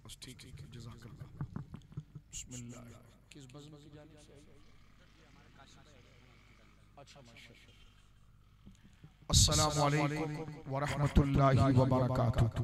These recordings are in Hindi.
बस ठीक है, जज़ाकल्लाह। बिस्मिल्लाह। किस बज़्म की जानिब से आई? अच्छा, माशाअल्लाह। अस्सलामु अलैकुम व रहमतुल्लाहि व बरकातुहू।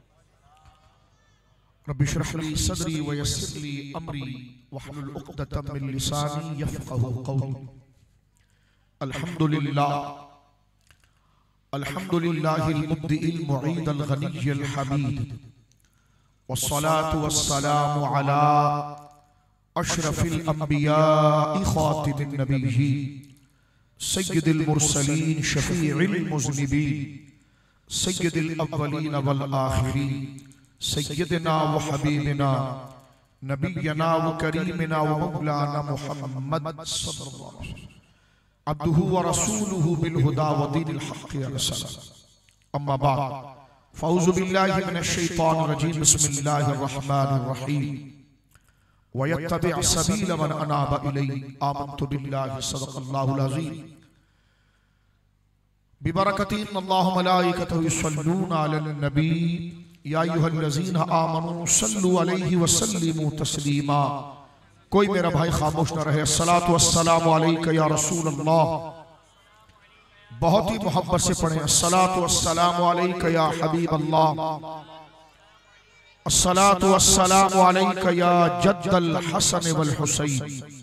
रब्बि इश्रह ली सदरी व यस्सिर ली अमरी वहलुल उक़दतम मिन लिसानी यफ़क़हू क़ौली। अल्हम्दुलिल्लाह अल्हम्दुलिल्लाहिल मुब्दिइल मुईदल गनिय्यिल हमीद वस्सलातु वस्सलामु अला अशरफिल अंबिया'i खातिमिन नबिय्यीन सय्यिदिल मुरसलीन शफीइल मुज़निबीन सय्यिदिल अव्वलीन वल आखिरीन सय्यिदना व हबीबना नबियना व करीमना व मौलाना मुहम्मद सल्लल्लाहु अलैहि वसल्लम अब्दुहु व रसूलुहु बिल हुदा व दीनिल हक़्क़ि अरसला। अम्मा बाद फ़अऊज़ु बिल्लाहि मिनश शैतानिर रजीम। बिस्मिल्लाहिर रहमानिर रहीम। व यत्तबि' सबीला मन अनाबा इलैहि आमन्तु बिल्लाहि सदक़ल्लाहुल अज़ीम। बिबरकति अल्लाहु व मलाइकतहु युसल्लूना अलन नबी या अय्युहल्लज़ीना आमनू सल्लु अलैहि व सल्लिमू तस्लीमा। कोई मेरा भाई खामोश न रहे। अस्सलातु वस्सलामु अलैका या रसूल अल्लाह। बहुत ही मोहब्बत से पढ़ें। अस्सलातु वस्सलामु अलैका या हबीब अल्लाह। अस्सलातु वस्सलामु अलैका या जद्दल हसन वल हुसैन।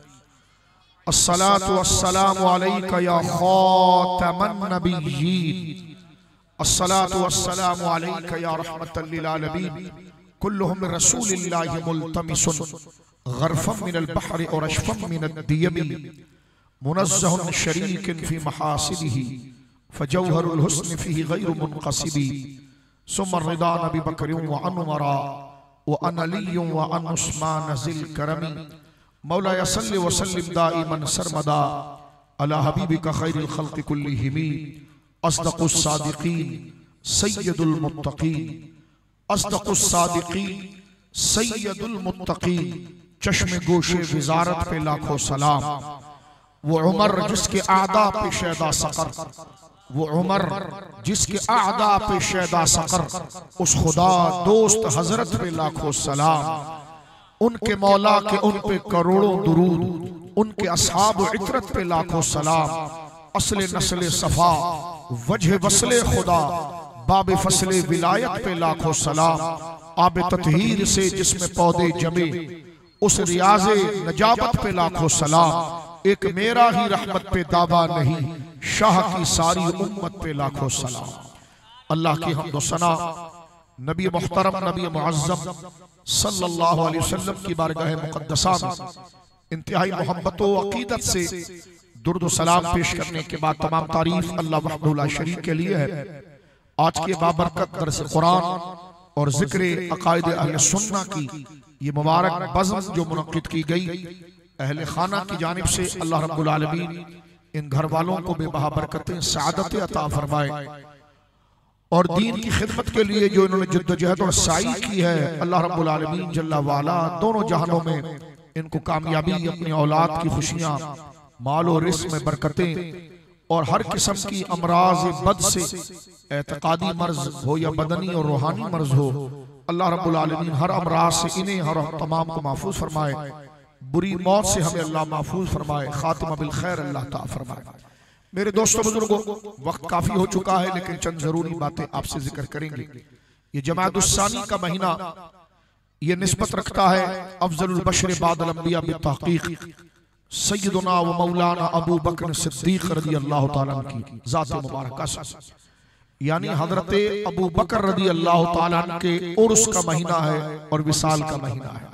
अस्सलातु वस्सलामु अलैका या खातमन नबिय्यीन। अस्सलातु वस्सलामु अलैका या रहमतल लिल आलमीन। कुल्लुहुम मिन रसूलिल्लाहि मुल्तमिसुन गरफ़म मिनल बहरि और अशफ़म मिनद दियमी मुनज़्ज़हुन शरीकिन फ़ी महासिनिही फ़जौहरुल हुस्न फ़ीही गैरु मुनक़सिबी सुम्मा रिदा नबी बकरिन व अन उमरा व अन अलिय्युन व अन उस्मान ज़िल करमी। मौलाया सल्लि व सल्लिम दाइमन सरमदा अला हबीबिका खैरिल खल्क़ि कुल्लिहिमी अस्दक़ुस सादिक़ीन सय्यदुल मुत्तक़ीन अस्दक़ुस सादिक़ीन सय्यदुल मुत्तक़ीन। चश्मे गोशे विज़ारत पे लाखों सलाम। वो उमर जिसके आदा पे शैदा सकर, वो उमर जिसके आदा पे शैदा सकर, उस खुदा दोस्त हजरत पे लाखों सलाम। उनके मौला के उन पे करोड़ों दुरूद, उनके असहाब इतरत पे लाखों सलाम। असले नस्ले सफा वजह वसले खुदा बाब फसले विलायत पे लाखों सलाम। आब ततहीर से जिसमें पौधे जमे उस रियाज़े नजाबत पे लाखों सलाम। एक मेरा ही रहमत पे दावा नहीं, शाह की सारी उम्मत पे लाखों सलाम। अल्लाह की हम्द व सना नबी मुहतरम नबी मुअज़्ज़म सल्लल्लाहु अलैहि वसल्लम की बारगाह मुक़द्दसा में इंतहाई मोहब्बत व अक़ीदत से दुरूद व सलाम पेश करने के बाद तमाम तारीफ अल्लाह वहदहु ला शरीक के लिए है। आज के बाबरकत दर्स कुरान और जिक्र अकायद अहले सुन्ना की ये मुबारक बज़्म जो मुनक़्क़िद की गई अहले खाना की जानिब से, अल्लाह रब्बुल आलमीन इन घर वालों को बेबहा बरकतें सआदतें अता फरमाए और दीन की खिदमत के लिए जो इन्होंने जद्दोजहद और साई की है, अल्लाह रब्बुल आलमीन जल्ला वाला दोनों जहानों में इनको कामयाबी, अपनी औलाद की खुशियाँ, माल और रिज़्क़ में बरकतें और हर किस्म की अमराज बद से, एतकादी मर्ज हो या बदनी और रूहानी मर्ज हो, अल्लाह रब्बुल आलमीन हर अमराज से इन्हें हर तमाम को महफूज फरमाए। बुरी मौत से हमें अल्लाह महफूज फरमाए। खातिमा बिल खैर अल्लाह ताला फरमाए। मेरे दोस्तों बुजुर्गों, वक्त काफी हो चुका है लेकिन चंद जरूरी बातें आपसे जिक्र करेंगे। ये जमादुस्सानी का महीना ये निस्बत रखता है अफजलुल बशर बादल अंबिया बितहक़ीक़ सय्यदुना व मौलाना अबू बकर सिद्दीक़ रज़ियल्लाहु ताला की ज़ात मुबारका से, यानी हजरत अबू बकर रज़ियल्लाहु ताला के उर्स का महीना है और विसाल का महीना है।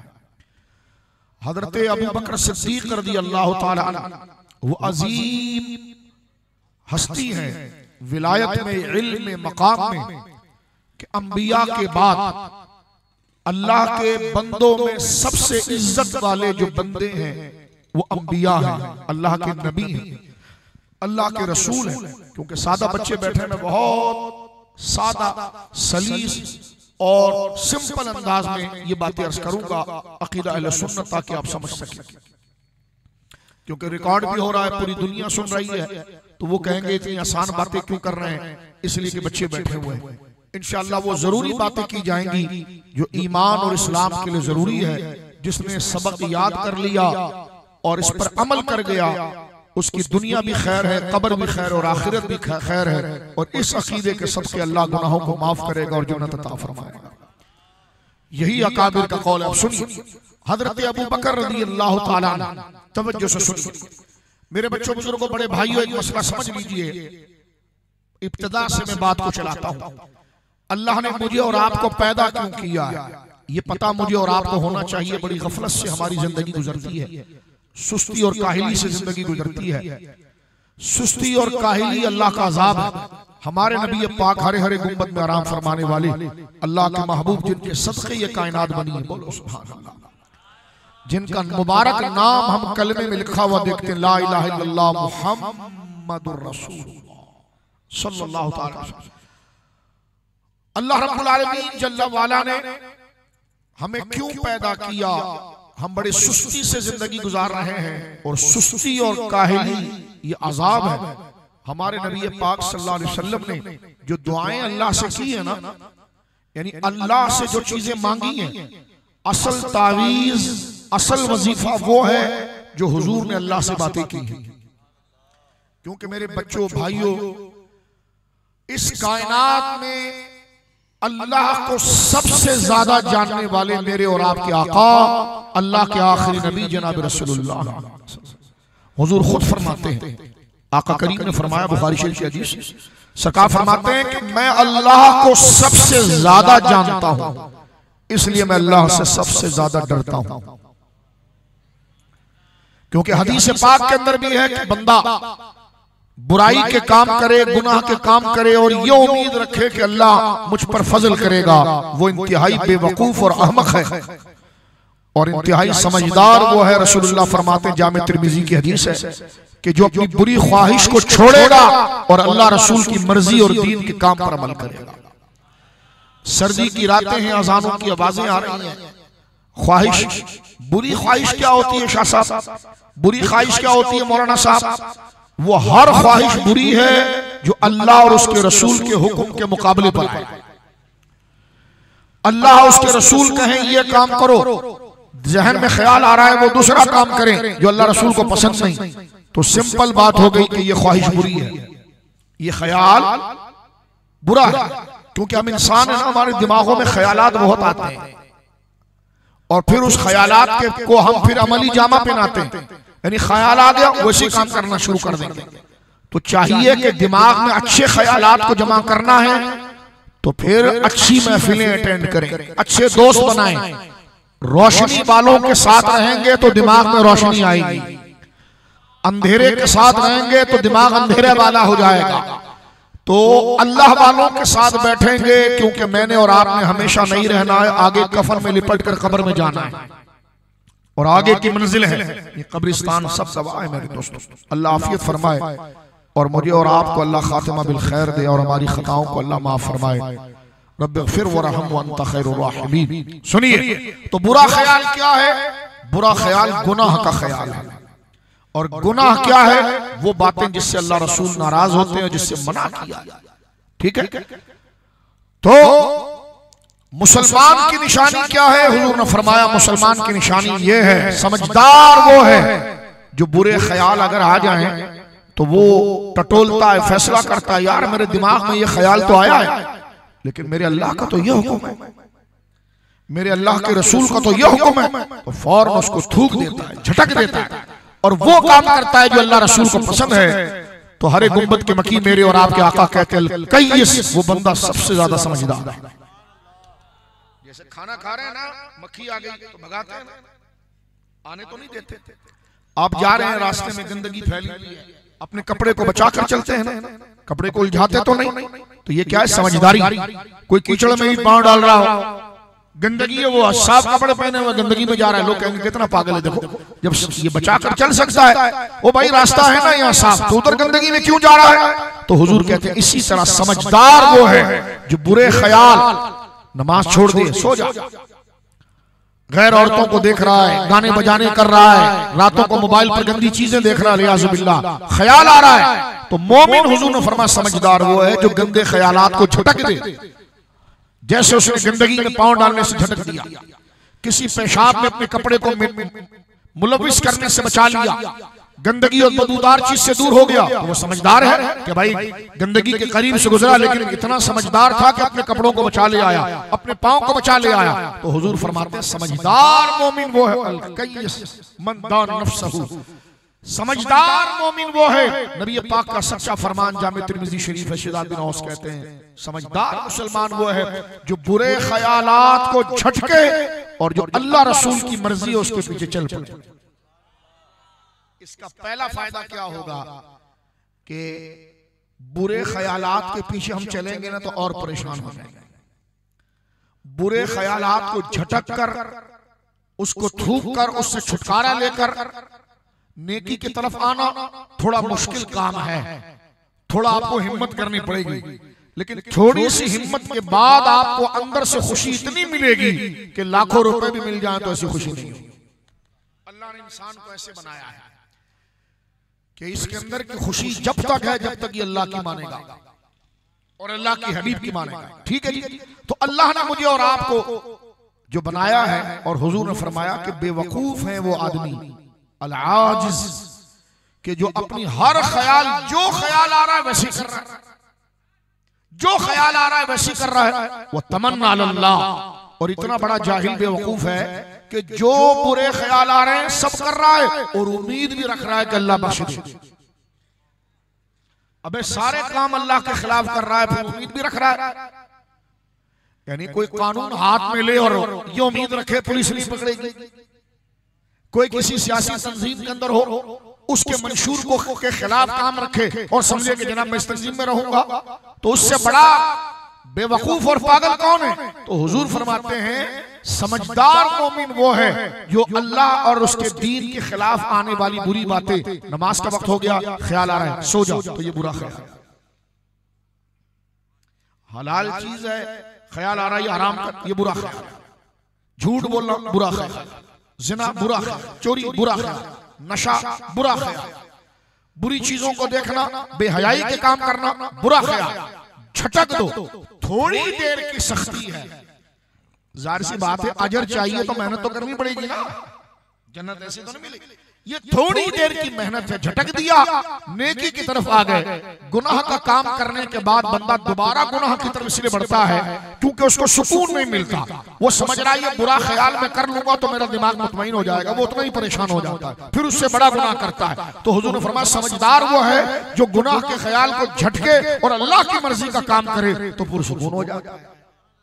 हजरत अबू बकर सिद्दीक़ रज़ियल्लाहु ताला वो अजीम हस्ती है विलायत में, इल्म में, मकाम में कि अंबिया के बाद अल्लाह के बंदों में सबसे इज्जत वाले जो बंदे हैं वो अंबिया हैं, अल्लाह के नबी हैं, अल्लाह के रसूल हैं। क्योंकि सादा बच्चे बैठे में बहुत सादा सलीस और सिंपल अंदाज में ये बातें अर्ज करूंगा अकीदा अहले सुन्नत, ताकि आप समझ सकें। क्योंकि रिकॉर्ड भी हो रहा है, पूरी दुनिया सुन रही है, तो वो कहेंगे इतनी आसान बातें क्यों कर रहे हैं, इसलिए कि बच्चे बैठे हुए हैं। इंशाअल्लाह वो जरूरी बातें की जाएंगी जो ईमान और इस्लाम के लिए जरूरी है। जिसने सबक याद कर लिया और इस पर अमल कर गया उसकी दुनिया भी खैर है, कब्र भी खैर और आखिरत भी खैर है। और इस अकीदे के सबसे अल्लाह गुनाहों को माफ करेगा और जन्नत अता फरमाएगा। यही अकाबिर का कौल है। अब सुनिए हजरत अबू बकर रज़ियल्लाहु ताला अन्हु, तवज्जो से सुनिए मेरे बच्चों बुजुर्गों बड़े भाइयों, एक मसला समझ लीजिए। इब्तिदा से मैं बात को चलाता हूँ। अल्लाह ने मुझे और आपको पैदा क्यों किया है ये पता मुझे और आपको होना चाहिए। बड़ी गफलत से हमारी जिंदगी गुजरती है, सुस्ती और काहिली से जिंदगी गुजरती है। सुस्ती और काहिली अल्लाह का अजाब है। हमारे नबी पाक हरे हरे गुंबद में आराम फरमाने वाले अल्लाह के महबूब जिनके सदक़े ये कायनात बनी है, बोलो सुभान अल्लाह, जिनका मुबारक नाम हम कलमे में लिखा हुआ देखते हैं, ला इलाहा इल्लल्लाह मुहम्मदुर रसूलुल्लाह सल्लल्लाहु अलैहि वसल्लम। अल्लाह रब्बुल आलमीन जल्ला वाला ने हमें क्यों पैदा किया? हम बड़े सुस्ती से जिंदगी गुजार रहे हैं और सुस्ती और काहिली ये अजाब है। हमारे नबी पाक सल्लल्लाहु अलैहि वसल्लम ने जो दुआएं अल्लाह से की है ना, यानी अल्लाह से जो चीजें मांगी हैं, असल तावीज असल वजीफा वो है जो हुजूर ने अल्लाह से बातें की हैं। क्योंकि मेरे बच्चों भाइयों, इस कायनात में अल्लाह को सबसे ज्यादा जानने वाले मेरे और आपके आका अल्लाह के आखिरी नबी जनाब रसूलुल्लाह हुजूर खुद फरमाते हैं, आका करीम ने फरमाया बुखारी शरीफ की हदीस, सरकार फरमाते हैं कि मैं अल्लाह को सबसे ज्यादा जानता हूं, इसलिए मैं अल्लाह से सबसे ज्यादा डरता हूं। क्योंकि हदीस पाक के अंदर भी है कि बंदा बुराई के काम करे, गुनाह के काम करे और ये उम्मीद रखे कि अल्लाह मुझ पर फजल करेगा, वो इंतहाई बेवकूफ और अहमक है और इंतहाई समझदार वो है। रसूलुल्लाह फरमाते हैं, जामे तिर्मिज़ी की हदीस है कि जो अपनी बुरी ख्वाहिश को छोड़ेगा और अल्लाह रसूल की मर्जी और दीन के काम पर अमल करेगा। सर्दी की रातें हैं, अजानों की आवाजें आ रही हैं। ख्वाहिश, बुरी ख्वाहिश क्या होती है शाह साहब? बुरी ख्वाहिश क्या होती है मौलाना साहब? वो हर ख्वाहिश बुरी है जो अल्लाह और उसके रसूल के हुक्म के मुकाबले पर आए। अल्लाह उसके रसूल कहें ये काम करो, जहन में ख्याल आ रहा है वो दूसरा काम करें जो अल्लाह रसूल को पसंद नहीं, तो सिंपल बात हो गई कि ये ख्वाहिश बुरी है, ये ख्याल बुरा है। क्योंकि हम इंसान है ना, हमारे दिमागों में ख्यालात बहुत आते हैं और फिर उस ख्यालात को हम फिर अमली जामा पहनाते हैं। यानी ख्याल आ गया वैसे काम करना शुरू कर देंगे। तो चाहिए कि दिमाग में अच्छे ख्यालात को जमा करना है तो फिर अच्छी महफिलें अटेंड करें, अच्छे दोस्त बनाएं, रोशनी वालों के साथ रहेंगे तो दिमाग में रोशनी आएगी, अंधेरे के साथ रहेंगे तो दिमाग अंधेरे वाला हो जाएगा। तो अल्लाह वालों के साथ बैठेंगे क्योंकि मैंने और आपने हमेशा नहीं रहना है, आगे कफन में लिपट कर कब्र में जाना है और आगे की मंजिल है ये कब्रिस्तान। सब गवाह है मेरे दोस्तों। अल्लाह आफियत फरमाए और मुझे और आपको अल्लाह खातिमा बिल खैर दे और हमारी खताओं को अल्लाह माफ फरमाए। रब्बिग़फिर वरहम व अंत खैरुर राहिमीन। सुनिए, तो बुरा ख्याल क्या है? बुरा ख्याल गुनाह का ख्याल है। और गुनाह क्या है? वो बातें जिससे अल्लाह रसूल नाराज होते हैं, जिससे मना किया। ठीक है, तो मुसलमान की निशानी क्या है? हुजूर ने फरमाया मुसलमान की निशानी ये है, समझदार वो है जो बुरे ख्याल अगर आ जाएं तो वो टटोलता है, फैसला करता है, यार मेरे दिमाग में ये ख्याल तो आया है लेकिन मेरे अल्लाह का तो ये हुक्म है, मेरे अल्लाह के रसूल का तो ये हुक्म है, तो फौरन उसको थूक देता है, झटक देता है और वो काम करता है जो अल्लाह रसूल को पसंद है। तो हरे गुंबद के मकी मेरे और आपके आका कहते हैं कईस, वो बंदा सबसे ज्यादा समझदार है। जैसे खाना खा रहे हैं ना, मक्खी आ गई तो भगाते हैं ना, आने तो नहीं देते। आप जा रहे हैं रास्ते में गंदगी फैली हुई है, अपने कपड़े को बचा कर चलते हैं ना, कपड़े को उलझाते तो नहीं। तो ये क्या है? समझदारी। कोई कीचड़ में ही पांव डाल रहा हो, गंदगी है, वो साफ कपड़े पहने हुए गंदगी में जा रहा है, लोग कहेंगे कितना पागल है, देखो जब ये बचा कर चल सकता है, वो भाई रास्ता है ना यहाँ साफ, तो उधर गंदगी में क्यों जा रहा है? तो हुजूर कहते हैं इसी तरह समझदार वो है जो बुरे ख्याल, नमाज छोड़ दे, सो जा, गैर औरतों को देख रहा है, गाने बजाने कर रहा है, रातों को मोबाइल पर गंदी चीजें देख रहा है, लियाज़ुबिल्लाह, ख्याल आ रहा है, तो मोमिन हुजूर ने फरमाया समझदार वो है जो गंदे ख्यालात को झटक दे जैसे उसने गंदगी में पांव डालने से झटक दिया, किसी पेशाब में अपने कपड़े को मुलविस करने से बचा लिया, गंदगी और बदबूदार चीज से दूर हो गया, तो वो समझदार है कि भाई गंदगी के करीब से गुजरा लेकिन इतना समझदार था कि अपने कपड़ों को बचा ले आया, अपने पांव को बचा ले आया। तो हुजूर फरमाते हैं समझदार मोमिन वो है अल-कय्यिस मन दान नफ्सहू, समझदार मोमिन वो है। नबी पाक का सच्चा फरमान जामे तिर्मिज़ी शरीफ है, शिदात बिन औस कहते हैं समझदार मुसलमान वो है जो बुरे ख्यालात को झटके और जो अल्लाह रसूल की मर्जी है उसके पीछे चल पड़े। इसका पहला फायदा क्या होगा कि बुरे ख्यालात के पीछे हम चलेंगे ना तो और परेशान हो जाएंगे। बुरे ख्यालात को झटक कर, उसको थूक कर, उससे छुटकारा लेकर नेकी की तरफ आना थोड़ा मुश्किल काम है, थोड़ा आपको हिम्मत करनी पड़ेगी, लेकिन थोड़ी सी हिम्मत के बाद आपको अंदर से खुशी इतनी मिलेगी कि लाखों रुपए भी मिल जाए तो ऐसी खुशी नहीं होगी। अल्लाह ने इंसान को ऐसे बनाया है कि इसके अंदर की खुशी जब तक है जब तक ये अल्लाह की मानेगा और अल्लाह की हबीब की मानेगा। ठीक है जी। तो अल्लाह ने मुझे और आपको जो बनाया है, और हुजूर ने फरमाया कि बेवकूफ है वो आदमी अल-आजिज कि जो अपनी हर ख्याल, जो ख्याल आ रहा है वैसे कर रहा है, जो ख्याल आ रहा है वैसे कर रहा है। वो तमन्ना अल्लाह, और इतना बड़ा जाहिल बेवकूफ है कि जो बुरे ख्याल आ रहे हैं सब कर रहा है और उम्मीद भी रख रहा है कि अल्लाह बख्श दे। अबे सारे काम अल्लाह के खिलाफ कर रहा है, फिर उम्मीद भी रख रहा है। यानी कोई कानून हाथ में ले और ये उम्मीद रखे पुलिस नहीं पकड़ेगी, कोई किसी सियासी तंजीम के अंदर हो उसके मंशूर को के खिलाफ काम रखे और समझे कि जनाब मैं इस तंजीम में रहूंगा, तो उससे बड़ा बेवकूफ और पागल कौन है? तो हुजूर फरमाते हैं समझदार मोमिन वो है जो अल्लाह और उसके दीन के खिलाफ आने वाली बुरी बातें, नमाज का वक्त हो गया ख्याल आ रहा है सो जाओ तो ये बुरा ख्याल, हलाल चीज है ख्याल आ रहा है हराम का ये बुरा ख्याल, झूठ बोलना बुरा ख्याल, जिना बुरा ख्याल, चोरी बुरा ख्याल, नशा बुरा ख्याल, बुरी चीजों को देखना, बेहयाई के काम करना बुरा ख्याल। झटक दो, थोड़ी देर की सख्ती है, जाहिर सी बात है अजर चाहिए तो मेहनत तो करनी पड़ेगी ना, जन्नत ऐसे तो नहीं मिलेगी। ये थोड़ी देर की मेहनत है, झटक दिया नेकी की तरफ आ गए। गुनाह का काम करने के बाद बंदा दोबारा गुनाह की तरफ इसलिए बढ़ता है क्योंकि उसको सुकून नहीं मिलता, वो समझ रहा है ये बुरा ख्याल मैं कर लूंगा तो मेरा दिमाग मुतमईन हो जाएगा, वो उतना ही परेशान हो जाता है, फिर उससे बड़ा गुनाह करता है। तो हुजूर ने फरमाया समझदार वो है जो गुनाह के ख्याल को झटके और अल्लाह की मर्जी का काम करे तो पुरसुकून हो जाता है।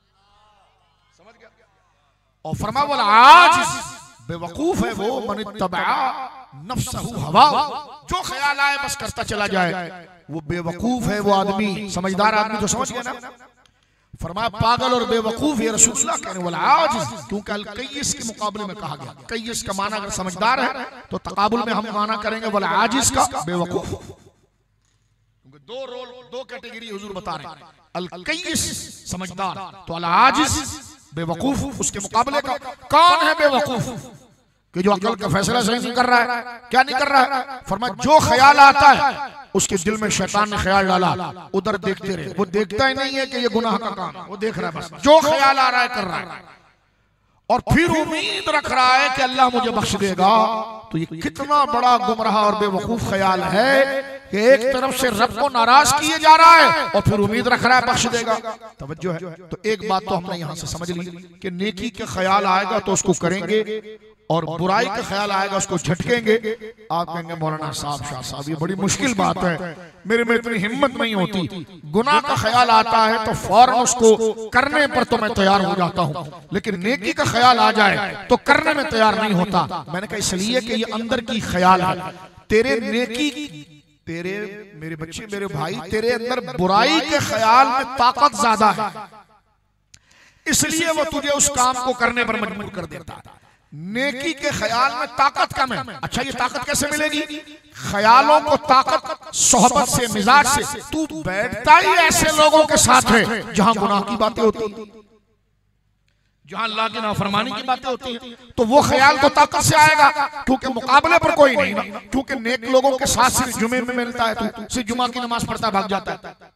और फरमा वाला आज बेवकूफ है वो मन इत्तबा नफ्सहु हवा, जो ख्याल आए बस करता चला जाए, वो बेवकूफ है वो आदमी। समझदार आदमी जो समझ गया ना, फरमाया पागल और बेवकूफ ये रसूलुल्लाह कहने वाला आजिज, क्योंकि अल-कय्यिस के मुकाबले में कहा गया। कय्यिस का माना अगर समझदार है तो तकाबुल में हम माना करेंगे वाला आजिज का बेवकूफ, क्योंकि दो रोल दो कैटेगरी हुजूर बता रहे हैं, अल-कय्यिस समझदार तो अल-आजिज बेवकूफ। उसके मुकाबले का कौन है बेवकूफ? कि जो अकल का फैसला सही नहीं कर रहा है। क्या नहीं कर रहा है? फरमाया जो ख्याल आता है उसके दिल में शैतान ने ख्याल डाला, उधर देखते रहे, वो देखता ही नहीं है कि ये गुनाह का काम, वो देख रहा है बस जो ख्याल आ रहा है कर रहा है, और फिर उम्मीद रख रहा है कि अल्लाह मुझे बख्श देगा। तो ये कितना बड़ा गुमराह और बेवकूफ ख्याल है कि एक तरफ से रब को नाराज किए जा रहा है और फिर उम्मीद रख रहा है बख्श देगा। तवज्जो है। तो एक बात तो हमने यहां से समझ ली कि नेकी के ख्याल आएगा तो उसको करेंगे और बुराई का ख्याल आएगा उसको झटकेंगे। आप कहेंगे मौलाना साहब शाह साहब ये बड़ी मुश्किल बात है, मेरे में इतनी हिम्मत नहीं होती। गुनाह का ख्याल आता है तो फौरन उसको करने पर तो मैं तैयार हो जाता हूँ, लेकिन नेकी का ख्याल आ जाए तो करने में तैयार नहीं होता। मैंने कहा इसलिए कि ये अंदर की ख्याल है, तेरे नेकी, तेरे मेरे बच्चे मेरे भाई तेरे अंदर बुराई के ख्याल में ताकत ज्यादा है, इसलिए वो तुझे उस काम को करने पर मजबूर कर देता है। नेकी के ख्याल में ताकत कम है। अच्छा ये ताकत कैसे मिलेगी? ख्यालों को ताकत सोहबत से, मिजाज से। तू बैठता ही ऐसे लोगों के साथ है जहां गुनाह की बातें होती हैं, जहां अल्लाह की नाफरमानी की बातें होती हैं, तो वो ख्याल तो ताकत से आएगा, क्योंकि मुकाबले पर कोई नहीं ना। क्योंकि नेक लोगों के साथ सिर्फ जुमे में मिलता है, तू सिर्फ जुमा की नमाज पढ़ता भाग जाता है,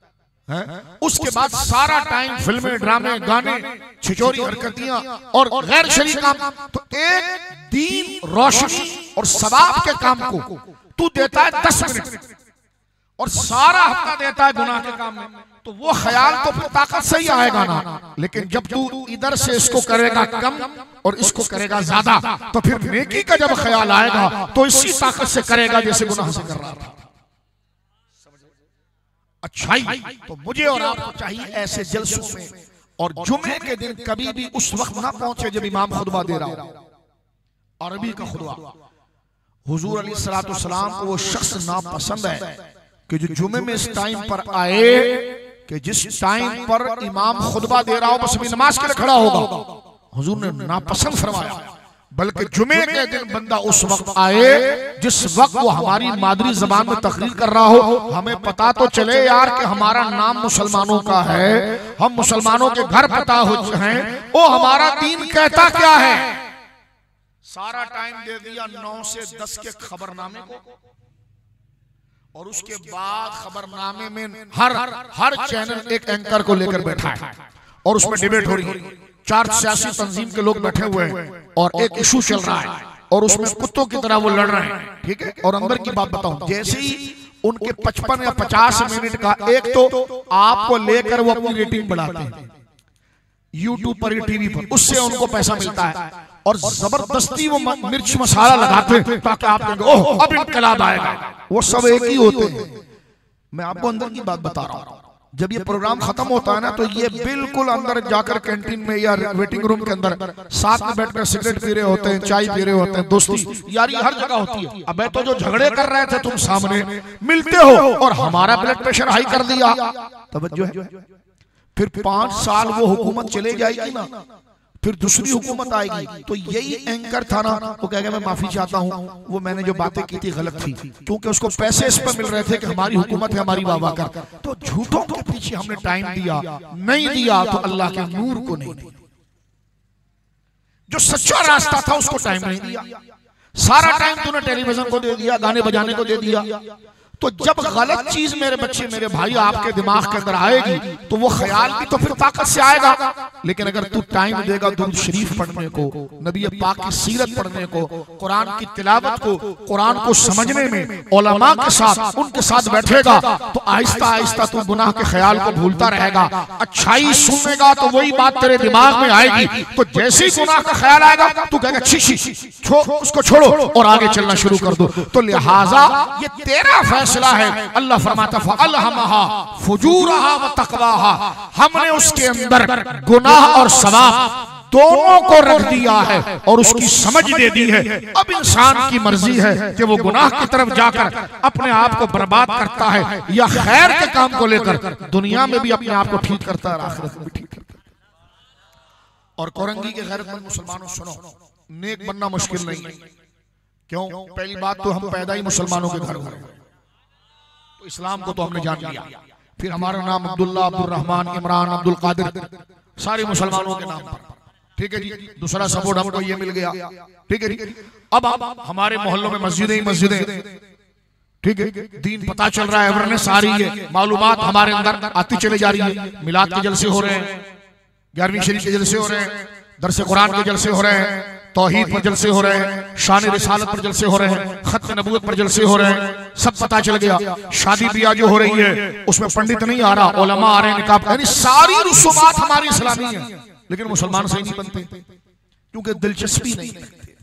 उसके बाद सारा टाइम फिल्में, ड्रामे, गाने, छिछोरी हरकतियां और गैर शरीक काम। तो एक दीन, रोशनी और सवाब के काम को तू देता है 10 मिनट और सारा हफ्ता देता है गुनाह के काम में, तो वो ख्याल तो फिर ताकत से ही आएगा ना। लेकिन जब तू इधर से इसको करेगा कम और इसको करेगा ज्यादा, तो फिर नेकी का जब ख्याल आएगा तो इसी ताकत से करेगा जैसे गुनाह से कर रहा था। अच्छाई तो मुझे और आपको चाहिए ऐसे जलसों में, और जुमे के दिन कभी भी उस वक्त ना पहुंचे जब इमाम खुतबा दे रहा हो, अरबी का खुतबा। हुजूर अलैहिस्सलाम को वो शख्स नापसंद है कि जो जुमे में इस टाइम पर आए कि जिस टाइम पर इमाम खुतबा दे रहा हो बस नमाज के लिए खड़ा होगा। हुजूर ने नापसंद फरमाया, बल्कि जुमे के दिन बंदा उस वक्त आए जिस वक्त वो हमारी मादरी जबान में तकरीर कर रहा हो, हमें पता तो चले यार कि हमारा नाम मुसलमानों का है, हम मुसलमानों के घर पता हो हैं, वो हमारा दीन कहता क्या है। सारा टाइम दे दिया 9 से 10 के खबरनामे को, और उसके बाद खबरनामे में हर चैनल एक एंकर को लेकर बैठा है और उसमें डिबेट हो रही है। 4 सियासी तंजीम के लोग बैठे हुए हैं और एक इशू चल रहा है और उसमें कुत्तों की तरह वो लड़ रहे हैं, ठीक है। और अंदर की बात बताऊं, जैसे ही उनके 55 या 50 मिनट का एक तो आपको लेकर वो अपनी रेटिंग बढ़ाते हैं यूट्यूब पर, टीवी पर, उससे उनको पैसा मिलता है, और जबरदस्ती वो मिर्च मसाला लगाते हैं ताकि आप कहेंगे ओह अब इनकलाब आएगा। वो सब एक ही होते हैं। मैं आपको अंदर की बात बता रहा हूं, जब ये प्रोग्राम खत्म होता है ना तो ये बिल्कुल अंदर जाकर कैंटीन में या वेटिंग रूम के अंदर साथ में बैठकर सिगरेट पी रहे होते हैं, चाय पी रहे होते हैं, दोस्ती यारी हर जगह होती है। अब तो जो झगड़े कर रहे थे तुम सामने मिलते हो और हमारा ब्लड प्रेशर हाई कर दिया, तवज्जो है। फिर 5 साल वो हुकूमत चले जाएगी ना, फिर दूसरी हुकूमत आएगी, तो यही एंकर था ना, वो कहेगा मैं माफी चाहता हूँ, वो मैंने जो बातें की थी गलत थी, क्योंकि उसको पैसे इस पर मिल रहे थे कि हमारी हुकूमत है, हमारी वाह कर। तो झूठों के पीछे हमने टाइम दिया, नहीं दिया तो अल्लाह के नूर को नहीं दिया। जो सच्चा रास्ता था उसको टाइम नहीं दिया, सारा टाइम तूने टेलीविजन को दे दिया, गाने बजाने को दे दिया। तो जब गलत चीज मेरे बच्चे, मेरे भाई आपके दिमाग के अंदर आएगी तो वो ख्याल भी तो फिर ताकत से आएगा। लेकिन अगर तू टाइम देगा दुरूद शरीफ पढ़ने को, नबी पाक की सीरत पढ़ने को, कुरान की तिलावत को, कुरान को समझने में उलमा के साथ, उनके साथ बैठेगा तो आहिस्ता आहिस्ता तू गुनाह के ख्याल को भूलता रहेगा। अच्छाई सुनेगा तो वही बात तेरे दिमाग में आएगी, तो जैसे ही गुनाह का ख्याल आएगा तू कहेगा छी उसको छोड़ो और आगे चलना शुरू कर दो। तो लिहाजा ये तेरा फैसला है। अल्लाह फरमाता फअल्हमहा फुजूरहा व तक़वाहा, हमने उसके अंदर गुनाह और सवाब दोनों को रख दिया है और उसकी समझ दे दी है। अब इंसान की मर्जी है कि वो गुनाह की तरफ जाकर अपने आप को बर्बाद करता है या खैर के काम को लेकर दुनिया में भी अपने आप को ठीक करता है, आखिरत में भी ठीक करता है। और कोरंगी के गैरतमंद मुसलमानों सुनो, नेक बनना मुश्किल नहीं है। क्यों? पहली बात तो हम पैदा ही मुसलमानों के घर हुए, तो इस्लाम को तो हमने जान लिया। फिर हमारा नाम अब्दुल्ला, अब्दुल रहमान, इमरान, अब्दुल कादिर, सारे मुसलमानों के नाम पर, ठीक है जी। दूसरा सपोर्ट हमको ये मिल गया, ठीक है जी। अब हमारे मोहल्लों में मस्जिदें ही मस्जिदें, ठीक है, दीन पता चल रहा है, अवेयरनेस आ रही है, मालूमात हमारे अंदर आती चली जा रही है। मिलाद के जलसे हो रहे हैं, 11वीं शरीफ के जलसे हो रहे हैं, दरसे कुरान के जलसे हो रहे हैं, तौहीद पर जलसे हो रहे हैं, शान रिसालत पर जलसे हो रहे हैं, खत्म नबूवत पर जलसे हो रहे हैं, सब पता चल गया। शादी ब्याह जो हो रही है उसमें पंडित नहीं आ रहा, उलमा आ रहे हैं, निकाब, यानी सारी रसूमात हमारी इस्लामी है। लेकिन मुसलमान सही नहीं बनते क्योंकि दिलचस्पी नहीं रखते।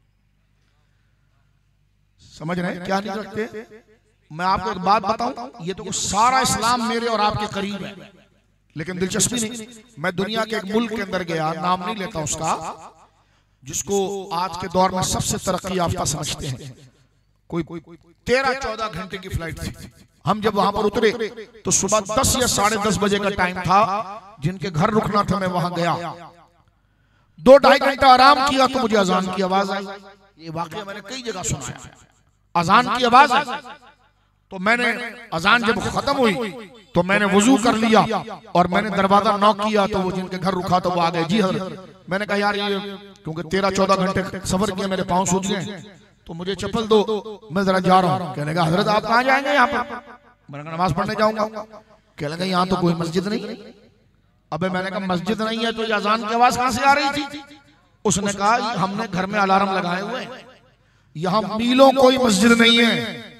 समझ रहे हैं क्या नहीं रखते? मैं आपको एक बात बताऊं, ये तो सारा इस्लाम मेरे और आपके करीब है, लेकिन दिलचस्पी नहीं। मैं दुनिया के एक मुल्क के अंदर गया, नाम नहीं लेता उसका, जिसको आज के दौर में सबसे तरक्की याफ्ता समझते हैं। कोई 13-14 घंटे की फ्लाइट थी। हम जब वहां पर उतरे तो सुबह 10 या 10:30 बजे का टाइम था। जिनके घर रुकना था मैं वहां गया, 2-2.5 घंटा आराम किया तो मुझे अजान की आवाज आई। ये वाकया मैंने कई जगह सुना है, अजान की आवाज आई। तो मैंने अजान जब खत्म हुई तो मैंने वुजू कर लिया और मैंने दरवाजा नॉक किया, तो वो जिनके घर रुका तो वो आ गए। जी हजरत। मैंने कहा यार ये क्योंकि 13-14 घंटे सफर किया, मेरे पांव सूज गए, तो मुझे चप्पल दो, मैं जरा जा रहा हूँ। कहने का हजरत आप कहाँ जाएंगे? यहाँ पर। मैंने कहा नमाज पढ़ने जाऊंगा। कह लगा यहाँ तो कोई मस्जिद नहीं है। अबे मैंने कहा मस्जिद नहीं है तो ये अजान की आवाज कहां से आ रही थी? उसने कहा हमने घर में अलार्म लगाए हुए, यहां मीलों कोई मस्जिद नहीं है।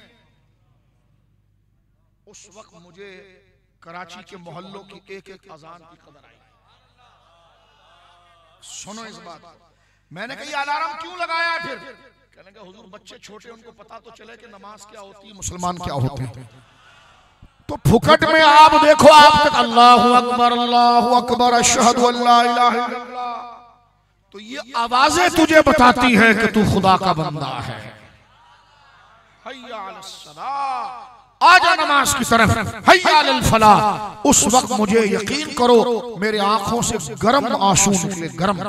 उस वक्त मुझे कराची के मोहल्लों की एक एक अजान की खबर आई। सुनो इस बात को। मैंने कहा ये अलार्म क्यों लगाया? फिर कहने का हुजूर बच्चे छोटे उनको पता तो चले कि नमाज क्या होती है, मुसलमान क्या होते हैं। तो फुकट में आप देखो, आप तक अल्लाहु अकबर अशहदु अल्ला इलाहा इल्लल्लाह, तो ये आवाजें तुझे बताती है कि तू खुदा का बंदा है। हय्या अलस सलाह, आजा नमाज की तरफ, हय्या अलल फलाह। उस वक्त मुझे यकीन करो मेरे आंखों से गर्म आंसू निकले, गर्म,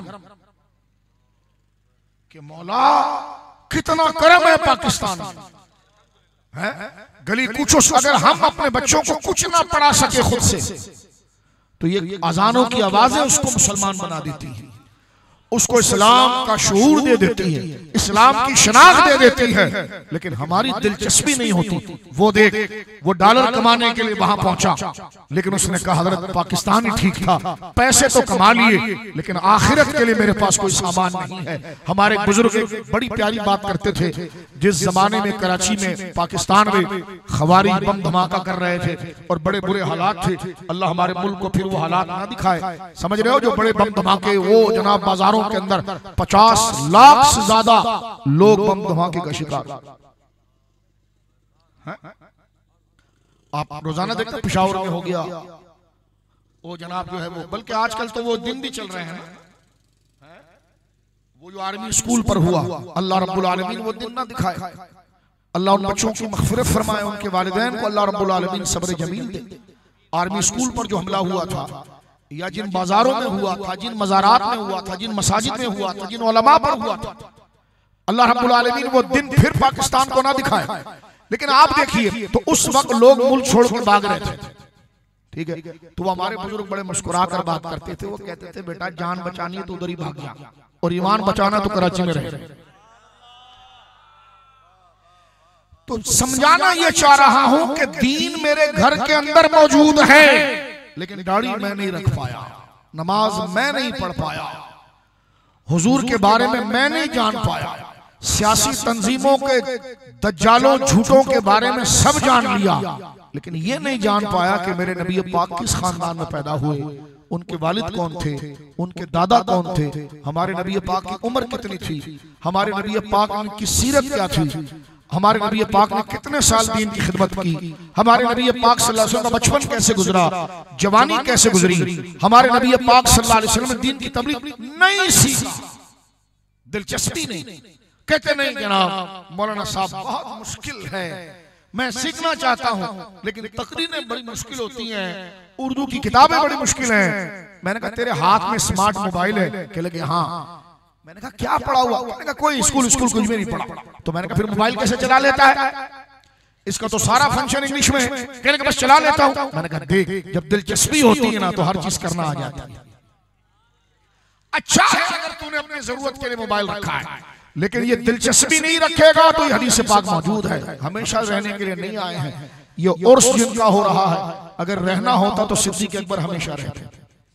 कि मौला कितना करम है पाकिस्तान है। गली कुछ अगर हम अपने बच्चों को कुछ ना पढ़ा सके खुद से, तो ये अजानों की आवाजें उसको मुसलमान बना देती है, उसको इस्लाम का शऊर दे देती है, इस्लाम की शनाख्त दे देती है। लेकिन हमारी दिलचस्पी नहीं होती। वो देख, वो डॉलर कमाने के लिए वहां पहुंचा, लेकिन उसने कहा हजरत पाकिस्तान ही ठीक था, पैसे तो कमा लिए लेकिन आखिरत के लिए मेरे पास कोई सामान नहीं है। हमारे बुजुर्ग एक बड़ी प्यारी बात करते थे, जिस जमाने में कराची में पाकिस्तान में खवारिज बम धमाका कर रहे थे और बड़े बुरे हालात थे, अल्लाह हमारे मुल्क को फिर वो हालात ना दिखाए। समझ रहे हो, जो बड़े बम धमाके, वो जनाब बाजारों के अंदर 50 लाख से ज्यादा लोग बम धमाके का शिकार। आप रोजाना देखते हैं पेशावर में हो गया वो जनाब जो है वो, बल्कि आजकल तो वो दिन भी चल रहे हैं ना, वो जो आर्मी स्कूल पर हुआ, अल्लाह रब्बुल आलमीन वो दिन ना दिखाए। अल्लाह उन बच्चों की मग़फ़िरत फरमाए, उनके वालिदैन को अल्लाह रब्बुल आलमीन सब्र जमील दे। आर्मी स्कूल पर जो हमला हुआ था, या जिन बाजारों में हुआ था, जिन मज़ारात में हुआ था, जिन मसाजिद में हुआ था, जिन उलमा पर हुआ था, अल्लाह रब्बुल आलमीन वो दिन फिर पाकिस्तान को ना दिखाए। लेकिन आप देखिए, तो उस वक्त लोग मुल्क छोड़ कर भाग रहे थे, ठीक है। तो हमारे बुजुर्ग बड़े मुस्कुरा कर बात करते थे, वो कहते थे बेटा जान बचानी है तो उधर ही भाग जा, और ईमान बचाना तो कराची में रहे। तो समझाना ये चाह रहा हूं कि दीन मेरे घर के अंदर मौजूद है, लेकिन दाढ़ी मैं नहीं रख पाया, नमाज मैं नहीं पढ़ पाया, हुजूर के बारे में मैं नहीं जान पाया, सियासी तंजीमों के दज्जालों झूठों के बारे में सब जान लिया, लेकिन ये नहीं जान पाया कि मेरे नबी पाक किस खानदान में पैदा हुए, उनके वालिद कौन थे, उनके दादा कौन थे, हमारे नबी पाक की उम्र कितनी थी, हमारे नबी पाक की सीरत क्या थी, हमारे नबी पाक ने कितने साल दीन की खिदमत की, हमारे नबी पाक सल्लल्लाहु अलैहि वसल्लम का बचपन कैसे गुजरा, जवानी कैसे गुजरी, हमारे नबी पाक सल्लल्लाहु अलैहि वसल्लम ने दीन की तबलीग नहीं सीखा, दिलचस्पी नहीं। कहते नहीं जनाब मौलाना साहब बहुत मुश्किल है, मैं सीखना चाहता हूं, लेकिन तकरीरें बड़ी मुश्किल होती हैं, उर्दू की किताबें बड़ी मुश्किल हैं। मैंने कहा तेरे हाथ में स्मार्ट मोबाइल है? कह लगे हाँ। मैंने कहा क्या पढ़ा हुआ? मैंने कहा कोई स्कूल कुछ भी नहीं पढ़ा। तो मैंने कहा फिर मोबाइल कैसे चला लेता है? इसका तो सारा फंक्शन इंग्लिश में है। कहने का बस चला लेता हूं। मैंने कहा देख, जब दिलचस्पी होती है ना तो हर चीज करना आ जाता है। अच्छा है अगर तूने अपनी जरूरत के लिए मोबाइल रखा है, लेकिन ये दिलचस्पी नहीं रखेगा तो ये हदीस पाक मौजूद है, हमेशा रहने के लिए नहीं आए हैं। ये उर्स जिनका हो रहा है, अगर रहना होता तो सिद्दीक़ अकबर हमेशा रहते,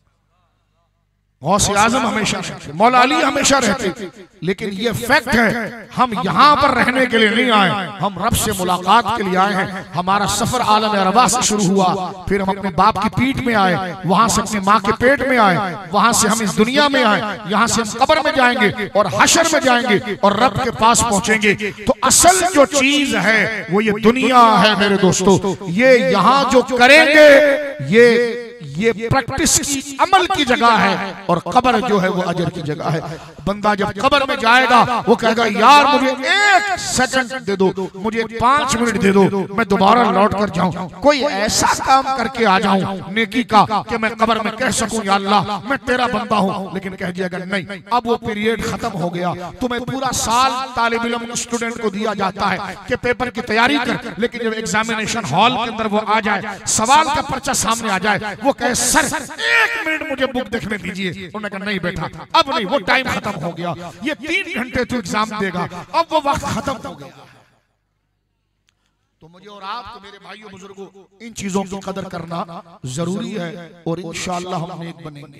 गौसे आज़म हमेशा रहते, मौला अली हमेशा रहते, लेकिन ये फैक्ट है हम यहाँ पर रहने के लिए नहीं आए, हम रब से मुलाकात के लिए आए हैं। हमारा सफर आलम अरवा से शुरू हुआ, फिर हम अपने बाप की पीठ में आए, वहां से अपनी माँ के पेट में आए, वहां से हम इस दुनिया में आए, यहाँ से हम कब्र में जाएंगे और हशर में जाएंगे और रब के पास पहुंचेंगे। तो असल जो चीज है वो ये दुनिया है मेरे दोस्तों, ये यहाँ जो करेंगे ये प्रैक्टिस की अमल की जगह है, और कब्र जो है वो अजर की जगह है। बंदा जब कब्र में जाएगा वो कहेगा यार मुझे 1 सेकंड दे दो, मुझे 5 मिनट दे दो, मैं दोबारा लौट कर जाऊं, कोई ऐसा काम करके आ जाऊं नेकी का कि मैं कब्र में कह सकूं या अल्लाह मैं तेरा बंदा हूं। लेकिन कह दिया अगर नहीं, अब वो पीरियड खत्म हो गया। तुम्हें पूरा साल तालिब इल्म स्टूडेंट को दिया जाता है कि पेपर की तैयारी कर, लेकिन जब एग्जामिनेशन हॉल के अंदर वो आ जाए, सवाल का पर्चा सामने आ जाए, वो कहे सर 1 मिनट मुझे बुक देखने दीजिए। उन्होंने कहा नहीं बेटा अब नहीं, वो टाइम खत्म हो गया, ये 3 घंटे तू एग्जाम देगा, अब वो वक्त खत्म हो गया। तो मुझे और आपको मेरे भाइयों बुजुर्गों इन चीजों की कदर करना जरूरी है और इंशाअल्लाह हम नेक बनेंगे।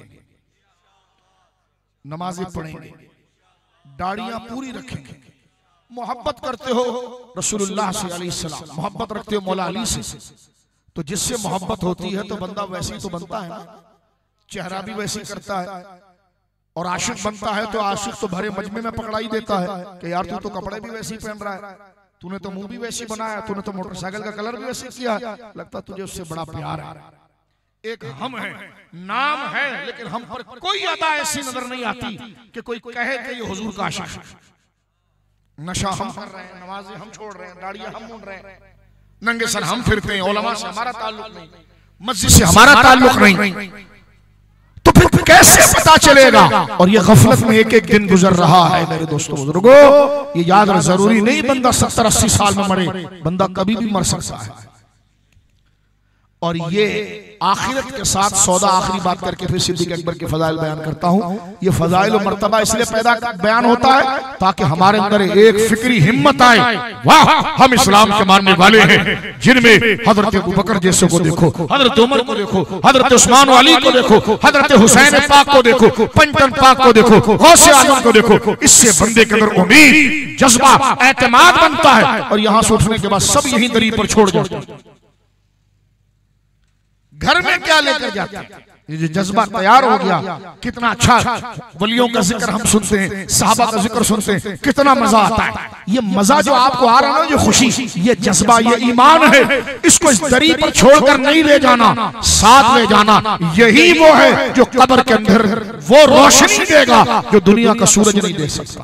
नमाजें पढ़ेंगे, दाढ़ियां पूरी रखेंगे, मोहब्बत करते हो रसूलुल्लाह से अलैहि सलाम, मोहब्बत रखते हो मौला अली से, तो जिससे मोहब्बत होती है तो बंदा वैसे ही तो बनता है ना, चेहरा भी वैसे ही करता है। और आशिक बनता है तो आशिक तो भरे मजमे में पकड़ाई देता है कि यार तू तो कपड़े भी वैसे ही पहन रहा है, तूने तो मुंह भी वैसे ही बनाया, तूने तो मोटरसाइकिल का कलर भी वैसे किया, लगता तुझे उससे बड़ा प्यार है। एक हम है, नाम है, लेकिन हम पर कोई अदा ऐसी नजर नहीं आती कि कोई कहे कि ये हुजूर का आशिक है। नशा हम कर रहे हैं, नमाजें हम छोड़ रहे हैं, दाढ़ियां हम मूंड रहे हैं, नंगे सर हम फिरते हैं, उलमा से हमारा ताल्लुक नहीं, मस्जिद से हमारा ताल्लुक नहीं, तो फिर कैसे पता चलेगा? और ये गफलत में एक एक दिन गुजर रहा है मेरे दोस्तों बुजुर्गों। ये याद रखना जरूरी नहीं बंदा 70-80 साल में मरे, बंदा कभी भी मर सकता है। और ये आखिरत के साथ सौदा, आखिरी बात करके फिर सिद्दीक अकबर के फजाइल बयान करता हूँ। ये फजाइल और मर्तबा इसलिए पैदा बयान होता है ताकि हमारे अंदर एक फिक्री हिम्मत आए, वाह हम इस्लाम के मानने वाले हैं, जिनमें हजरत अबू बकर जैसे को देखो, हजरत उमर को देखो, हजरत उस्मान अली को देखो, हजरत हुसैन पाक को देखो, पंचतन पाक को देखो, गौसे आजम को देखो। इससे बंदे के अंदर उम्मीद, जज्बा, एतमाद बनता है और यहाँ से उठने के बाद सब यही दरी पर छोड़ जाते हैं। घर में क्या लेकर जाते हैं? ये जज्बा तैयार हो गया, कितना अच्छा वलियों का जिक्र हम सुनते हैं, सहाबा का जिक्र सुनते हैं, कितना मजा आता है। ये मजा जो आपको आ रहा है ना, जो खुशी, ये जज्बा, ये ईमान है, इसको इस दरी पर छोड़कर नहीं ले जाना, साथ ले जाना। यही वो है जो कब्र के अंदर वो रोशनी देगा जो दुनिया का सूरज नहीं दे सकता।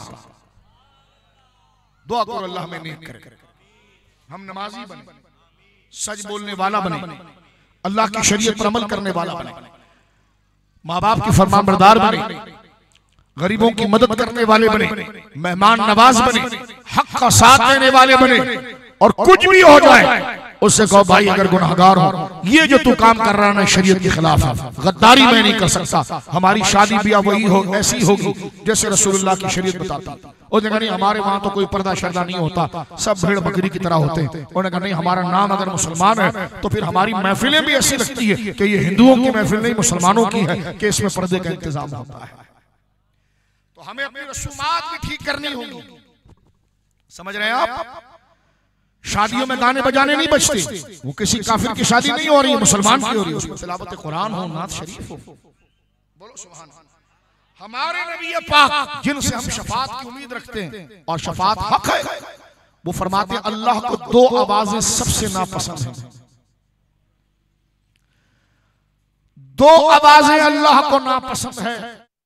दुआ करो अल्लाह में नेक करे, हम नमाजी बने, सच बोलने वाला बने, अल्लाह की शरीयत पर अमल करने वाला बने, माँ बाप की फरमाबरदार बने, गरीबों की मदद करने वाले बने, मेहमान नवाज बने, हक का साथ देने वाले बने। और कुछ भी हो जाए उससे कहो भाई अगर गुनाहगार हो, ये जो तू काम कर रहा है ना शरीयत के खिलाफ है, गद्दारी मैं नहीं कर सकता। हमारी शादी ब्याह वही हो, ऐसी होगी जैसे रसूलुल्लाह की शरीयत बताती। और जगह नहीं हमारे वहां तो कोई पर्दा शर्दा नहीं होता, सब भेड़ बकरी की तरह होते हैं। और जगह नहीं हमारा नाम अगर मुसलमान है तो फिर हमारी महफिलें भी ऐसी लगती है कि ये हिंदुओं की महफिल नहीं मुसलमानों की है, कि इसमें पर्दे का इंतजाम होता है। तो हमें अपनी रसूमात भी ठीक करनी होगी, समझ रहे हैं आप? शादियों में गाने बजाने नहीं बजते, वो किसी काफिर की शादी नहीं हो रही है, मुसलमान की हो रही है, उसमें तिलावत कुरान हो, नात शरीफ हो। बोलो सुभान अल्लाह। हमारे नबी पाक जिनसे हम शफात की उम्मीद रखते हैं और शफात हक है, वो फरमाते हैं अल्लाह को दो आवाजें सबसे नापसंद हैं। दो आवाजें अल्लाह को नापसंद है।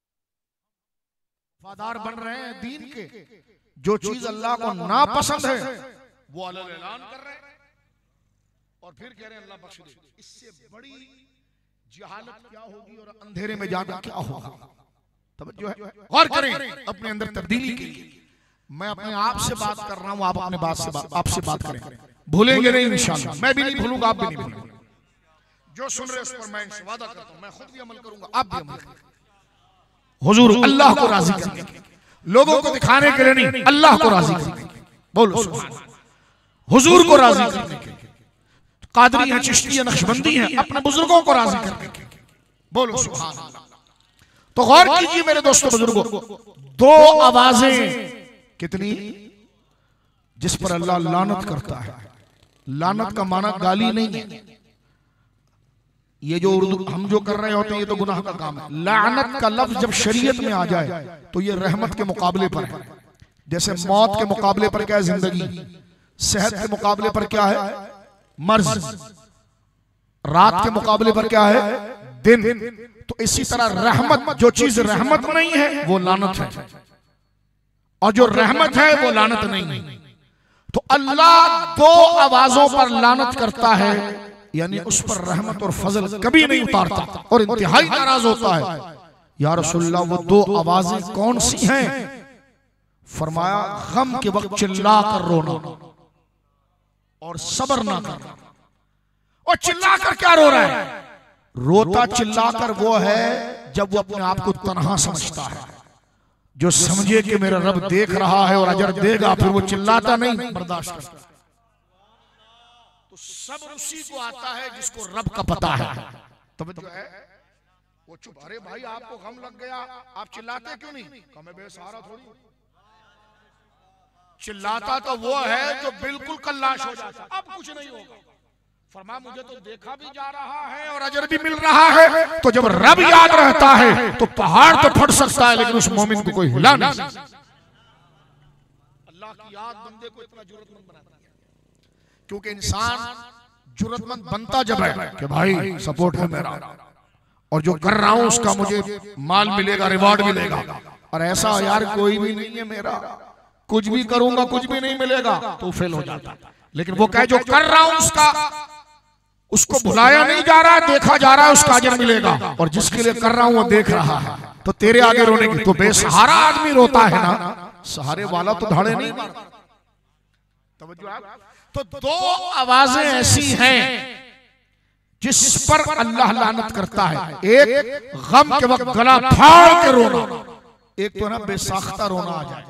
वफादार बन रहे हैं दीन के, जो चीज अल्लाह को नापसंद है वो ऐलान कर रहे हैं और फिर कह रहे हैं अल्लाह बख्श दे। इससे बड़ी जहालत क्या होगी और अंधेरे में जाना क्या होगा? तवज्जो है, गौर करें अपने अंदर तब्दीली की। मैं अपने आप से बात कर रहा हूं, आप अपने बात से आपसे बात करें, भूलेंगे नहीं इंशाअल्लाह। मैं भी नहीं भूलूंगा, आप भी नहीं भूलेंगे। जो सुन रहे उस पर मैं वादा करता हूं, मैं खुद भी अमल करूंगा, आप भी अमल करेंगे। हुजूर अल्लाह को राजी करने के, लोगों को दिखाने के लिए नहीं, अल्लाह को राजी करने के। बोलो सुभान अल्लाह। हुजूर को राजी करने के, कादरी है, चिश्ती है, नक्शबंदी है, अपने बुजुर्गों को राजी करने के। बोलो सुभान अल्लाह। तो गौर कीजिए मेरे दोस्तों बुजुर्गों, दो आवाजें कितनी, जिस पर अल्लाह लानत करता है। लानत का माना गाली नहीं है, ये जो उर्दू हम जो कर रहे होते हैं ये तो गुनाह का काम है। लानत का लफ्ज जब शरीयत में आ जाए तो ये रहमत के मुकाबले पर है। जैसे मौत के मुकाबले पर क्या है जिंदगी, सेहत के मुकाबले पर क्या है मर्ज, रात के मुकाबले पर क्या है दिन। तो इसी तरह रहमत, जो चीज रहमत नहीं है वो लानत है, और जो रहमत है वो लानत नहीं है। तो अल्लाह दो आवाजों पर लानत करता है, यानी उस पर रहमत और फजल कभी नहीं उतारता और इंतहाई नाराज होता है। या रसूलल्लाह वो दो आवाजें कौन सी हैं? फरमाया गम के वक्त चिल्ला कर रोना और सब्र ना करना। और चिल्लाकर क्या रो रहा है? रोता चिल्लाकर वो है जब वो अपने आप को तन्हा समझता है, जो समझे कि मेरा रब देख रहा है और अजर देगा, फिर वो चिल्लाता नहीं, बर्दाश्त करता। सब्र उसी को आता है जिसको रब का पता है। तब जो है वो चुप, अरे भाई आपको गम लग गया, आप चिल्लाते क्यों नहीं? मैं बेसहारा थोड़ी, चिल्लाता तो वो है जो बिल्कुल कल्लाश हो जाता, अब कुछ नहीं होगा। फरमा मुझे तो देखा भी जा रहा है और अजर भी मिल रहा है, तो जब रब याद रहता है तो पहाड़ तो फट सकता है लेकिन उस मोमिन को कोई हिला नहीं सकता। अल्लाह की याद बंदे को इतना जुर्रतमंद बनाती है, क्योंकि इंसान जुर्रतमंद बनता जब है कि भाई सपोर्ट है मेरा और जो कर रहा हूं उसका मुझे माल मिलेगा, रिवॉर्ड मिलेगा, और ऐसा यार कोई भी नहीं है मेरा, कुछ भी करूंगा कुछ भी नहीं मिलेगा, तो फेल हो जाता। लेकिन वो कहे जो कर रहा हूं उसको भुलाया नहीं जा रहा, देखा जा रहा है, उसका अजर मिलेगा, और जिसके लिए कर रहा हूं वो देख रहा है, तो तेरे आगे रोने की। तो बेसहारा आदमी रोता है ना, सहारे वाला तो धाड़े नहीं मारता। तो दो आवाजें ऐसी हैं जिस पर अल्लाह लानत करता है, एक गम के वक्त गला फाड़ के रोना, एक तो ना बेसाख्ता रोना आ जाए।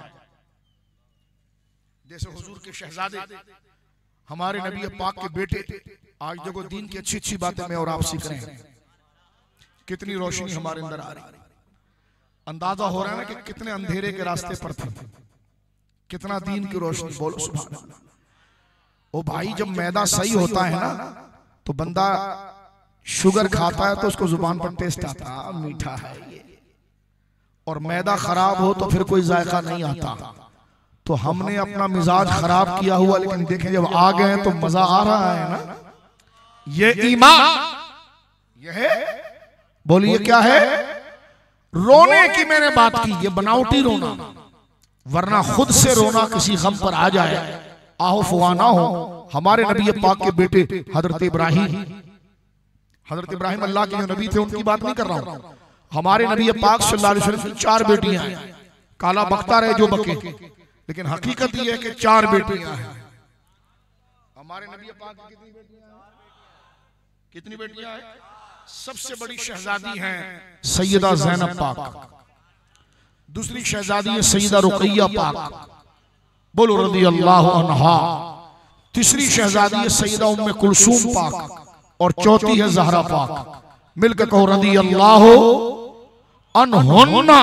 जैसे हुजूर के शहजादे हमारे नबी पाक के बेटे, आज देखो दीन की अच्छी अच्छी बातें मैं और आप सीख रहे हैं, कितनी रोशनी हमारे अंदर आ रही है। अंदाजा हो रहा है ना कि कितने अंधेरे के रास्ते पर थे, कितना दीन की रोशनी। बोलो सुभान अल्लाह। ओ भाई जब मैदा सही होता है ना तो बंदा शुगर खाता है तो उसको जुबान पर टेस्ट आता है, मीठा है ये, और मैदा खराब हो तो फिर कोई जायका नहीं आता। तो हमने अपना मिजाज खराब किया हुआ, लेकिन देखें जब आ गए तो मजा आ रहा है ना। ये ईमान, ये है, बोलिए क्या है? रोने की मैंने बात की, ये बनावटी रोना, वरना खुद से रोना किसी गम पर आ जाए, आहो फुआना हो। हमारे नबी पाक के बेटे हजरत इब्राहिम अल्लाह के जो नबी थे उनकी बात नहीं कर रहा हूं, हमारे नबी पाक सल्लल्लाहु अलैहि वसल्लम की 4 बेटियां हैं। काला बकता रहे जो बके, लेकिन हकीकत यह है कि 4 बेटियां हैं। हमारे नबी पाक की कितनी बेटियां हैं? सबसे बड़ी शहजादी हैं सैयदा ज़ैनब पाक, दूसरी शहजादी है सैयदा रुकैया पाक, बोलो रज़ी अल्लाह अन्हा, तीसरी शहजादी है सैयदा उम्मे कुलसूम पाक, और चौथी है ज़हरा पाक। मिलकर कहो रज़ी अल्लाह अन्हुन्ना।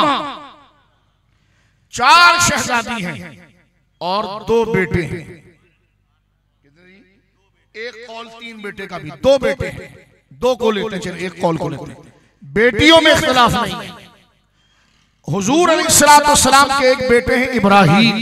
4 शहजादी हैं और 2 बेटे हैं। एक कौल 3 बेटे का भी, 2 बेटे हैं, 2 को लेते चले, एक कौल को लेते। बेटियों में इख्तिलाफ नहीं है। हुजूर अलैहिस्सलाम के एक बेटे हैं इब्राहिम,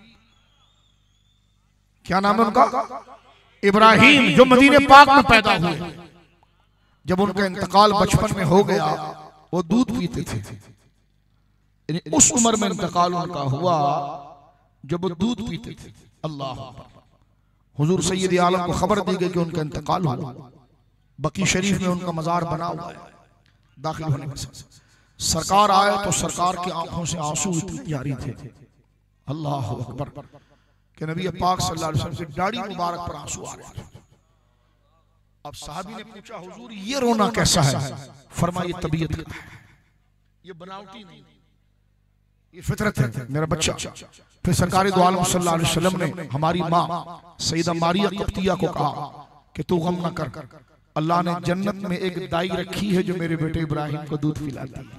क्या नाम है उनका? इब्राहिम, जो मदीने पाक में पैदा हुए। जब उनका इंतकाल बचपन में हो गया, वो दूध पीते थे, उस उम्र में इंतकाल उनका हुआ जब वो दूध पीते थे। अल्लाह हुजूर सैयद आलम को खबर दी गई कि उनका इंतकाल हुआ। बकी शरीफ में उनका मजार बना हुआ है। दाखिल होने के साथ सरकार आए तो सरकार की आंखों से आंसू इतने जारी थे, अल्लाह अकबर, कि नबी पाक सल्लल्लाहु अलैहि वसल्लम की दाढ़ी मुबारक पर आंसू आ रहे थे। अब साहबी ने पूछा हुजूर ये रोना कैसा है? फरमाया तबीयत का है, ये बनावटी नहीं, ये फितरत है मेरा बच्चा। फिर सरकार दो आलम सल्लल्लाहु अलैहि वसल्लम ने हमारी माँ सैयदा मारिया कप्तिया को कहा कि तू गम न कर, अल्लाह ने जन्नत में एक दाई रखी है जो मेरे बेटे इब्राहिम को दूध पिलाती है।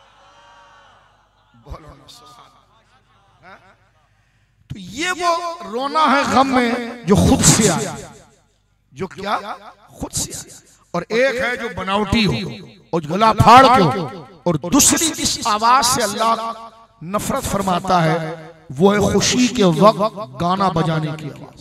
तो ये वो रोना है गम में जो खुद से आया, जो क्या खुद से आया, और एक है जो बनावटी हो और गला फाड़ के हो, और दूसरी जिस आवाज से अल्लाह नफरत फरमाता है वो है खुशी के वक्त गाना बजाने की आवाज।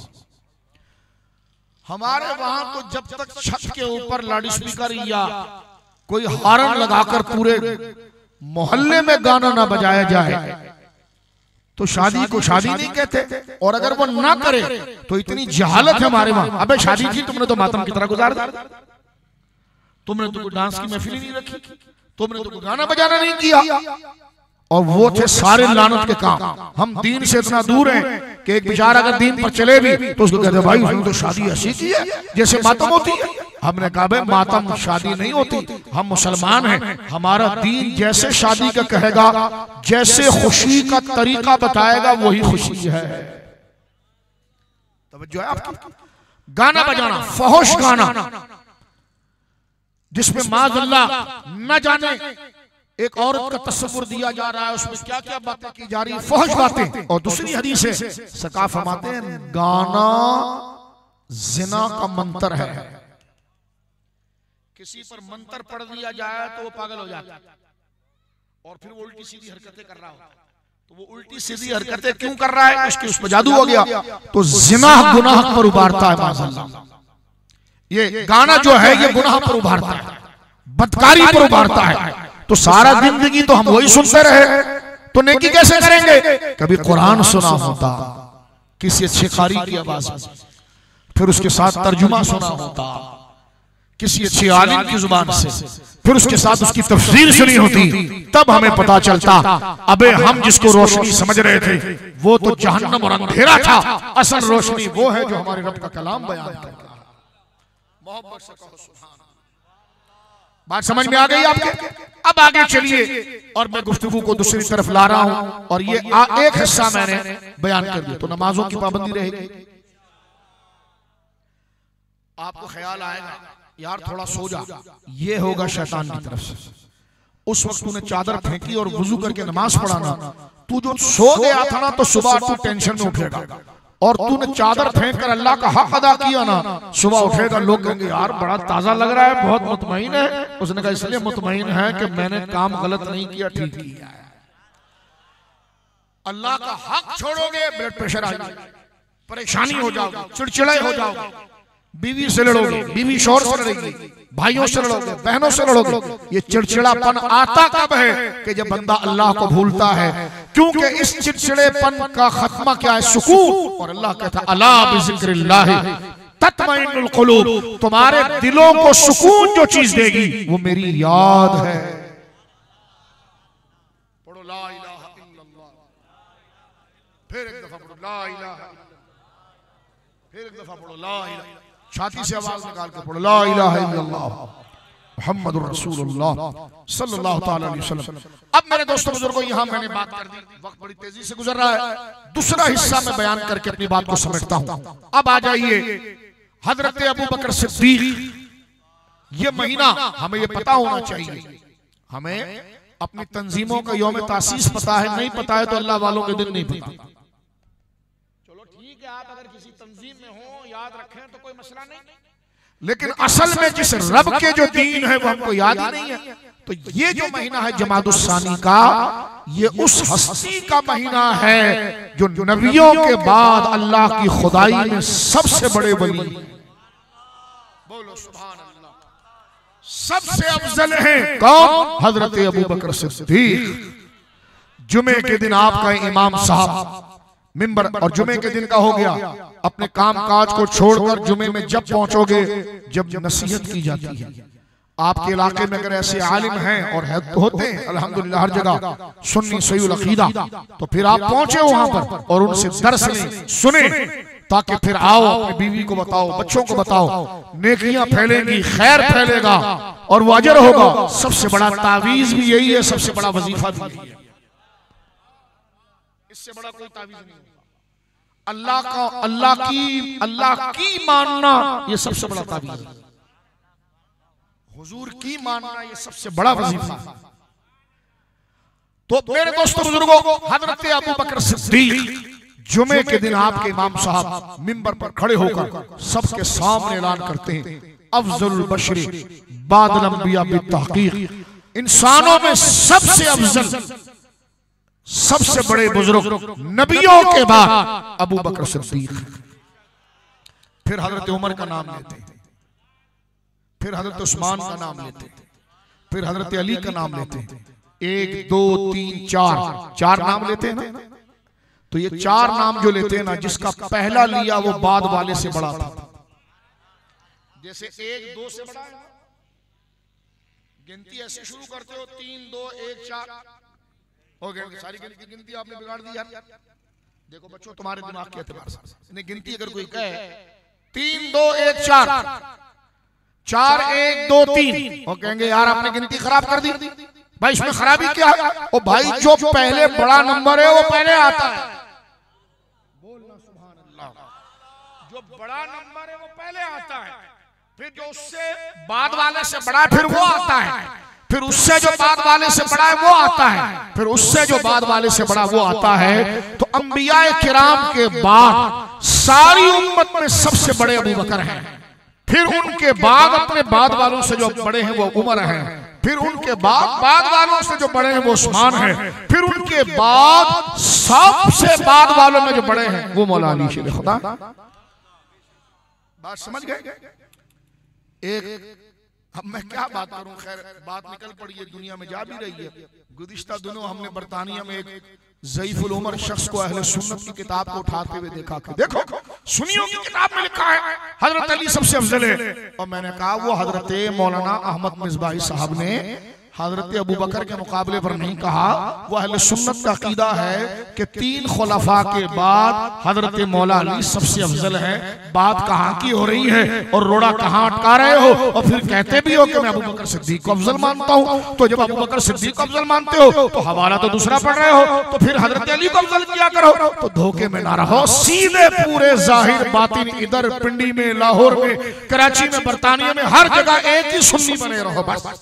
हमारे वहां तो जब तक छत के ऊपर लाउड स्पीकर या कोई हॉर्न लगाकर पूरे मोहल्ले में गाना ना बजाया जाए तो शादी को शादी नहीं कहते, और अगर वो ना करे तो इतनी जहालत है हमारे वहां। अबे शादी की तुमने तो मातम की तरह गुजार दिया, तुमने तो कोई डांस की महफिल नहीं रखी, तुमने तो कोई गाना बजाना नहीं किया, और वो थे सारे लानत के काम। हम दीन से इतना दूर हैं कि एक बेचारा अगर दीन पर चले भी तो उसको कहते भाई उसने तो शादी ऐसी की है जैसे मातम होती है। हमने कहा भाई मातम शादी नहीं होती, हम मुसलमान हैं, हमारा दीन जैसे शादी का कहेगा, जैसे खुशी का तरीका बताएगा वही खुशी है। तवज्जो है आपकी? गाना बजाना, फहोश गाना, जिसमें माज़अल्लाह न जाने एक औरत का तस्वुर दिया जा रहा है, उसमें क्या क्या बातें की जा रही है, फहश बातें। और दूसरी हदीस है, सरकार फरमाते हैं गाना जिना का मंत्र है। किसी पर मंत्र पढ़ दिया जाए तो वो पागल हो जाता है और फिर वो उल्टी सीधी हरकतें कर रहा होता है। तो वो उल्टी सीधी हरकतें क्यों कर रहा है, उसके उस पर जादू हो गया, तो जिना गुनाह पर उभारता है माज़अल्लाह। ये गाना जो है ये गुनाह पर उभारता है, बदकारी पर उभारता है। तो सारा जिंदगी तो हम वही सुनते रहे तो नेकी कैसे करेंगे? कभी कुरान सुना होता किसी अच्छे कारी की आवाज में, फिर उसके साथ तर्जुमा सुना होता किसी अच्छे आलिम की जुबान से, फिर उसके साथ उसकी तफसीर सुनी होती, तब हमें पता चलता अबे हम जिसको रोशनी समझ रहे थे वो तो जहन्नम और अंधेरा था, असल रोशनी वो है जो हमारे रब का कलाम बयान करता है। मोहब्बत से कहो सुभान अल्लाह। बात समझ में आ गई आपके? अब आगे चलिए और मैं गुफ्तगू को दूसरी तरफ ला रहा हूं और ये एक हिस्सा मैंने बयान कर दिया। तो नमाजों की पाबंदी रहेगी। आपको ख्याल आएगा यार थोड़ा सो जा, ये होगा शैतान की तरफ से। उस वक्त तूने चादर फेंकी और वुजू करके नमाज पढ़ा ना, तू जो सो गया था ना तो सुबह तू टेंशन में उठेगा, और तूने चादर फेंक कर अल्लाह का हक अदा किया ना, सुबह उठेगा लोग कहेंगे यार बड़ा ताजा लग रहा है, बहुत मुतमईन है। उसने कहा इसलिए मुतमईन है कि मैंने काम गलत नहीं किया, ठीक किया है। अल्लाह का हक छोड़ोगे ब्लड प्रेशर आ जाएगा, परेशानी हो जाओगे, चिड़चिड़ाई हो जाओगे, बीवी से लड़ोगे, बीवी शौहर से लड़ेगी, भाइयों से लड़ोगे, बहनों से लड़ोगे। ये चिड़चिड़ापन आता कब है कि जब बंदा अल्लाह को भूलता है, क्योंकि इस चिड़चिड़ेपन का खत्मा क्या है? सुकून। और अल्लाह कहता है अला बिज़िक्रिल्लाह तत्मइन्नुल कुलूब, तुम्हारे दिलों को सुकून जो चीज देगी वो मेरी याद है। पढ़ो ला इलाहा इल्लल्लाह, फिर एक दफा पढ़ो ला इलाहा इल्लल्लाह, फिर एक दफा पढ़ो ला इलाहा, छाती से आवाज निकाल के पढ़ो ला इलाहा इल्लल्लाह मुहम्मदुर रसूलुल्लाह सल्लल्लाहु तआला अलैहि वसल्लम। अब मेरे दोस्तों बुजुर्गों, यहां मैंने बात कर दी, वक्त बड़ी तेजी से गुजर रहा है। दूसरा हिस्सा मैं बयान करके अपनी बात को समेटता हूं। अब आ जाइए हजरत अबू बकर सिद्दीक। ये महीना हमें ये पता होना चाहिए, हमें अपनी तंजीमों का यौम तासीस पता है, नहीं पता है तो अल्लाह वालों के दिन नहीं पता। चलो ठीक है, आप अगर किसी तंजीम में हो याद रखें तो कोई मसला नहीं, लेकिन असल में जिस रब के जो दीन है वो हमको याद ही नहीं है। तो ये जो महीना है जमादुस्सानी का, ये उस हस्ती का महीना है जो नबियों के बाद अल्लाह की खुदाई में सबसे बड़े वली, बोलो सुभान अल्लाह, सबसे अफजल है कौन? हजरत अबू बकर सिद्दीक। जुमे के दिन आपका इमाम साहब मिंबर, और जुमे के दिन का हो गया, अपने काम काज को छोड़कर जुमे में जब पहुंचोगे, जब नसीहत की जाती है, आपके इलाके में अगर ऐसे आलिम हैं और होते हैं अल्हम्दुलिल्लाह हर जगह सुन्नी सहीउल अकीदा, तो फिर आप पहुंचे वहां पर और उनसे दर्स लें, सुने, ताकि फिर आओ अपनी बीवी को बताओ, बच्चों को बताओ, नेकियां फैलेंगी, खैर फैलेगा और वो अजर होगा। सबसे बड़ा तावीज भी यही है, सबसे बड़ा वजीफा भी यही है, इससे बड़ा कोई तावीज नहीं होगा। अल्लाह की मानना ये सबसे बड़ा तावीज है, हुजूर की मानना ये सबसे बड़ा वजीफा। तो मेरे दोस्तों बुजुर्गों, हजरत अबू बकर सिद्दीक जुमे के दिन आपके इमाम साहब मिंबर पर खड़े होकर सबके सामने ऐलान करते हैं, अफजलुल बशरी बादल अंबिया बित्तहकीक, इंसानों में सबसे अफजल, सबसे बड़े बुजुर्ग नबियों के बाद अबू बकर सिद्दीक। फिर हजरत उमर का नाम लेते हैं, फिर हजरत उस्मान का नाम लेते हैं, फिर हजरत अली का नाम लेते हैं। 1 2 3 4 नाम लेते हैं ना। तो ये 4 नाम जो लेते हैं ना, जिसका पहला लिया वो बाद वाले से बड़ा था। जैसे 1 2 से बड़ा है, गिनती ऐसे शुरू करते हो 3 2 1 4 हो गया, सारी गिनती आपने बिगाड़ दी यार। देखो बच्चों, तुम्हारे दिमाग के एतबार से गिनती अगर कोई कहे 3 2 1 4 4 1 2 3, वो कहेंगे यार आपने गिनती खराब कर दी। भाई इसमें खराबी क्या है? ओ भाई जो पहले बड़ा नंबर है वो पहले आता है, बोलना सुभान अल्लाह। जो बड़ा नंबर है वो पहले आता है, फिर जो उससे बाद वाले से बड़ा है फिर वो आता है, फिर उससे जो बाद वाले से बड़ा है वो आता है, फिर उससे जो बाद वाले से बड़ा वो आता है। तो अंबिया किराम के बाद सारी उम्मत में सबसे बड़े अबू बकर हैं, फिर उनके बाद अपने बाद वालों से जो बड़े हैं वो उमर हैं, फिर उनके बाद वालों से जो बड़े हैं वो उस्मान हैं, फिर उनके बाद सबसे बाद वालों में जो बड़े हैं वो मौला अली शेर खुदा। बात समझ गए? एक अब मैं क्या बात करूं, खैर बात निकल पड़ी है, दुनिया में जा भी रही है। गुज़िश्ता दिनों हमने बरतानिया में एक ज़ईफ़ुल उमर शख्स को अहले सुन्नत की किताब को उठाते हुए देखा कि देखो सुन्नियों की किताब में लिखा है हजरत अली सबसे अफजल है, और मैंने कहा वो हजरत मौलाना अहमद मिसबाही साहब ने हजरत अबू बकर के मुकाबले पर नहीं कहा। वो अहले सुन्नत का अकीदा है कि 3 खुलफा के बाद हजरत मौला अली सबसे अफजल है। बात कहाँ की हो रही है और रोड़ा कहाँ अटका रहे हो, और फिर कहते भी हो कि मैं अबू बकर सिद्दीक को अफजल मानता हूँ। तो जब अबू बकर सिद्दीक को अफजल मानते हो तो हवाला तो दूसरा पढ़ रहे हो, तो फिर हजरत अली को अफजल किया करो। तो धोखे में ना रहो, सीधे पूरे जाहिर बातिन इधर पिंडी में, लाहौर में, कराची में, बरतानिया में, हर जगह एक ही सुन्नी बने रहो बस।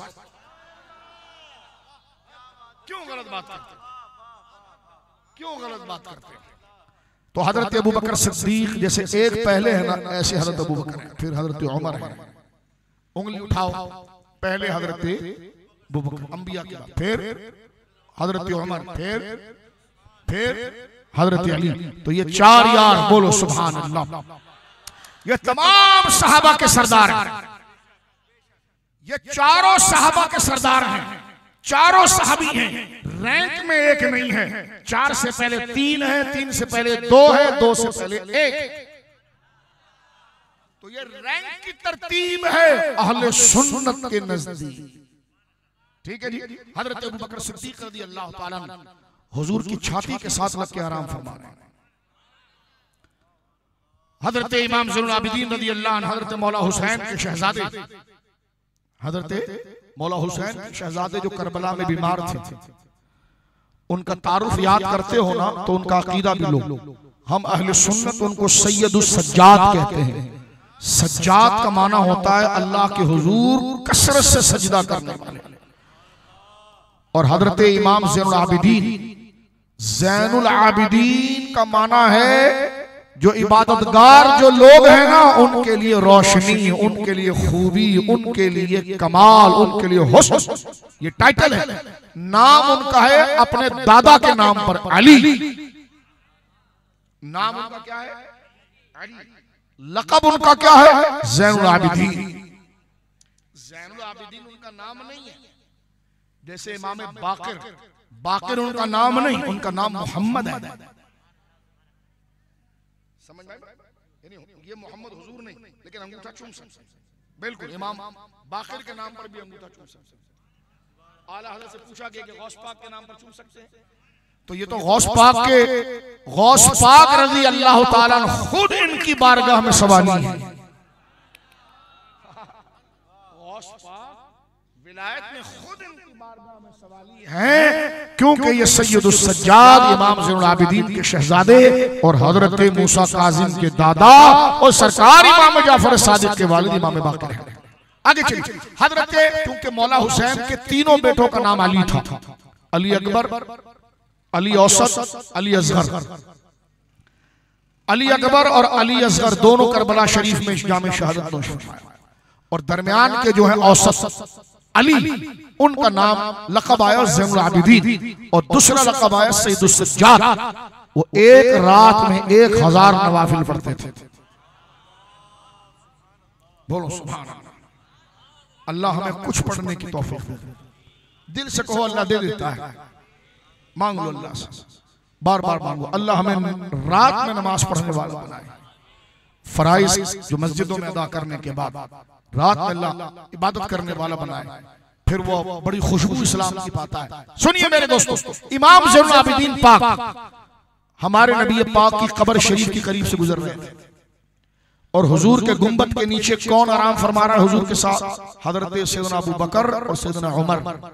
क्यों गलत बात करते, क्यों गलत बात करते? तो हजरत अबू बकर सिद्दीक जैसे एक पहले है ना, ऐसे हजरत अबू बकर है, फिर हजरत उमर है। उंगली उठाओ, पहले हजरत अबू बकर अंबिया के बाद, फिर हजरत उमर, फिर हजरत अली। तो ये 4 यार बोलो सुभान अल्लाह। ये तमाम सहाबा के सरदार हैं, ये चारों सहाबा के सरदार हैं, चारों सहाबी हैं, रैंक में एक नहीं है। 4 से पहले 3 है, 3 से पहले 2 है, 2 से पहले 1। तो ये रैंक की तरतीब है अहले सुन्नत के नजदीक। ठीक है जी। हजरत अबू बकर सिद्दीक रज़ी अल्लाह ताला हुजूर की छाती के साथ लग के आराम फरमा रहे हैं। हजरत इमाम ज़ैनुल आबिदीन रज़ी अल्लाह अन्हु, हजरत मौला हुसैन के शहजादे, हजरत मौला हुसैन के शहजादे जो करबला में बीमार थे, उनका तारुफ याद करते हो ना तो उनका अकीदा भी लो। हम अहले सुन्नत उनको सैयदुस सज्जाद कहते हैं। सज्जाद का माना होता है अल्लाह के हुजूर कसरत से सजदा करने वाले। और हजरत इमाम ज़ैनुल आबिदीन, ज़ैनुल आबिदीन का माना है जो इबादतगार जो लोग हैं ना उनके लिए रोशनी, उनके लिए खूबी, उनके लिए कमाल, उनके लिए हुस्न, ये टाइटल है। नाम उनका है अपने दादा के नाम पर अली। नाम उनका क्या है? अली। लक़ब उनका क्या है? ज़ैनुल आबिदीन। ज़ैनुल आबिदीन उनका नाम नहीं है, जैसे इमाम बाकिर, बाकिर उनका नाम नहीं, उनका नाम मोहम्मद है। समझ में? ये मोहम्मद हुजूर नहीं, लेकिन अंगूठा चूम सकते। बिल्कुल इमाम बाकिर के नाम पर भी अंगूठा चूम सकते। आला हज़रत से पूछा गया कि गौस पाक के नाम पर चूम सकते हैं? तो ये तो गौस पाक रज़ी अल्लाह ताला खुद इनकी बारगाह में सवाली है। गौस पाक विलायत में खुद इनकी बारगाह में सवाली है, क्योंकि ये सैयदुस सज्जाद इमाम ज़ैनुल आबिदीन के शहजादे और हजरत मूसा काज़िम के दादा और सरकार इमाम जाफर सादिक के वालिद इमाम बाकिर हैं। आगे चलिए। हजरत क्योंकि मौला हुसैन के तीनों बेटों का नाम अली था, अली अकबर, अली औसत, अली असगर। अली अकबर और अली असगर दोनों करबला शरीफ में जामे शहादत नोश फरमाए, और दरमियान के जो है औसत अली, उनका नाम लक़ब आया ज़ैनुल आबिदीन, और दूसरा लक़ब आया सैयदुस सज्जाद। वो एक रात में 1000 नवाफिल पढ़ते थे। बोलो सुभान अल्लाह। अल्लाह हमें कुछ पढ़ने की तौफीक दे। दिल से कहो अल्लाह दे देता है, मांग लो अल्लाह से, बार बार मांगो। अल्लाह हमें रात में नमाज पढ़ने वाला बनाए, फराइज जो मस्जिदों में अदा करने के बाद रात में अल्लाह इबादत करने वाला बनाए, फिर वो बड़ी खुशबू इस्लाम की पाता है। सुनिए मेरे दोस्तों, इमाम ज़ैनुल आबिदीन पाक हमारे नबी पाक की कब्र शरीफ के करीब से गुजर रहे थे, और हुजूर के गुंबद के नीचे कौन आराम फरमा रहा है हुजूर के साथ? हजरत सैयदना अबू बकर और सैयदना उमर।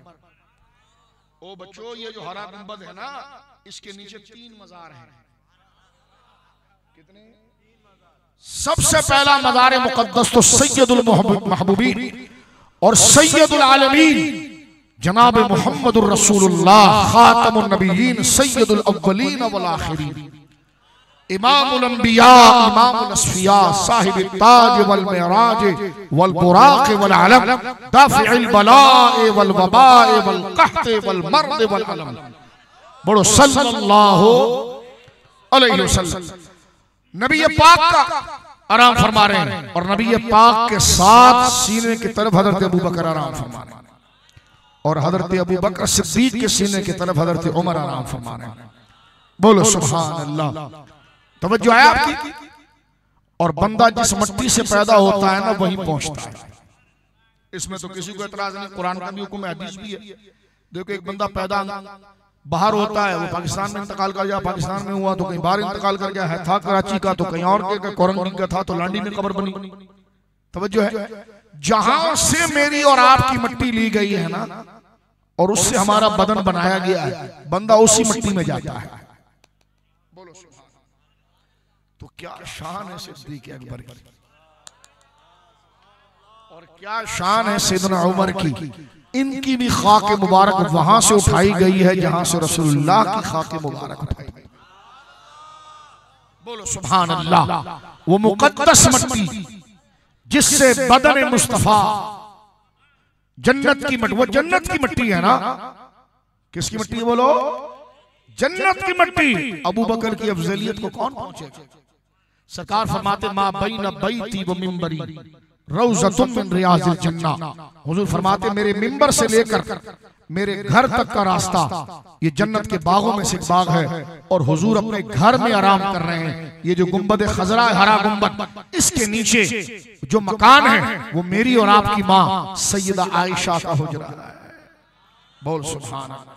ओ बच्चों, ये जो हरा गुंबद है ना, इसके नीचे 3 मज़ार हैं। कितने? सबसे पहला मज़ार मुक़द्दस तो सैयदुल महबूबीन और सैयदुल आलमीन जनाब मुहम्मदुर रसूलुल्लाह खातमुन नबिय्यीन सैयदुल अव्वलीन वल आखिरीन इमामुल अंबिया इमामुल अस्फिया साहिब ताज वल मिराज वल बुराक वल अलम दाफिउल बलाए वल वबाए वल कहत वल मर्द वल अलम। बोलो सल्लल्लाहु अलैहि वसल्लम। नबी पाक का आराम फरमा रहे हैं और नबी पाक के साथ सीने की तरफ हजरत अबू बकर आराम फरमा रहे हैं और हजरत अबू बकर सिद्दीक के सीने की तरफ हजरत उमर आराम फरमा रहे हैं। बोलो सुभान अल्लाह। तवज्जो है आपकी। और बंदा जिस मिट्टी से पैदा होता है ना वहीं पहुंचता है। इसमें तो किसी को एतराज नहीं, कुरान का भी हुक्म है, हदीस भी है। देखो एक बंदा पैदा बाहर होता है, वो पाकिस्तान में इंतकाल कर गया, पाकिस्तान में हुआ तो कहीं बाहर इंतकाल कर गया है, था कराची का तो कहीं और के कोरंगी का था तो लांडी में कब्र बनी। तवज्जो है। जहां से मेरी और आपकी मिट्टी ली गई है ना और उससे हमारा बदन बनाया गया है, बंदा उसी मिट्टी में जाता है। बोलो तो क्या शान है सिद्दीक़ अकबर की और क्या शान है सैयदना उमर की। इनकी भी खाक मुबारक वहां से उठाई गई है जहां से रसूलुल्लाह की खाक मुबारक उठाई गई। बोलो सुभान अल्लाह। वो मुकद्दस मिट्टी जिससे बदन मुस्तफा जन्नत की मिट्टी, वो जन्नत की मिट्टी है ना। किसकी मिट्टी है बोलो? जन्नत की मिट्टी। अबू बकर की अफजलियत को कौन पहुंचेगा? सरकार फरमाते मा बैन बैती व मिंबरी रौज़तुम मिन रियाज़िल जन्ना। हुजूर फरमाते मेरे मिंबर से लेकर मेरे घर तक का रास्ता ये जन्नत के बागों में से एक बाग है और हुजूर अपने घर में आराम कर रहे हैं। ये जो गुंबद खजरा हरा गुंबद, इसके नीचे जो मकान है वो मेरी और आपकी माँ सैयदा आयशा का हुजरा है। बोल सुभान अल्लाह।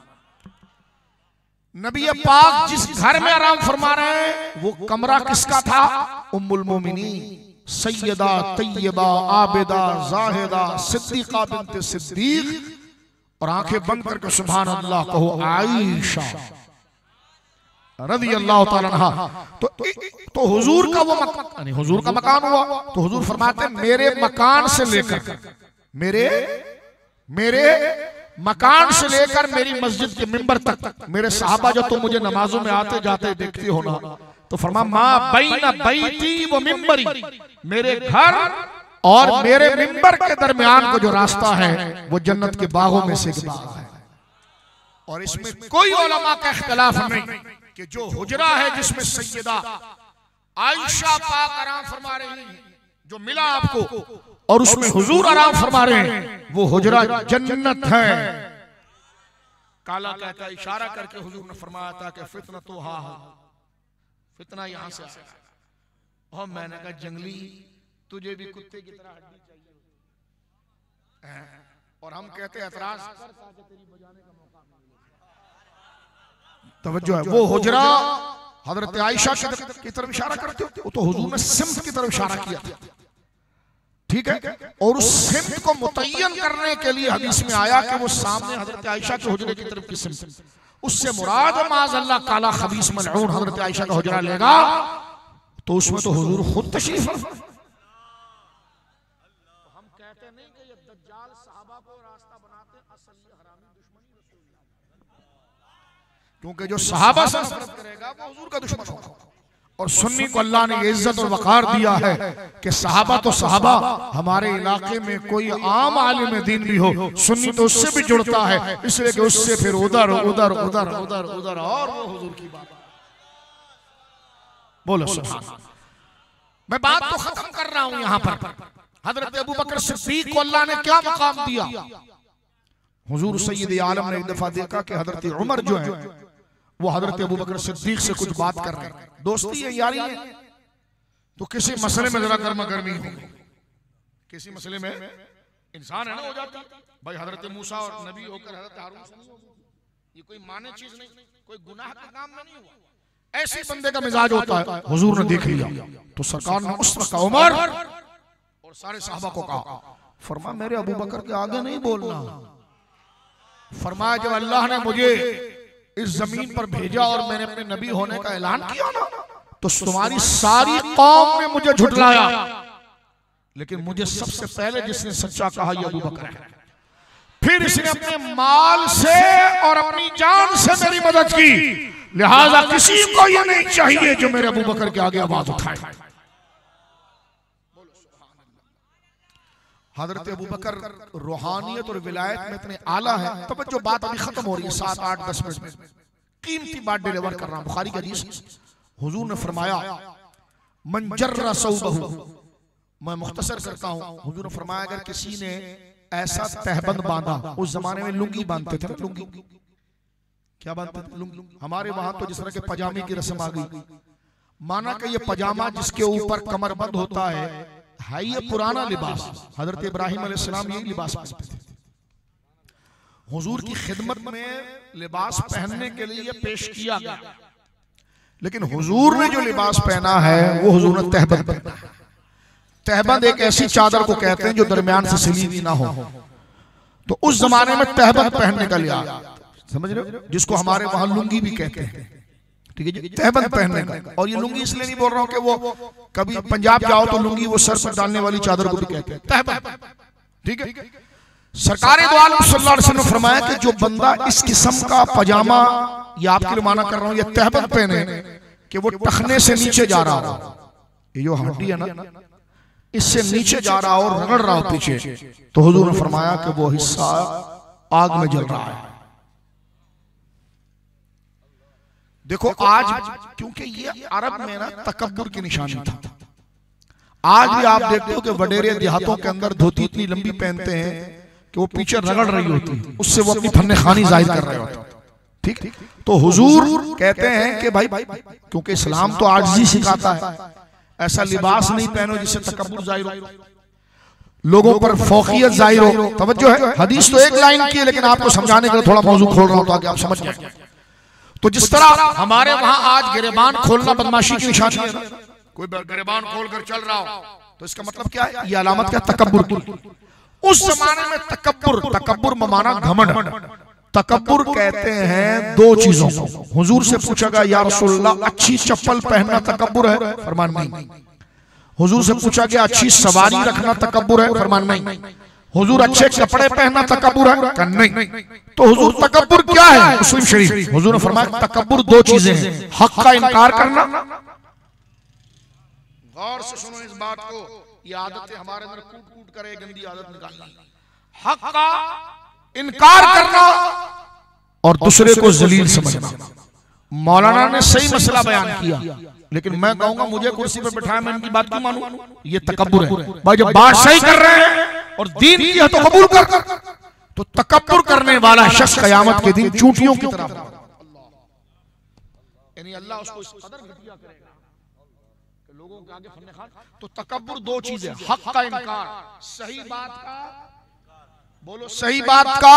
नबी पाक जिस घर में आराम फरमा रहे हैं वो कमरा किसका था? उम्मुल मोमिनीन सैयदा तैयबा आबिदा जाहिदा सिद्दीका बिन्त सिद्दीक। और आंखें बंद करके सुभान अल्लाह कहो आयशा रज़ी अल्लाह ताला अन्हा। तो हुजूर का वो मकान, हुजूर का मकान हुआ तो हुजूर फरमाते मेरे मकान से लेकर मेरे मकान से लेकर मेरी मस्जिद के मिंबर तक मेरे सहाबा जो तुम मुझे नमाजों में आते जाते देखते हो ना, तो फरमा मां बैना बैती व मिंबरी, मेरे घर और मेरे मिंबर के दरमियान को जो रास्ता है वो जन्नत के बागों में से एक बाग है। और इसमें कोई उलमा का इख्तिलाफ नहीं कि जो हुजरा है जिसमें सैयदा आयशा पाक आराम फरमा रही है, जो मिला आपको और उसमें हुजूर आराम फरमा रहे हैं, वो हुजरा जन्नत है। काला कहता इशारा करके हुजूर ने फरमाया था कि फितना तो हा फितना यहां से आया। और मैंने कहा जंगली तुझे भी कुत्ते की तरह हड्डी चाहिए और हम कहते एतराज कर ताकि तेरी बजाने का मौका मिले। तवज्जो है। वो हुजरा हजरत आयशा की तरफ इशारा करते हो तो हुजूर ने सिमत की तरफ इशारा किया था, ठीक है। और उस सिमत को मुतय्यन करने के लिए हदीस में आया कि वो सामने हजरत आयशा के हुजरे की तरफ की सिमत, उससे मुराद माज़अल्लाह काला खबीस मलऊन हजरत आयशा का हुजरा लेगा तो उसमें तो हुजूर खुद तशरीफ। क्योंकि जो सहाबा से नफरत करेगा वो हुजूर का दुश्मन होगा। और सुन्नी को अल्लाह ने ये इज्जत और वकार दिया है कि सहाबा तो सहाबा, हमारे इलाके में कोई आम आलिम दीन भी हो सुन्नी तो उससे भी जुड़ता है, इसलिए कि उससे फिर उधर उधर उधर उधर उधर और वो हुजूर की बात। बोलो सुभान। मैं बात तो खत्म कर रहा हूं यहां पर। हजरत अबू बकर सिद्दीक को अल्लाह ने क्या मकाम दिया? हुजूर सैयद आलम ने एक दफा देखा कि हजरत उमर जो है वो हजरत अबू बकर सिद्दीक से कुछ बात कर रहे हैं, दोस्ती है यारी है, तो किसी मसले में जरा गर्मा गर्मी हो, किसी मसले में इंसान है ना हो जाता भाई। हजरत मूसा और नबी होकर हजरत हारून से नहीं होगी, ये कोई माने चीज नहीं, कोई गुनाह का काम में नहीं हुआ। ऐसे बंदे का मिजाज होता है। हुजूर ने देख लिया तो सरकार ने उस वक्त उमर और सारे सहाबा को कहा, फरमा मेरे अबू बकर के आगे नहीं बोलना। फरमाया जब अल्लाह ने मुझे इस जमीन पर भेजा और मैंने अपने नबी होने का ऐलान किया ना, तो तुम्हारी सारी कौम ने मुझे झुठलाया, लेकिन मुझे सबसे पहले जिसने सच्चा कहा ये अबू बकर है। फिर इसने अपने माल से और अपनी जान से मेरी मदद की, लिहाजा किसी को ये नहीं चाहिए जो मेरे अबू बकर के आगे आवाज उठाए। हजरत अबू बकर रूहानियत और विलायत में इतने आला है। तब जो बात अभी खत्म हो रही है 7, 8, 10 मिनट में, कीमती बात डिलीवर कर रहा हूं। बुखारी का हदीस, हुजूर ने फरमाया मन जर्रा सौबहु, मैं मुख्तसर करता हूं। हुजूर ने फरमाया अगर किसी ने ऐसा तहबंद बांधा, उस जमाने में लुंगी बांधते थे, लुंगी क्या बांधते थे? लुंगी। हमारे वहां तो जिस तरह के पजामे की रस्म आ गई, माना कि ये पजामा जिसके ऊपर कमरबंद होता है ये पुराना लिबास। हजरत इब्राहिम अलैहिस्सलाम यही लिबास पहनते थे। हुजूर की खिदमत में लिबास पहनने के लिए पेश किया गया, लेकिन हुजूर ने जो लिबास पहना है वो हुजूर ने तहबंद पहना है। तहबंद एक ऐसी चादर को कहते हैं जो दरमियान से सिली हुई ना हो, तो उस जमाने में तहबंद पहनने का लिया, समझ रहे हो, जिसको हमारे वहां लुंगी भी कहते हैं, ठीक है जी, तहबंद पहनने का। और ये लुंगी इसलिए नहीं बोल रहा हूं कि वो कभी पंजाब जाओ तो लुंगी वो सर पर डालने वाली चादर को भी कहते हैं तहबंद, ठीक है। सरकार दो आलम सल्लल्लाहु अलैहि वसल्लम ने फरमाया कि जो बंदा इस किस्म का पजामा, या आपके लिए माना कर रहा हूं, ये तहबंद पहने कि वो टखने से नीचे जा रहा हो, ये जो हड्डी है ना इससे नीचे जा रहा हो और रगड़ रहा हो पीछे, तो हुजूर ने फरमाया कि वो हिस्सा आग में जल रहा है। देखो आज, क्योंकि ये अरब में ना तकब्बुर की निशानी था। आज भी आप देखते हो कि वडेरे देहातों के अंदर धोती इतनी लंबी पहनते हैं कि वो पीछे रगड़ रही होती है, उससे वो अपनी फन्ने खानी जाहिर कर रहे होते हैं, ठीक। तो हुजूर कहते हैं कि भाई क्योंकि इस्लाम तो आजिज़ी सिखाता है, ऐसा लिबास नहीं पहनो जिससे तकब्बुर जाहिर हो, लोगों पर फौकियत जाहिर हो। तवज्जो है, हदीस तो एक लाइन की है, लेकिन आपको समझाने के लिए थोड़ा मौजू खोल रहा हूं ताकि आप समझ जाए। तो जिस तरह हमारे वहां आज गिरेबान खोलना बदमाशी की निशानी है, कोई गिरेबान खोलकर चल रहा हो तो इसका मतलब क्या है? ये अलामत क्या? तकब्बुर की। उस जमाने में तकब्बुर माना घमंड। तकब्बुर कहते हैं दो चीजों को। हुजूर से पूछा गया या रसूलल्लाह अच्छी चप्पल पहनना तकब्बुर है? फरमान नहीं। हुजूर से पूछा गया अच्छी सवारी रखना तकब्बुर है? फरमान नहीं। हुजूर अच्छे कपड़े पहनना तकब्बुर है? कहा नहीं। तो हुजूर तकब्बुर क्या है? मुस्लिम शरीफ हुजूर ने फरमाया तकब्बुर दो चीजें हैं, हक का इनकार करना। गौर से सुनो इस बात को, ये आदतें हमारे अंदर कूट कूट कर एक गंदी आदत निकालनी। हक का इनकार करना और दूसरे को जलील समझना। मौलाना ने सही मसला बयान किया, लेकिन मैं कहूंगा मुझे कुर्सी पर बैठाया, मैं इनकी बात क्यों मानूं? ये तकब्बुर है भाई। जब बात सही कर रहे हैं और दीन की है तो कबूल कर। तो तकब्बुर करने वाला शख्स क़यामत के दिन चूंटियों की तरह, यानी अल्लाह उसको इस कदर घटिया करेगा कि लोगों के आगे फन्ने खान। तो तकब्बुर दो चीजें, हक का इनकार, सही बात का, बोलो सही बात का।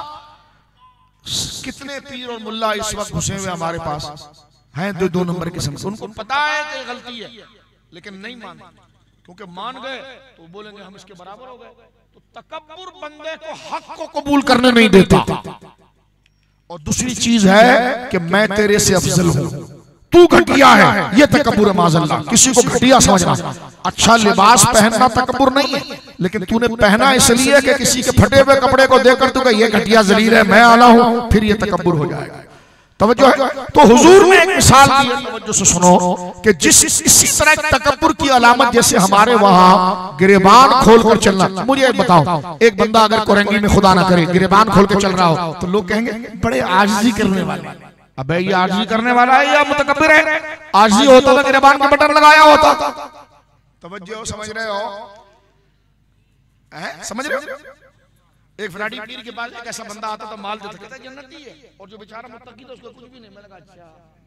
कितने पीर और मुल्ला इस वक्त घुसे हुए हमारे पास हैं दो नंबर के समझ, उनको पता है कि गलती है लेकिन नहीं मानते, क्योंकि मान गए तो बोलेंगे हम इसके बराबर हो गए। तो तकब्बुर बंदे को हक को कबूल करने नहीं देता। और दूसरी चीज है कि मैं तेरे से अफजल हूं, तू घटिया है, ये तकब्बुर है माज़अल्लाह। किसी को घटिया समझना। अच्छा लिबास पहनना तकब्बुर नहीं है, लेकिन तूने पहना इसलिए कि किसी के फटे हुए कपड़े को देखकर तू कहे ये घटिया जलील है, मैं आला हूं, फिर ये तकब्बुर हो जाएगा। तवज्जो है। तो हुजूर ने एक मिसाल दी, तवज्जो से सुनो, कि जिस इसी तरह तकब्बुर की अलामत जैसे हमारे वहां गिरेबान खोलकर चलना। मुझे बताओ, एक बंदा अगर कोरंगी में खुदा ना करे गिरेबान खोल के चल रहा हो तो लोग कहेंगे बड़े आजिज़ी करने वाले। अबे ये आजिज़ी करने वाला है या मुतकब्बिर है? आजिज़ी होता तो गिरेबान का बटन लगाया होता। तवज्जो, समझ रहे हो? समझ रहे हो? एक फराडी पीर के पास एक ऐसा बंदा आता तो माल देता, कहता जन्नती है, और जो बेचारा मुत्तकी था उसको कुछ भी नहीं। मैंने कहा अच्छा।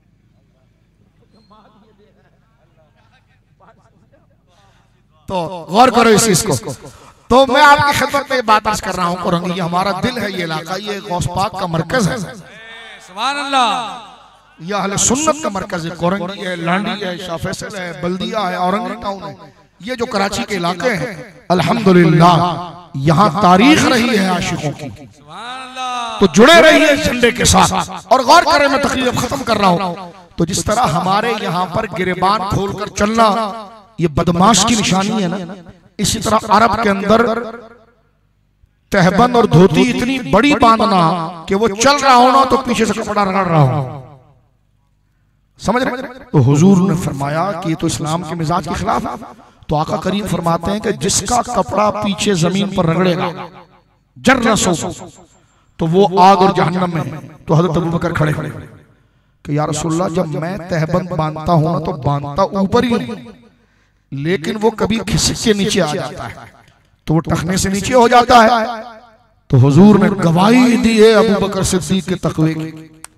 तो गौर करो इस चीज को। तो मैं आपकी खिदमत में बात अर्ज कर रहा हूं, कोरंगी ये हमारा दिल है, ये इलाका, ये गौस पाक का मरकज है। सुभान अल्लाह। ये अहले सुन्नत का मरकज है। कोरंगी है, लांडी है, शाह फैसल है, बल्दिया है, औरंगी टाउन है। ये जो कराची के इलाके हैं, अल्हम्दुलिल्लाह यहाँ तारीख रही है आशिकों की। तो जुड़े रहिए झंडे के साथ। और गौर करें, मैं तकरीर खत्म कर रहा हूं, तो जिस तरह हमारे यहाँ पर गिरबान खोलकर चलना ये बदमाश की निशानी है ना, इसी तरह अरब के अंदर तहबंद और धोती इतनी बड़ी बांधना कि वो चल रहा हो ना तो पीछे से कपड़ा रगड़ रहा हो। समझ रहे? तो हुजूर ने फरमाया कि ये तो इस्लाम के मिजाज के खिलाफ है। तो आका करीम फरमाते हैं कि जिसका कपड़ा पीछे जमीन पर रगड़ेगा जर्रा सो तो वो आग और जहन्नम में है। तो हजरत अबू बकर खड़े खड़े कि या रसूलल्लाह, जब मैं तहबंद बांधता हूं ना तो बांधता ऊपर ही हूं, लेकिन वो कभी खिसक के नीचे आ जाता है, तो वो टखने से नीचे हो जाता है। तो हुजूर ने गवाही दी है अबू बकर सिद्दीक के तकवे की।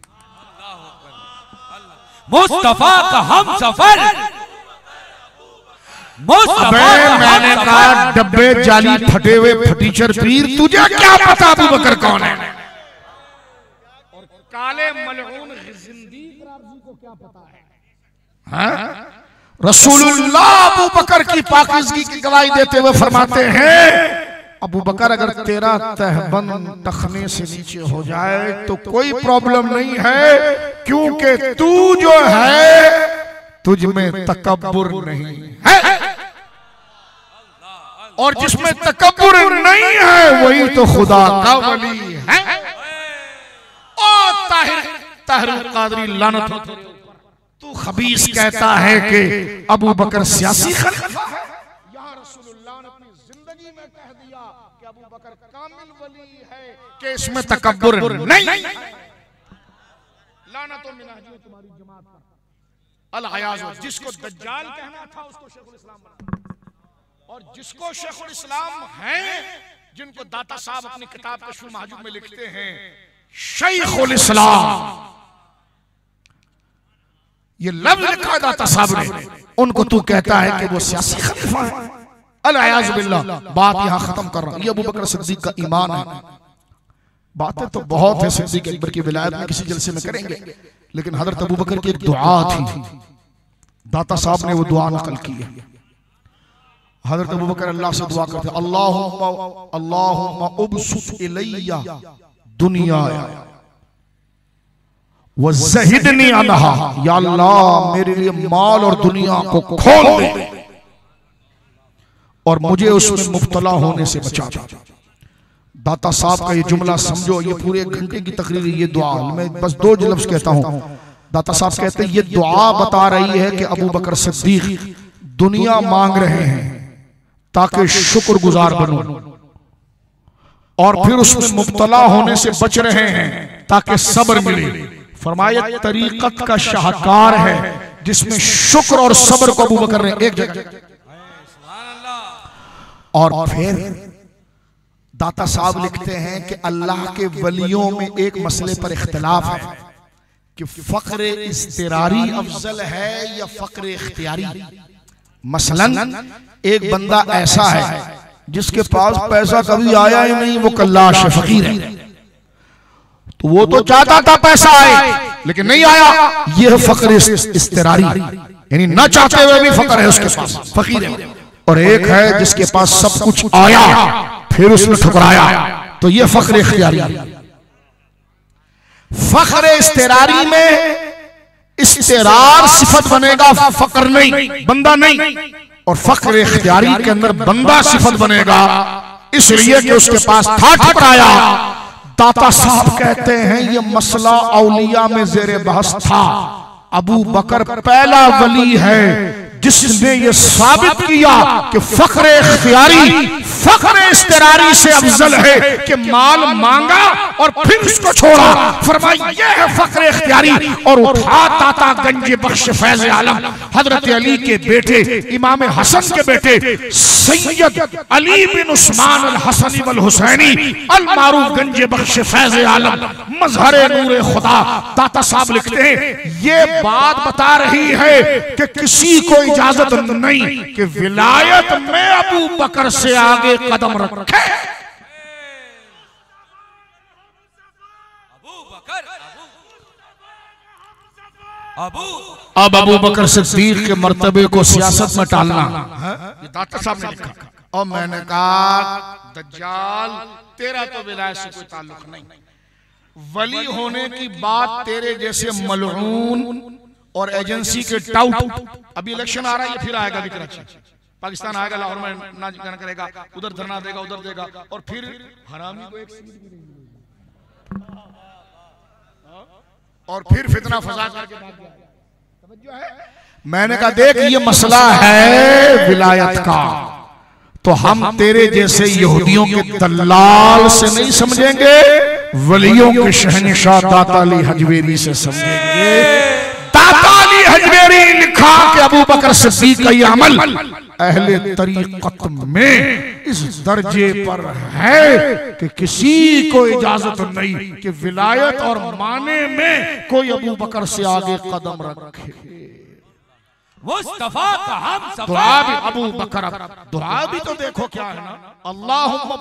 मुस्तफा का हम सफर, मैंने कहा डब्बे जाली फटे हुए फटीचर पीर, तुझे क्या पता अबू बकर कौन है? और काले मलऊन ज़िंदीक़ राज़ी को क्या पता है? रसूलुल्लाह अबू बकर की पाकीज़गी की गवाही देते हुए फरमाते हैं, अबू बकर अगर तेरा तहबंद टखने से नीचे हो जाए तो कोई प्रॉब्लम नहीं है, क्योंकि तू जो है तुझ में तकब्बुर नहीं है, और जिसमें तकब्बुर नहीं है वही तो खुदा का वली है। ओ ताहिर कादरी लानत हो, तू खबीस कहता है कि अबू बकर सियासी खलीफा है। यहाँ रसूलुल्लाह ने अपनी जिंदगी में कह दिया कि अबू बकर कामिल वली है कि इसमें तकब्बुर नहीं। लानत हो मिनाजी तुम्हारी जमात पर। अल हयाज, जिसको दज्जाल कहना था उसको शेखुल इस्लाम बना, और जिसको शेखुल इस्लाम हैं, जिनको दाता साहब अपनी किताब कश्फुल महजूब में लिखते हैं शेखुल इस्लाम, ये लफ्ज़ लिखा दाता साहब ने, उनको तू कहता है कि वो सियासी खलीफा है। अल-अयाज़ बिल्लाह। बात यहां खत्म कर रहा हूं। ये अबू बकर सिद्दीक का ईमान है। बातें तो बहुत है सिद्दीक अकबर की विलायत में, किसी जलसे में करेंगे, लेकिन हजरत अबू बकर की एक दुआ थी, दाता साहब ने वो दुआ नकल की है। हजरत अबू बकर अल्लाह से दुआ करते, अल्लाहुम्मा उबसुत इलैया दुनिया वज़हिदनी अनहा, या अल्लाह मेरे लिए माल और दुनिया को खोल दे और मुझे उसमें मुब्तला होने से बचा दे। दाता साहब का ये जुमला समझो, ये पूरे एक घंटे की तकरीर, ये दुआ मैं बस दो लफ्ज़ कहता हूं। दाता साहब कहते हैं ये दुआ बता रही है कि अबू बकर सिद्दीक दुनिया मांग रहे हैं ताकि शुक्रगुजार बनूं, और फिर उसमें मुब्तला होने से बच रहे हैं ताकि सब्र मिले। फरमाया तरीकत का शाहकार है जिसमें शुक्र और सब्र को अबू बकर ने एक जगह। और फिर दाता साहब लिखते हैं कि अल्लाह के वलियों में एक मसले पर इख्तिलाफ है कि फक्र इस्तिरारी अफजल है या फक्र इख्तियारी। मसलन एक बंदा ऐसा है जिसके पास पैसा कभी आया ही नहीं, वो कल्लाश फकीर है, तो वो तो चाहता था पैसा आए लेकिन नहीं आया, ये है फक्र इस्तिरारी, यानी ना चाहते हुए भी फक्र है उसके पास, फकीर है। और एक है जिसके पास सब कुछ आया फिर उसने ठुकराया, तो ये फक्र इख्तियारी। फक्र इस्तिरारी में इस्तिरार सिफत बनेगा, फक्र नहीं, बंदा नहीं, और फक्र इख्तियारी के अंदर बंदा सिफत बनेगा, इसलिए कि उसके पास था, ठुकराया। दाता साहब कहते हैं ये मसला औलिया में जेरे बहस था। अबू बकर पहला वली है जिसने ये साबित किया कि फख्र इख्तियारी फख्र इस्तिरारी से अफजल है कि माल मांगा और फिर उसको छोड़ा। फरमाया ये है फख्र इख्तियारी। और उठा ताता गंज बख्श फैज़ आलम हजरत अली के बेटे इमाम हसन के बेटे सैयद अली बिन उस्मान अल हसनी वल हुसैनी अल मारूफ गंज बख्श फैज़ आलम मज़हरे नूरे खुदा। दाता साहब लिखते हैं ये बात बता रही है कि किसी को इजाजत नहीं कि विलायत में अबू बकर से आगे कदम रखे। अब अबू बकर सिद्दीक के मर्तबे को सियासत में टालना, ये दाता साहब ने लिखा। और मैंने कहा दज्जाल तेरा तो विलायत से कोई ताल्लुक नहीं, वली होने की बात तेरे जैसे मलऊन और एजेंसी के टाउट, अभी इलेक्शन आ रहा है, ये फिर आएगा कराची, पाकिस्तान आएगा, लाहौर में नाच गाना करेगा, उधर धरना देगा, उधर देगा, और फिर हरामी को एक सीट भी नहीं मिलेगी, और फिर फितना फसाद करके भाग जाएगा। मैंने कहा देख ये मसला है विलायत का, तो हम तेरे जैसे यहूदियों के दलाल से नहीं समझेंगे, वलियों के शहंशाह दाता अली हजवेरी से समझेंगे। दाता अली हजवेरी लिखा कि अबू बकर सिद्दीक का ये अमल अहले तरीक़त में इस दर्जे पर है कि किसी को इजाजत नहीं कि विलायत और माने में कोई अबू बकर से आगे कदम रखे। मुस्तफा का हम सफर। दुआ भी अबू बकर, दुआ भी तो देखो क्या है ना, अल्लाहुम्मा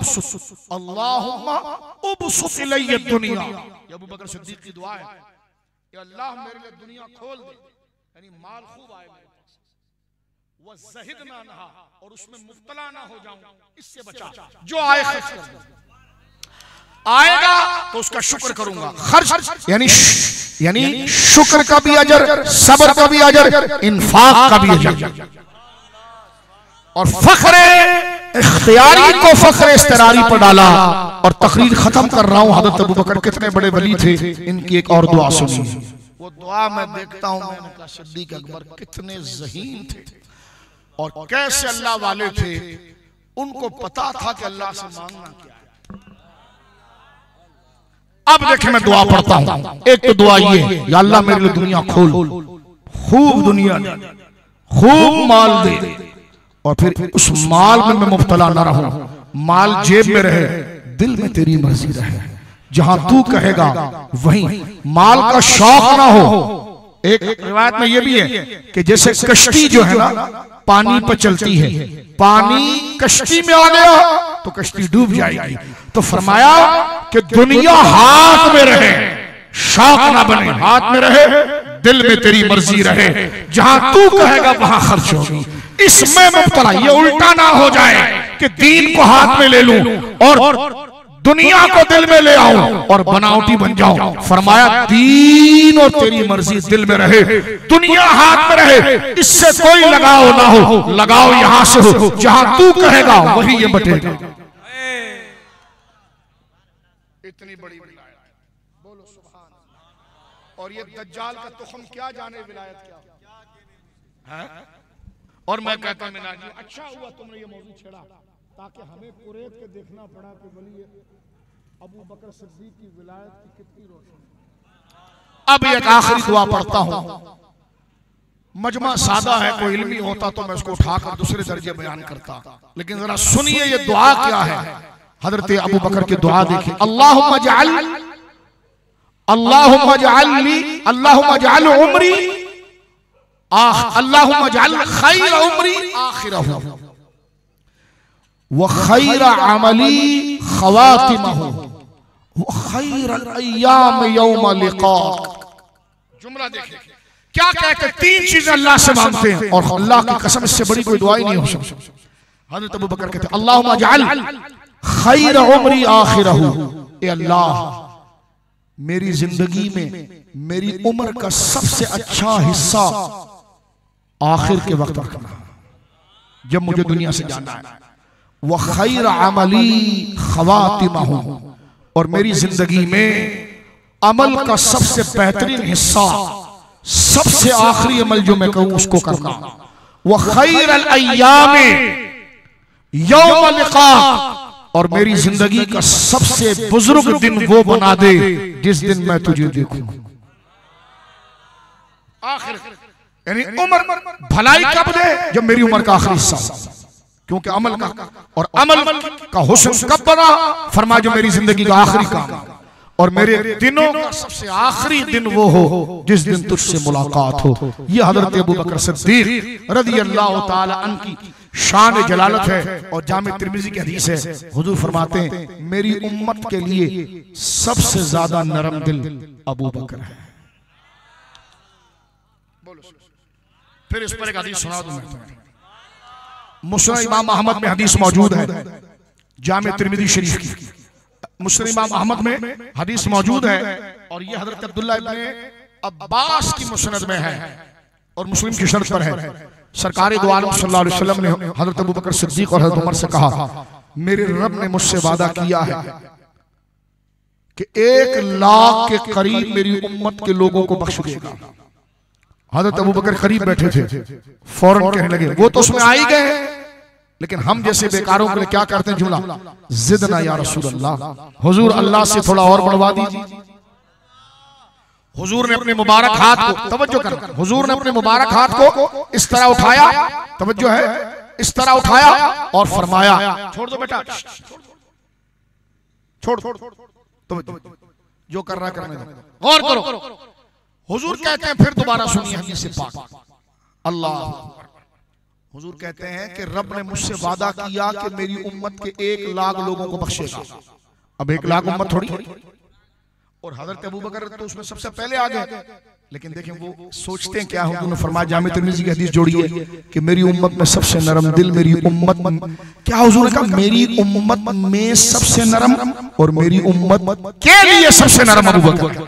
उबसुत इलैया दुनिया, ये अबू बकर सिद्दीक की दुआ है, या अल्लाह मेरे लिए दुनिया खोल दे, यानी माल खूब आए मेरे पास, वज़हिद ना नहा, और उसमें मुब्तला ना हो जाऊं, इससे बचा, जो आए खर्च कर दूं, आएगा तो उसका शुक्र करूंगा, खर्च यानी शुक्र का भी अजर, सब्र का भी अजर, इंफाक का भी अजर, और फख्रे इख्तियारी को फख्रे इस्तिरारी पर डाला। और तकरीर खत्म कर रहा हूं, हज़रत अबू बकर कितने बड़े वली थे, इनकी एक और दुआ सुनिए। वो दुआ मैं देखता हूं, मैंने कहा सिद्दीक अकबर कितने ज़हीन थे और कैसे अल्लाह वाले थे, उनको पता था कि अल्लाह से मांगना क्या है। अब देखें मैं दुआ पढ़ता हूं, एक तो दुआ ये, या अल्लाह मेरे लिए दुनिया खोल, खूब दुनिया दे, खूब माल दे, और फिर उस माल में मैं मुब्तला न रहूं, माल जेब में रहे, दिल में तेरी मर्जी रहे, जहां तू कहेगा वहीं, माल का शौक ना हो। एक रिवायत में यह भी है कि जैसे कश्ती जो है ना पानी पर चलती है, पानी कश्ती में आ गया तो कश्ती डूब जाएगी, तो फरमाया कि दुनिया हाथ में रहे, शौक ना बने, हाथ में रहे, दिल में तेरी मर्जी रहे, जहां तू कहेगा वहां खर्च होगी। इसमें मुब्तला, ये उल्टा ना हो जाए कि दीन को हाथ में ले लूं और दुनिया को दिल में ले आऊं और बनावटी बन जाऊं। फरमाया दीन और तेरी मर्जी दिल में रहे, दुनिया हाथ में रहे, इससे कोई लगाव ना हो, लगाव यहां से हो, जहां तू कहेगा वही ये बटेगा। इतनी बड़ी विलायत, बोलो सुभान अल्लाह। और ये दज्जाल का तुखम क्या जाने विलायत क्या है। और मैं कहता हूं मिनाजी, अच्छा हुआ तुमने ये मौजूद छेड़ा, ताकि हमें कुरैत के देखना पड़ा कि वली अबू बकर सिद्दीक की विलायत की कितनी रोशनी। अब एक आखिरी दुआ पढ़ता हूं, मजमा सादा है, कोई इल्मी होता तो मैं उसको उठाकर दूसरे दर्जे बयान करता, लेकिन जरा सुनिए ये दुआ क्या है। हजरत अबू बकर की दुआ देखिए, अल्लाहुम्मा जअल उमरी, अल्लाहुम्मा जअल खैर उमरी आखिरहु व खैर अमली खवातिमहु व खैर अय्याम यौम लिक़ाक। जुमला देखिए क्या कहते, तीन चीजें अल्लाह से मांगते हैं और अल्लाह की कसम इससे बड़ी कोई दुआ ही नहीं हो सकती। हजरत अबू बकर कहते अल्लाहुम्मा जअल खैर उमरी आखिरहु, ए अल्लाह मेरी जिंदगी में मेरी उम्र का सबसे अच्छा हिस्सा आखिर के वक्त रखना, जब मुझे दुनिया से जाना है। वह खैर अमली खवातिमहु, और मेरी जिंदगी में अमल का सबसे बेहतरीन हिस्सा, सबसे आखिरी अमल जो मैं कहूं उसको करना। वह खैर अय्याम यौम लिक़ाक, और मेरी जिंदगी का सबसे बुजुर्ग दिन वो बना दे जिस दिन मैं तुझे देखूं। आखिर यानी उम्र भलाई कब दे, जब मेरी उम्र का आखिरी हिस्सा, क्योंकि अमल का और अमल का हुस्न कब बना, फरमा जो मेरी जिंदगी का आखिरी काम, और मेरे दिनों का सबसे आखिरी दिन वो हो जिस दिन तुझसे मुलाकात हो। ये हजरत अबू बकर सिद्दीक रज़ियल्लाहु ताला अन्हु की शान जलालत है। और जामे तिर्मिज़ी की हदीस है, हुजूर फरमाते हैं मेरी उम्मत के लिए सबसे ज्यादा नरम दिल अबू बकर है। फिर इस पर एक हदीस सुना दूं, मुस्नद इमाम अहमद में हदीस मौजूद है, जामे तिर्मिज़ी शरीफ की मुस्नद इमाम अहमद में हदीस मौजूद है। और ये हजरत अब्दुल्लाह इब्ने अब्बास की मुसनद में है और मुस्लिम की शर्त पर है, सरकार दो आलम सल्लल्लाहु अलैहि वसल्लम ने हजरत अबू बकर सिद्दीक और हजरत उमर से कहा, मेरे रब ने मुझसे वादा किया है कि 1 लाख के करीब मेरी उम्मत के लोगों को बख्श देगा। हजरत अबू बकर करीब बैठे थे, फौरन कहने लगे, वो तो उसमें आ ही गए, लेकिन हम जैसे बेकारों के लिए क्या करते हैं जुमला, जिदना या रसूल अल्लाह, हुजूर अल्लाह से थोड़ा और बढ़वा दीजिए। हुजूर ने अपने मुबारक हाथ को, तवज्जो करना, हुजूर ने अपने मुबारक हाथ को इस तरह उठाया, तवज्जो है, इस तरह उठाया और फरमाया, छोड़ दो बेटा, छोड़, तवज्जो, जो कर रहा है करने दो, गौर करो। हुजूर कहते हैं, फिर दोबारा सुनिए हदीस पाक, अल्लाह, हुजूर कहते हैं कि रब ने मुझसे वादा किया कि मेरी उम्मत के 1 लाख लोगों को बख्शेगा। अब 1 लाख उम्मत थोड़ी, और हजरत अबू बकर तो उसमें सबसे पहले आ गए, लेकिन देखें वो सोचते हैं क्या, उन्होंने फरमाया, जामे तिर्मिज़ी की हदीस जोड़ी है कि मेरी उम्मत में सबसे नरम दिल मेरी उम्मत, क्या हुजूर ने कहा मेरी उम्मत में सबसे नरम, और मेरी उम्मत के लिए सबसे नरम अबू बकर।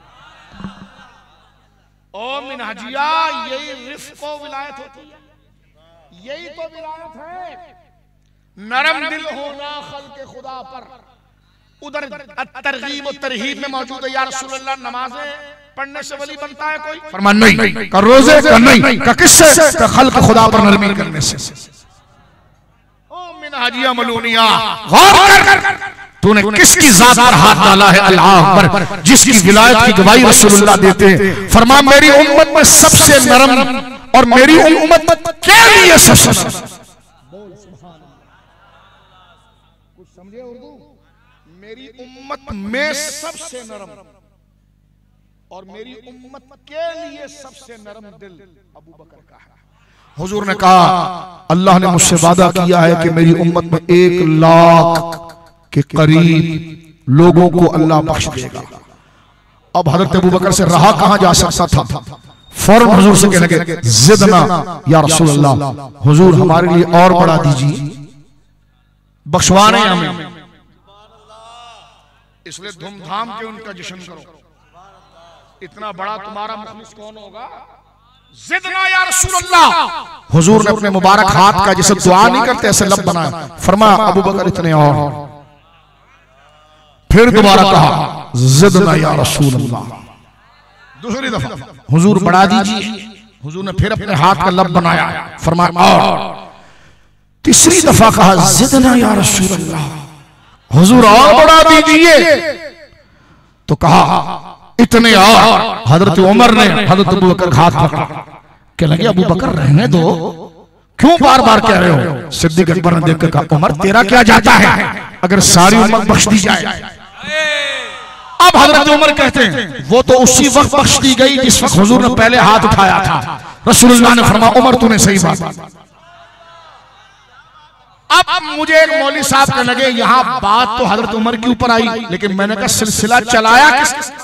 ओ मिनहाजिया, यही रिफ्क़ व विलायत होती है, यही तो विलायत है, नरम दिल होना खल्क़े खुदा पर। उधर तरगीब और तरहीब में मौजूद है, या रसूल अल्लाह नमाज़ें पढ़ने से वली बनता है कोई? फरमान नहीं, का रोजे का नहीं, का किससे, का खल्क़ खुदा पर नरमी करने से। ओ मिनहाजिया मलूनिया, गौर कर, तूने किसकी जात पर हाथ डाला है, अल्लाह पर, जिसकी विलायत की गवाही रसूलुल्लाह देते हैं। फरमा मेरी उम्मत में सबसे नरम और मेरी उम्मत के लिए सबसे नरम। कुछ समझे उर्दू? मेरी उम्मत में सबसे नरम और मेरी उम्मत के लिए सबसे नरम दिल अबू बकर का है। हुजूर ने कहा, अल्लाह ने मुझसे वादा किया है कि मेरी उम्मत में 1 लाख के करीब लोगों को अल्लाह बख्श देगा। अब हजरत अबू बकर से रहा कहां जा सकता था, फौरन हुजूर से कहने लगे, जिदना या रसूल अल्लाह, हुजूर हमारे लिए और बढ़ा दीजिए, बख्शवाने हमें, इसलिए धूमधाम के उनका जश्न करो। इतना बड़ा तुम्हारा मुखलिस कौन होगा? जिदना या रसूल अल्लाह। हुजूर ने अपने मुबारक हाथ का, जैसे दुआ नहीं करते ऐसे लब बनाया, फरमाया अबू बकर इतने और, फिर दोबारा कहा जिदना या रसूल अल्लाह, दूसरी दफा हुजूर बढ़ा दीजिए, हुजूर ने फिर अपने हाथ का लब बनाया, फरमाया और, तीसरी दफा कहा जिदना या रसूल अल्लाह, हुजूर और बढ़ा दीजिए, तो कहा इतने और। हजरत उमर ने हजरत अबू बकर का हाथ पकड़ा, कह लगे अबू बकर रहने दो, क्यों बार बार कह रहे हो? सिद्दीक अकबर ने देखकर कहा, उमर तेरा क्या जाता है अगर सारी उम्मत बख्श दी जाए। अब हजरत उमर कहते हैं, वो तो उसी वक्त बख्श दी गई जिस वक्त हुजूर ने पहले हाथ उठाया था। रसूलुल्लाह ने फरमाया, उमर तूने सही बात। अब मुझे एक मौलवी साहब कहने लगे, यहां बात तो हजरत उमर के ऊपर आई, लेकिन मैंने कहा सिलसिला चलाया किस,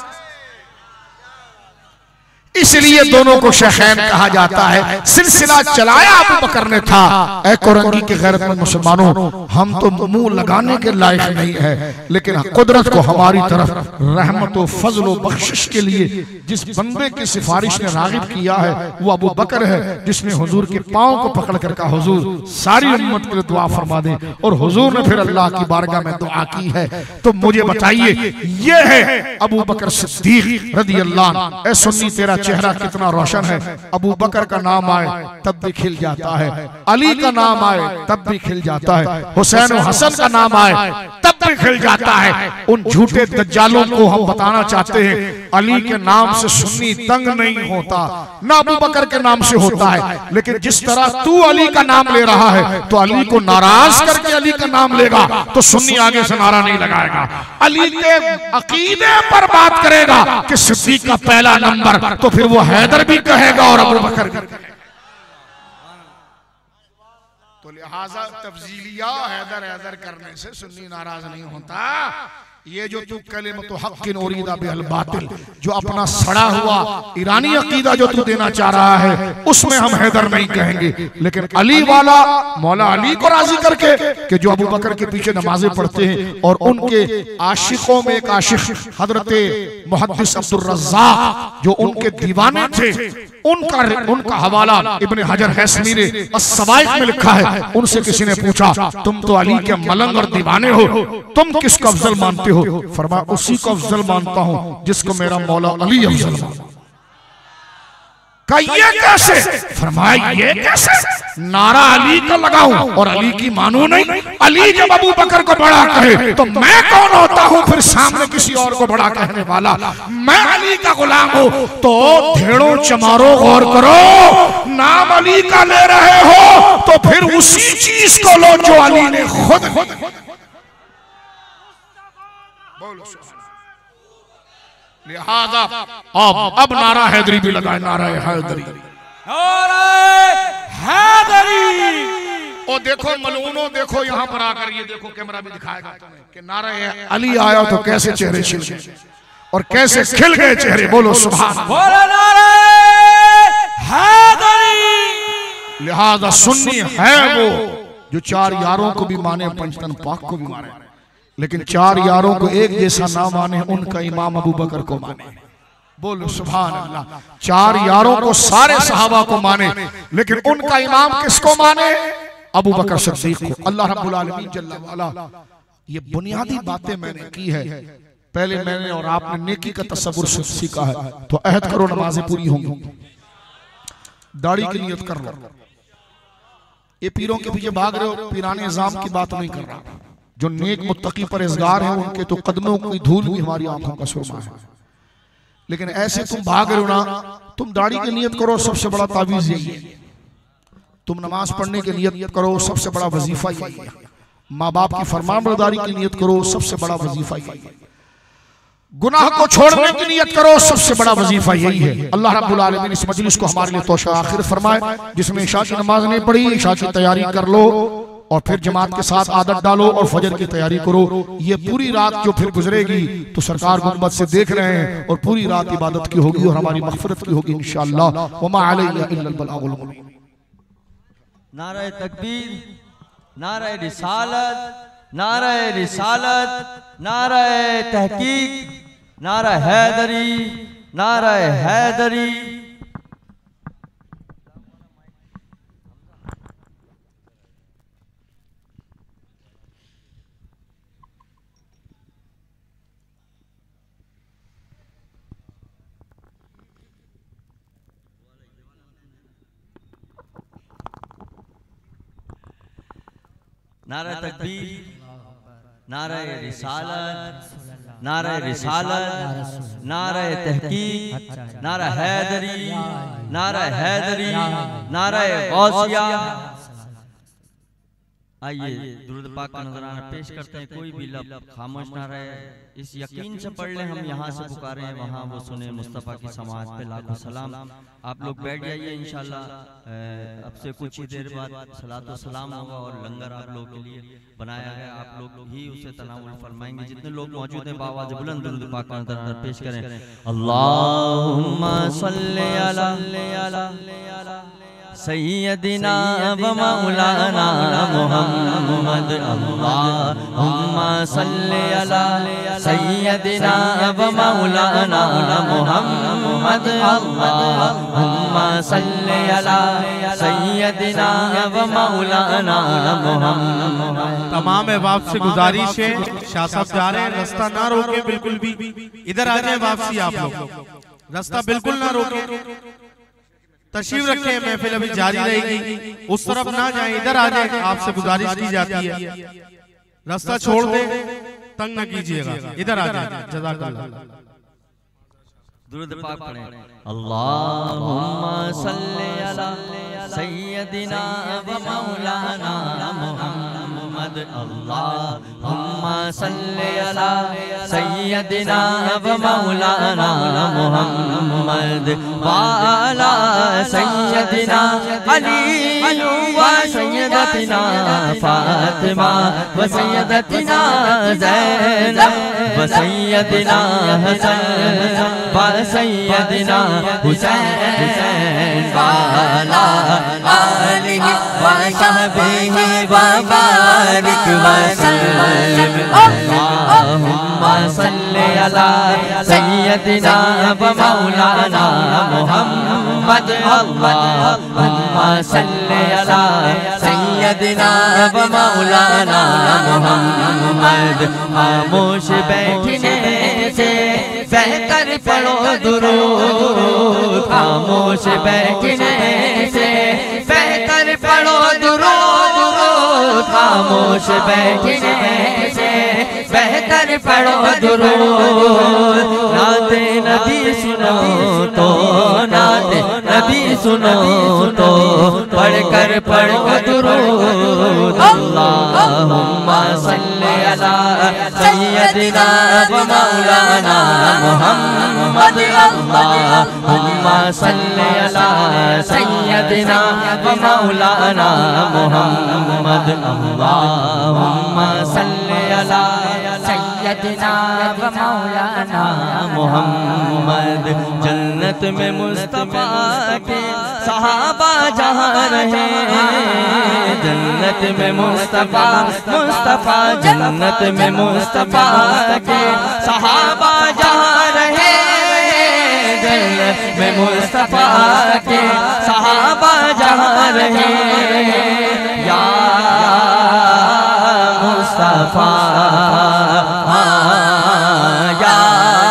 इसलिए दोनों को शेखैन कहा जाता है। सिलसिला चलाया अबू बकर ने था। ऐ कोरंगी के गैरतमंद मुसलमानों, हम तो मुंह लगाने के लायक नहीं है, लेकिन कुदरत को हमारी तरफ रहमत व फजल व बख्शिश के लिए जिस बंदे की सिफारिश ने रागिब किया है वो अबू बकर है, जिसने हुजूर के पांव को पकड़ कर कहा, हुजूर सारी उम्मत के लिए दुआ फरमा दे, और हुजूर ने फिर अल्लाह की बारगाह में दुआ की है। तो मुझे बताइए, ये है अबू बकर सिद्दीक रज़ी अल्लाह अन्हु। ऐ सुन्नी तेरा चेहरा कितना रोशन है, अबू बकर का नाम आए तब भी खिल जाता है, अली का नाम आए तब भी खिल जाता है, हुसैन और हसन का नाम आए तब भी खिल जाता है। उन झूठे दज्जालों को हम बताना चाहते हैं, अली के नाम से सुन्नी तंग नहीं होता, ना अबू बकर के नाम से होता है। लेकिन जिस तरह तू अली का नाम ले रहा है तो अली को नाराज करके अली का नाम लेगा तो सुन्नी आगे से नारा नहीं लगाएगा, अली के अकीदे पर बात करेगा कि सिद्दीक का पहला नंबर, तो फिर वो हैदर भी कहेगा और अबू बकर भी कहेगा। तो लिहाजा तफजीलिया हैदर हैदर करने से सुन्नी नाराज नहीं होता। ये जो तू कलिमतु हक़्क़िन उरीदा बिहल बातिल, जो अपना सड़ा हुआ ईरानी अकीदा जो तू देना चाह रहा है, उसमें हम हैदर नहीं कहेंगे, लेकिन अली वाला मौला अली को राजी करके कि जो अबू बकर के पीछे नमाजें पढ़ते हैं और उनके आशिकों में एक आशिक हजरत मुहद्दिस अब्दुल रज़्ज़ाक़ जो उनके दीवाने थे, उनका हवाला इब्ने हजर हैसमी ने अस्सवाइक में लिखा है। उनसे किसी ने पूछा, तुम तो अली के मलंग और दीवाने हो, तुम किसको अफजल मानते हो? फरमाया, उसी को अफजल मानता हूं जिसको मेरा मौला अली अफजल मानता। ये कैसे? फरमाया, ये कैसे? नारा अली का लगाऊं और अली की मानू नहीं? अली जब अबू बकर को बड़ा कहे तो मैं कौन होता हूं फिर सामने किसी और को बड़ा कहने वाला? मैं अली का गुलाम हूं। तो भेड़ों चमारो, गौर करो, नाम अली का ले रहे हो तो फिर उसी चीज को लो जो अली ने खुद। लिहाजा अब नारा हैदरी भी लगाए, नारा हैदरी, हैदरी। और देखो मलूनो, देखो यहाँ पर आकर, ये देखो कैमरा भी दिखाएगा तुम्हें कि नारा अली आया तो कैसे चेहरे खिल गए और कैसे खिल गए चेहरे। बोलो सुभान अल्लाह। लिहाजा सुन्नी है वो जो चार यारों को भी माने, पंचतन पाक को भी माने, लेकिन चार यारों को एक जैसा ना माने, उनका इमाम अबू बकर को माने। बोलो सुभान अल्लाह। चार यारों को, सारे सहाबा को माने, लेकिन उनका इमाम किसको माने? अबू बकर सिद्दीक को। अल्लाह रब्बुल आलमीन जल्ला वाला, ये बुनियादी बातें मैंने की है। पहले मैंने और आपने नेकी का तसव्वुर सीखा है, तो अहद करो नमाजें पूरी होंगी, दाढ़ी की नियत कर लो। ये पीरों के पीछे भाग रहे हो, पीराने निजाम की बात नहीं कर रहा। जो नेक मुत्तकी परहेज़गार हैं, उनके तो कदमों की धूल भी हमारी आंखों का सुरमा है। लेकिन ऐसे तुम भाग रहे हो ना, तुम दाढ़ी की नियत करो, सबसे बड़ा तावीज़ यही है। तुम नमाज पढ़ने की नियत करो, सबसे बड़ा वजीफा यही है। माँ बाप की फरमानबरदारी की नियत करो, सबसे बड़ा वजीफा यही है। गुनाह को छोड़ने की नियत करो, सबसे बड़ा वजीफा यही है। अल्लाह रब्बुल आलमीन इस मजलिस को हमारे लिए तोशा आखिर फरमाए। जिसमें इशा की नमाज नहीं पढ़ी, इशा की तैयारी कर लो और फिर जमात के साथ आदत डालो और फजर की तैयारी करो। ये पूरी रात जो फिर गुजरेगी तो सरकार गुंबद से देख रहे हैं, और पूरी रात इबादत की होगी और हमारी मग़फ़िरत की होगी इंशाअल्लाह। वमा अलैना इल्लल बलागुल मुबीन। नारे तकबीर, नारे रिसालत, नारे रिसालत, नारे तहकीक, नारा हैदरी, नारा हैदरी। नारा तकबीर, नारा रिसालत, नारा रिसालत, नारा तहकीक, नारा हैदरी, नारा हैदरी, नारा गौसिया। आइए दुरूद पाक का नजराना पेश करते हैं। कोई भी लब खामोश ना रहे, इस यकीन से पढ़ ले हम यहाँ से पुकारे हैं वहाँ वो सुने। मुस्तफ़ा की समाज पे लाखों सलाम। आप लोग बैठ जाइए, इंशाल्लाह अब से कुछ ही देर बाद सलातो सलाम होगा और लंगर आप लोग के लिए बनाया गया, आप लोग ही उसे तनावुल फरमाएंगे। जितने लोग मौजूद हैं बावाज़ बुलंद दुरूद पाक का नजराना पेश करें। अल्लाहुम्मा सल्ली अला सैयदिना व मौलाना मुहम्मद। अल्लाहुम्मा सल्ली अला सैयदिना व मौलाना मुहम्मद। अल्लाहुम्मा सल्ली अला सैयदिना व मौलाना मुहम्मद। तमाम अहबाब से गुजारिश है, शाह साहब जा रहे हैं, रास्ता ना रोके बिल्कुल भी। इधर आ जाए वापसी, आप लोग रास्ता बिल्कुल ना रोके, तशरीफ रखें, महफिल अभी जारी रहेगी। उस तरफ ना जाएं, इधर आ जाए, आपसे गुजारिश की जाती है। रास्ता छोड़ दे, तंग न कीजिएगा, इधर आ जाए। जज़ाकल्लाह। दुरूद पाक पढ़ें। अल्लाहुम्मा सल्ली अला सय्यदिना व मौलाना मुहम्मद। अल्लाहुम्मा सल्ली अला सय्यदिना व मौलाना मुहम्मद व अला सय्यदिना अली व सय्यदतिना फातिमा व सय्यदतिना ज़ैनब व सय्यदिना हसन व सय्यदिना हुसैन व अला आलिहि व सहबिहि व बारिक व सल्लिम अल्लाहुम्मा सल्ली अला सय्यदिना व मौलाना मुहम्मद अल्लाहुम्मा सल्ली अला सय्यदिना व मौलाना मुहम्मद खामोश बैठने से बेहतर पढ़ो दुरूद खामोश बैठने से बेहतर पढ़ो दुरूद खामोश बैठने से बेहतर पढ़ो दुरूद नाते नबी सुनो तो नाते नबी सुनो तो पढ़कर पढ़ो दुरूद अल्लाहुम्मा सल्ली अला सय्यदिना व मौलाना मुहम्मद अल्लाहुम्मा सल्ली अला सय्यदिना व मौलाना मुहम्मद अल्लाहुम्मा सल्ली अला सय्यदिना व मौलाना मुहम्मद जन्नत में मुस्तफा के सहाबा जहाँ रहे जन्नत में मुस्तफा मुस्तफा जन्नत में मुस्तफा के सहाबा जहाँ रहे जन्नत में मुस्तफा के सहाबा जहाँ रहे या मुस्तफा या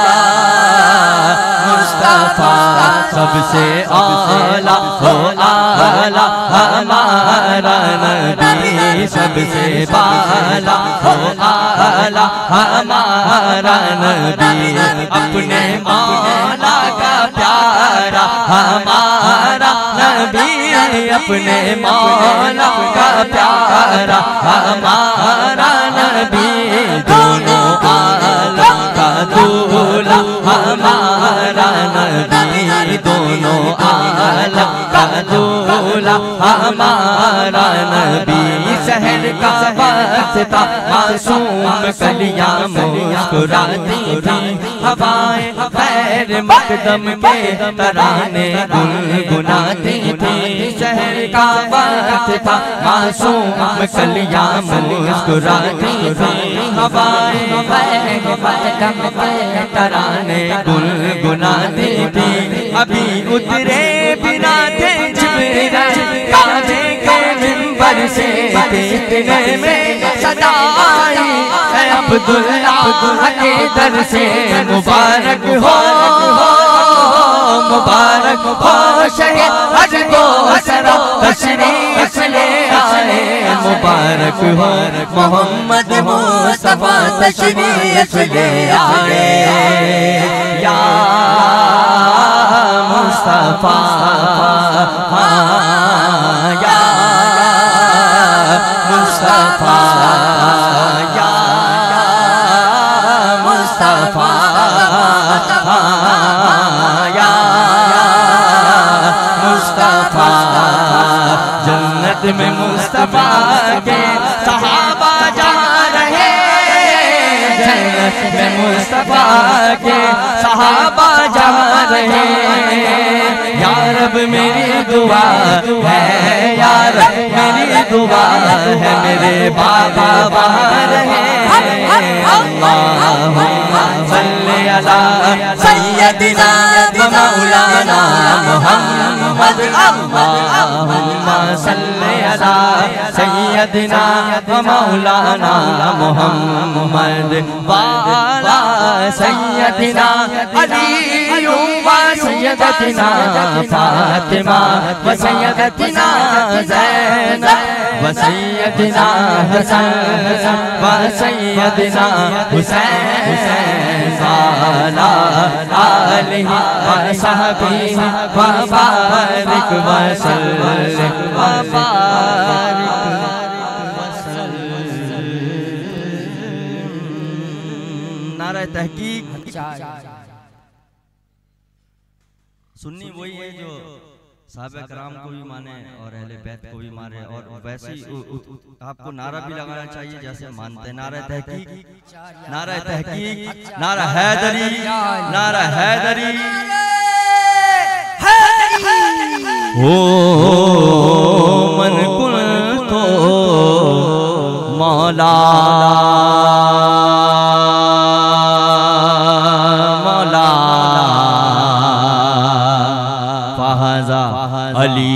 मुस्तफा सबसे आला हो आला हमारा नबी सबसे बाला हो आला हमारा नबी अपने मौला का प्यारा हमारा नबी अपने मौला का प्यारा हमारा नबी दोनों आलम का दूल्हा हमारा नबी दोनों आलम का दूल्हा हमारा नबी शहर का वक्त था मासूम कलियां मुस्कुराती थी हवाएं खैर मकदम के तराने गुनगुनाती थी शहर का वक्त था मासूम कलियां मुस्कुराती थी हवाएं खैर मकदम के तराने गुनगुनाती थी अभी उतरे बिना थे जिब्रील काबे के मिंबर से इतने में सदा आई अब्दुल्लाह के दर से मुबारक हो शहीद हज को सरा तशरीफ ले आए मुबारक हो मोहम्मद मुस्तफा तशरीफ ले आए या मुस्तफा या मुस्तफा या मुस्तफा या मुस्तफा जन्नत में मुस्तफा के सहाबा जहाँ रहे जन्नत में मुस्तफा के सहाबा जहाँ रहे या रब मेरी दुआ है या रब मेरी दुआ है मेरे बाबा बाहर है अल्लाहुम्मा सल्ली अला सय्यदिना व मौलाना मुहम्मद अल्लाहुम्मा सल्ली अला सय्यदिना व मौलाना मुहम्मद व अला सय्यदिना अली व सय्यदतिना फातिमा व सय्यदतिना ज़ैनब व सय्यदिना हसन व सय्यदिना हुसैन वाला आलिहि व सहबिहि व बारिक व सल्लिम व बारिक व सल्लिम वही है जो साहबे कराम को भी माने और अहले बैत को भी मारे। और वैसे ही आपको नारा भी लगाना चाहिए जैसे मानते, नारा तहकीक, नारा तहकीक, नारा हैदरी, नारा हैदरी। ओ मन कुल तो मौला मौला फहजा अली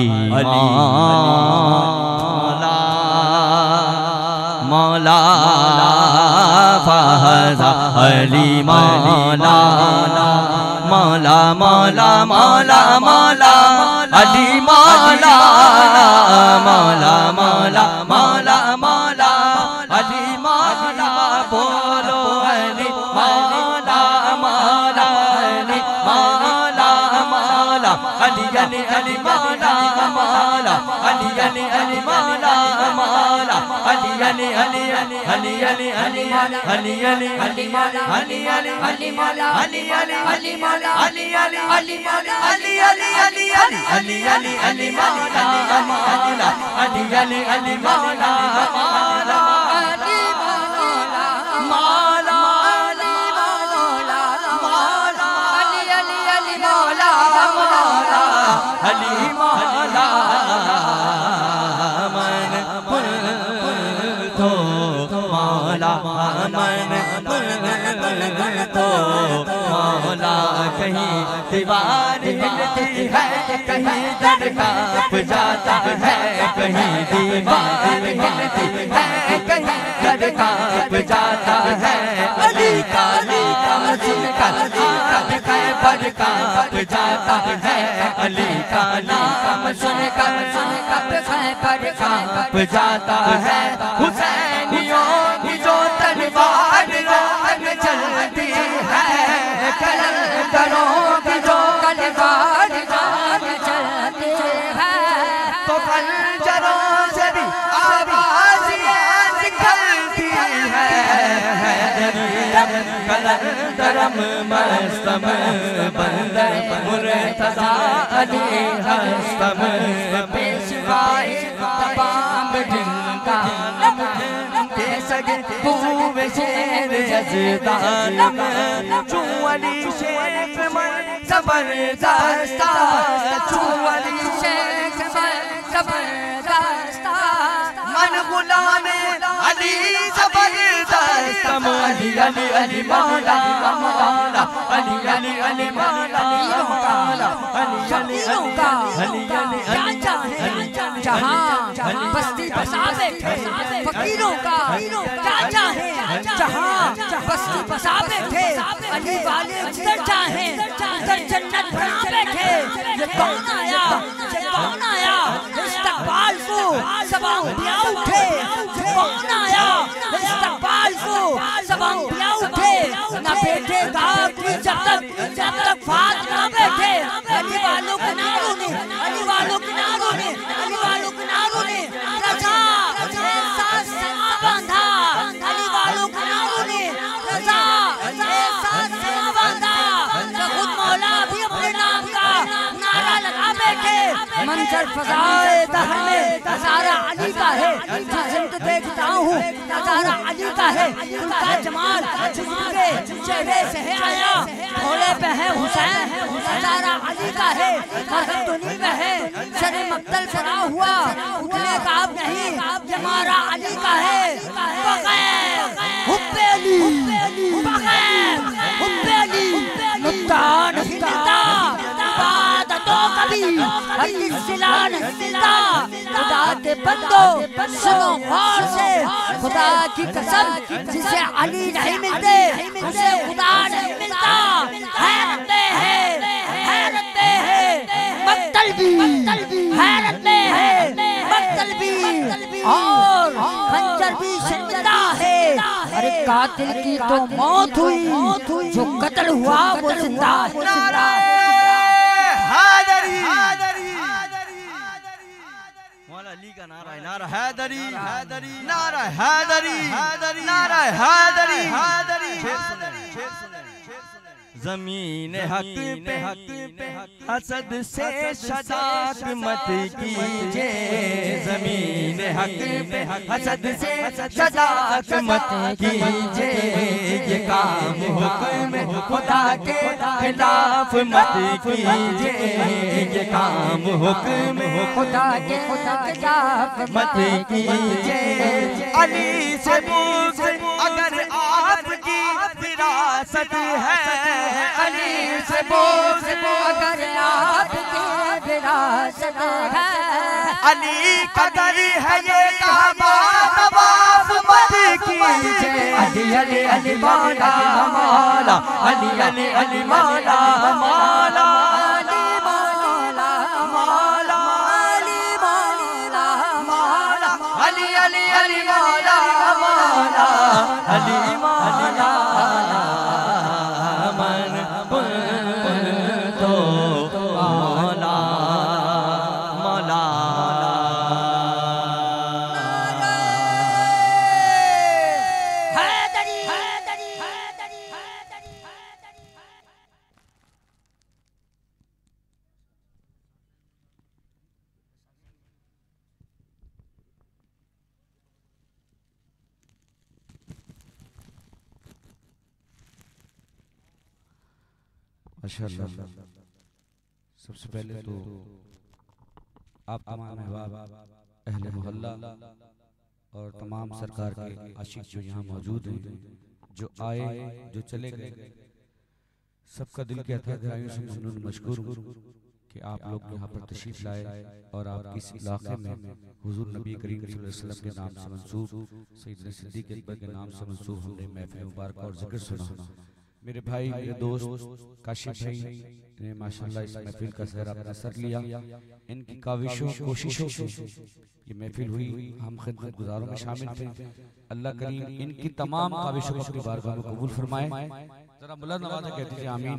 मौला मौला फहजा अली मौला मौला मौला मौला मौला अली मौला मौला मौला मौला मौला अली मौला बोलो अली मौला मौला अली मौला मौला अली अली अली मौला मौला अली अली अली मौला मौला अली अली अली अली अली अली अली अली अली मौला अली अली अली मौला अली अली अली मौला अली अली अली मौला अली अली अली अली अली अली मौला मौला अली अली अली मौला मौला अली मौला मौला अली मौला मौला अली अली अली मौला मौला अली मौला मन पुल तो मौला मन पुल तो मौला कहीं दीवार हिलती है कहीं दर कांप जाता है कहीं दीवार हिलती है कहीं दर कांप जाता है अली का सुनकर पर कांप जाता है अली का नाम सुनकर पर कांप जाता है हुसैनियों की जो तलवार राग चलती है कलंदरों की जो तलवार राग चलती है तो खंजरों से भी आवाज निकलती है कलंदरम मस्तम बंदर मुर्तज़ा अली हस्तम पेशवाई तमाम जिनका पूवे शेर यज़दान चुअली शेख मन ज़बरदस्त चुअली शेख मन ज़बरदस्त मन गुलामे अली ज़बरदस्त अली अली अली मौला मौला अली अली अली मौला मौला अली अली अली अली जहां बस्ती बसावे फकीरों का चाचा है जहां बस्ती बसा बैठे अली वाले जिधर चाहे उधर जन्नत बना बैठे ये कौन आया इस्तकबाल को सब अंबिया उठे ये कौन आया इस्तकबाल को सब अंबिया उठे ना बैठेगा कि जब तक फात ना बैठे अली वालों के नारों ने अली वालों के नारों ने अली वालों के नारों ने रजा साथ बांधा अली वालों के नारों ने रजा साथ बांधा खुद मौला भी अपने नाम का नारा लगा बैठे मंजर फजाए दहर में नजारा अली का है जिंद देखता हूँ नजारा अली का है उनका जमाल जिसके चेहरे से है आया घोड़े पे है हुसैन नजारा अली का है मरहम दुनी में है सरे मक्तल सरा हुआ उठने का अब नहीं हमारा अली का है बगैर हुब्बे अली बगैर हुब्बे अली मुद्दा नहीं मिलता इबादतों कभी अली सिला नहीं मिलता खुदा के बंदो सुनो गौर से खुदा की कसम जिसे अली नहीं मिलते उसे खुदा नहीं मिलता हैरत है मक्तलबी हैरत है मक्तलबी और खंजर भी शर्मिंदा है अरे कातिल की तो मौत हुई जो कत्ल हुआ वो जिंदा अली का नारा है नारा हैदरी नारा हैदरी नारा हैदरी जमीन हक पे हसद से शजात मत कीजिए, जमीन हक पे हसद से शजात मत कीजिए, ये काम हुक्म खुदा के खिलाफ मत कीजिए, ये काम हुक्म खुदा के खिलाफ मत कीजिए। अली से बुग़्ज़ अगर आपकी विरासत है, अली से बुग़्ज़ अगर आपकी विरासत है, अली कदर है ये कहवा तवाफ मत कीजिए। अली अली अली मौला मौला, अली अली अली मौला मौला, अली मौला मौला, अली मौला मौला, अली अली अली मौला मौला, अली मौला मन तो मौला मौला। माशाअल्लाह। सबसे पहले तो आप तमाम अहबाब, अहले मोहल्ला और तमाम सरकार के आशिक जो यहाँ मौजूद हैं, जो आए जो चले गए, सबका दिल के अथाह गहराइयों से ममनून मशकूर हूँ कि आप लोग यहाँ पर तशरीफ लाए और आपके इस इलाके में हुजूर नबी करीम सल्लल्लाहु अलैहि वसल्लम के नाम से मंसूब सैयदना सिद्दीक़ अकबर के नाम से मंसूब हमने महफिल मुबारक और जिक्र सुना। मेरे भाई, मेरे दोस्त काशिफ भाई ने माशाअल्लाह इस महफिल का सहरा अपना सर लिया। इनकी काविशों कोशिशों से ये महफिल हुई, हम खिदमत गुजारों में शामिल थे। अल्लाह करीम इनकी तमाम काविशों को अपनी बारगाह में कबूल फरमाए। जरा बुलंद आवाज़ में कहते हैं आमीन।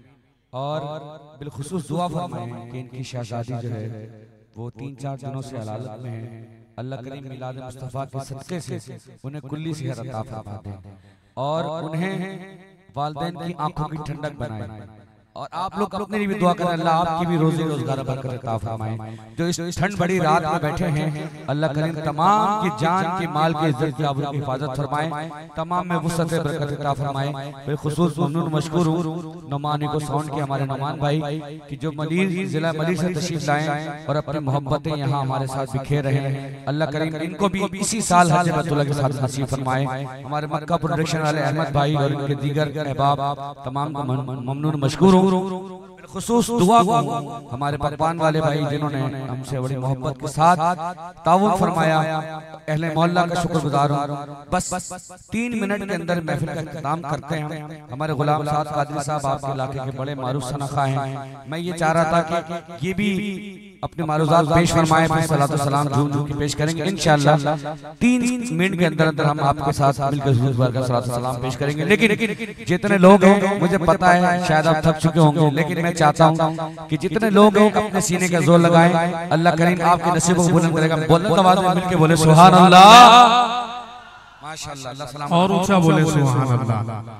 और बिलखुसूस दुआ फरमाएं कि इनकी शहजादी जो है वो 3-4 दिनों से अलालत में है। अल्लाह करीम मिलाद मुस्तफ़ा के सदक़े से उन्हें कुल्ली सेहत अता फरमा दे और उन्हें वालिदैन की आंखों की ठंडक बनाए। और आप लोग अपने लिए भी दुआ करें, अल्लाह आपकी भी रोजी रोजगार बरकत अता फरमाए। जो इस ठंड बड़ी रात में बैठे हैं, अल्लाह करीम तमाम की जान की माल की इज्जत की आबरू की हिफाजत फरमाए, तमाम में वुसअत बरकत अता फरमाए। बिलखुसूस ममनून मशकूर हूँ नौमानी को साउंड के हमारे नौमान भाई कि जो मलीर जिला मलीर से तशरीफ लाए और अपनी मोहब्बतें यहाँ हमारे साथ बिखेर रहे हैं। अल्लाह करीम इनको भी इसी साल हज बैतुल्लाह के साथ नसीब फरमाए। हमारे मक्का प्रोडक्शन वाले अहमद भाई और इनके दीगर अहबाब तमाम को ममनून मशकूर हूँ। खुसूस दुआ को हमारे पकवान वाले भाई जिन्होंने हमसे बड़ी मोहब्बत के साथ ताउन फरमाया, अहले मोहल्ला का शुक्रगुजार हूं। बस 3 मिनट के अंदर महफिल का इख्तिताम करते हैं। हमारे गुलाम साद कादरी साहब आपके इलाके के बड़े मारूफ सनखा हैं। मैं ये चाह रहा था कि ये भी अपने मारूजात पेश फरमाएं, फिर सलातो सलाम झूम झूम के पेश करेंगे इंशाअल्लाह। 3 मिनट के अंदर अंदर हम आपके साथ मिलकर हुजूर का सलातो सलाम पेश करेंगे। लेकिन जितने लोग हैं मुझे पता है शायद आप थक चुके होंगे, लेकिन मैं चाहता हूं कि जितने लोग हैं अपने सीने का जोर लगाएं। अल्लाह करीम आपके नसीबों को बुलंद करेगा। बुलंद आवाज में मिलके बोले सुभान अल्लाह, माशाअल्लाह, अल्लाह सलाम और ऊंचा बोले सुभान अल्लाह।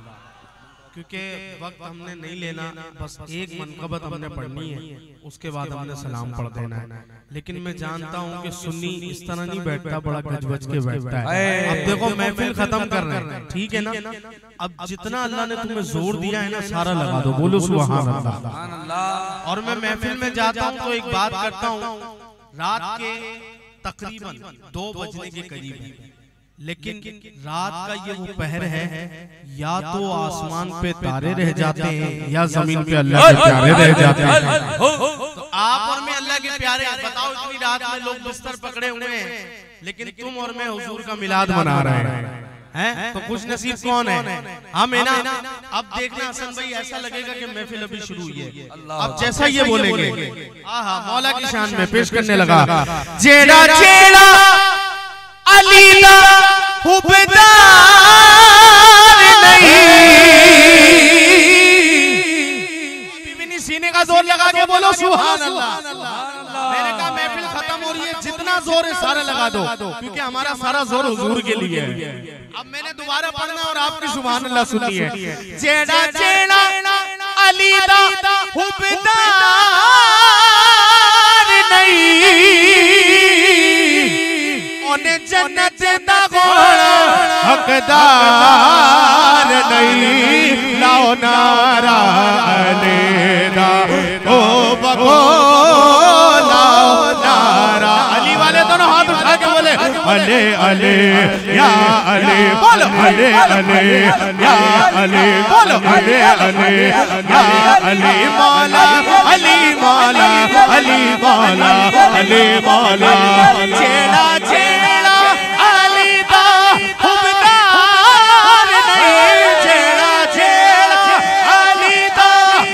क्योंकि वक्त हमने नहीं लेना, बस एक मनक़बत हमने पढ़नी है, उसके बाद हमने सलाम पढ़ देना है। लेकिन मैं जानता हूँ कि सुन्नी इस तरह नहीं बैठता, बड़ा गजबज के बैठता है। अब देखो महफिल खत्म कर रहे हैं, ठीक है ना? अब जितना अल्लाह ने तुम्हें जोर दिया है ना, सारा लगा दो, बोलो सुभान अल्लाह। और मैं महफिल में जाता हूँ तो एक बात करता हूँ, रात के तकरीबन 2 बजने के करीब है, लेकिन रात का ये वो पहर है, या तो आसमान पे तारे रह जाते हैं या जमीन पे अल्लाह के प्यारे रह जाते हैं। तो आप और मैं अल्लाह के प्यारे, बताओ इतनी रात में लोग बिस्तर पकड़े हुए हैं, लेकिन तुम और मैं हुजूर का मिलाद मना रहे हैं। तो खुश नसीब कौन है? हम है ना। अब देखना हसन भाई, ऐसा लगेगा कि महफिल अभी शुरू हुई है। अब जैसा ये बोलेंगे, आहा मौला की शान में पेश करने लगा, जेड़ा जेड़ा अली दा हुबदार नहीं, अभी नहीं सीने का जोर लगा के बोलो सुभान अल्लाह। मैंने कहा महफिल खत्म हो रही है, जितना जोर है सारा लगा दो, क्योंकि हमारा सारा जोर हुजूर के लिए है। अब मैंने दोबारा पढ़ना और आपकी सुभान अल्लाह सुननी है। जेड़ा जेड़ा अली दा हुबदार नहीं ओने जन्नत दा घोड़ा हकदार नहीं लाओ नारा अली दा ओ बको लाओ नारा अली वाले दोनों हाथ उठा के बोले अले अले या अले बोलो अले अले या अले बोलो अले अले या अली मौला अली मौला अली मौला अली मौला चेला चेला अली दा हुबदार नहीं चेला चेला अली दा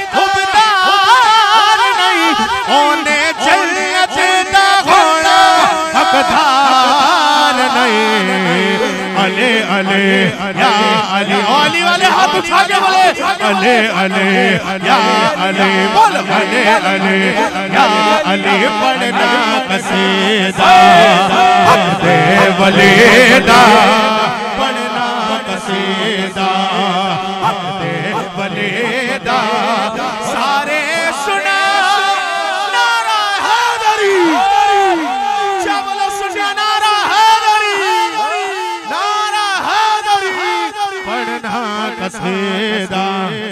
हुबदार नहीं ओने जन्नत दा घोड़ा हकदार नहीं अले अले या अली अली वाले हाथ उठा के बोले अले अले या अली बोलो अले अले या अली पढ़ना कसीदा दे वलीदा पढ़ना कसीदा दे वलीदा सारे सुना नारा हैदरी चावल सुना नारा हैदरी नारा हैदरी पढ़ना कसीदा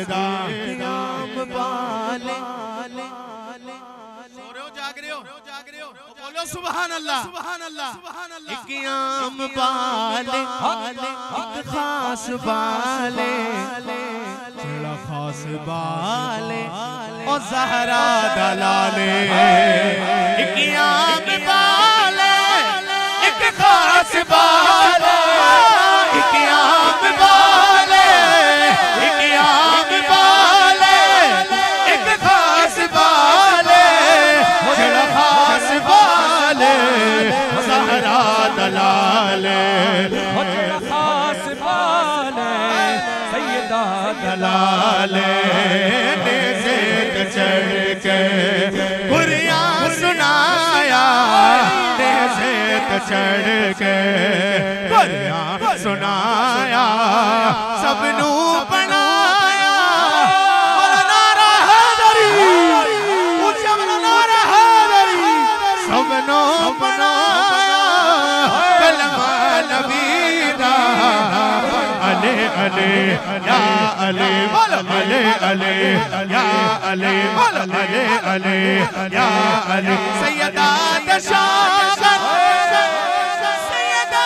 बोलो सुभान अल्लाह सुभान अल्लाह सुभान अल्लाह एक आम बाले एक खास बाले बड़ा खास बाले ओ ज़हरा दलाले एक आम बाले एक खास बाले एक आम बाले एक आम बाले एक खास बाले बड़ा खास बाले ज़हरा दलाले बड़ा खास बाले सैयदा दलाले से चढ़ के कुरान सुनाया से चढ़ के कुरान सुनाया सबनू बनाया नारा हैदरी ऊंचा नारा हैदरी सबनू बनाया कलमा नबी दा अले अले या अले अले अले या अले अले अले या अले सैयदा दशागन सैयदा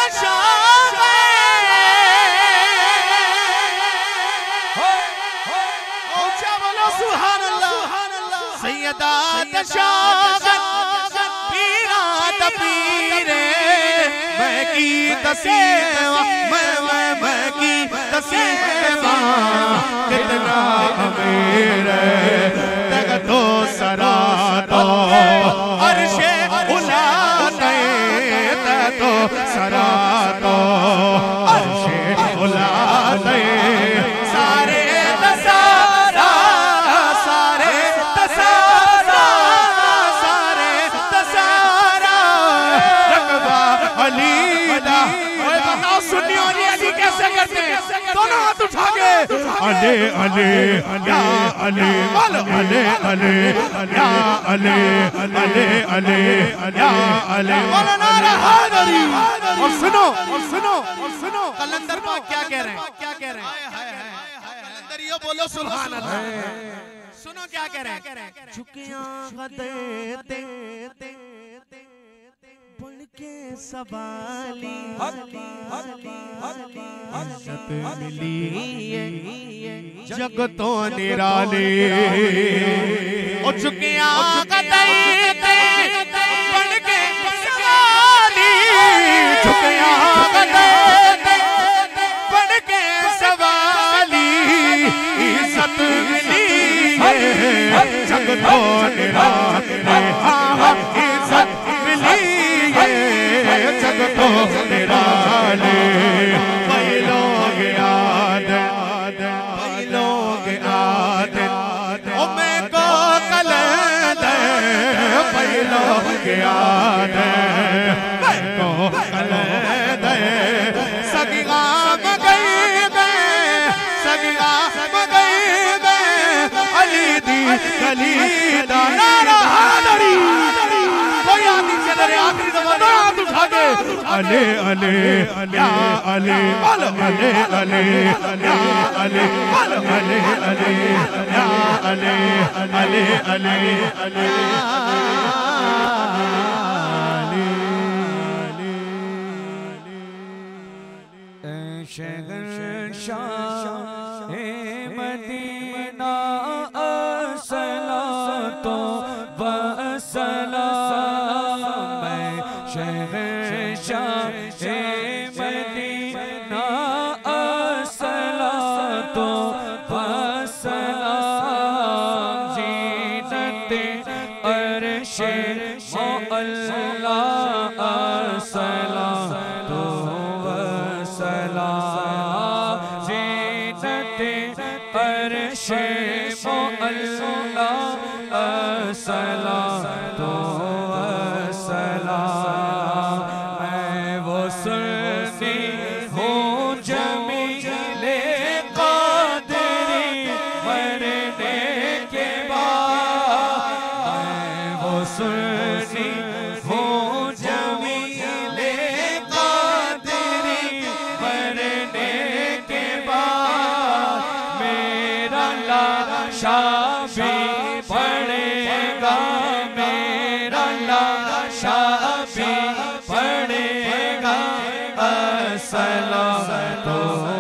दशागन ऊंचा बोलो सुभान अल्लाह सैयदा दशागन पीरा द पीरे मैं की तसीवा मैं की तसीवा कितना अमीर तक तो सरा तो अर्शे उलाते तक तो सरा तो अर्शे उलाते सारे तसारा सारे तसारा सारे तसारा रकबा अली दा सुनियो अली कैसे करते हैं दोनों हाथ उठा के अले अले या अले अले अले या अले अले अले या अले नारा हैदरी और सुनो कलंदर पाक क्या कह रहे हैं कलंदरियो बोलो सुभान अल्लाह सुनो क्या कह रहे हैं झुकियां गदे बन के सवाली इज्जत मिली जग तो निराले ओ झुकिया गदे बन के सवाली झुकिया गदे बन के सवाली इज्जत मिली जग तो निराले इज्जत मिली जग तो निराले कई लोग याद ओ मैं को कलंद कई लोग याद मैं को कलंद सगी गाम गई मैं सगी गाम गई मैं मेरे आखिरी दफा दो हाथ उठा के अले अले अले अले अले अले या अले अले अले या अले अले अले अले शहंशाह मदीना अस्सलातो वस्सलाम मैं शहंशाह मदीना अस्सलातो वस्सलाम जीनते अर्शे मौला अस्सलातो सलातो सलाम मैं वो सुन्नी हूँ जमीले क़ादरी मरने के बाद मैं वो सुन्नी हूँ जमीले क़ादरी मरने के बाद मेरा लाशा भी पड़ेगा मेरा लाशा भी पड़ेगा अस्सलातो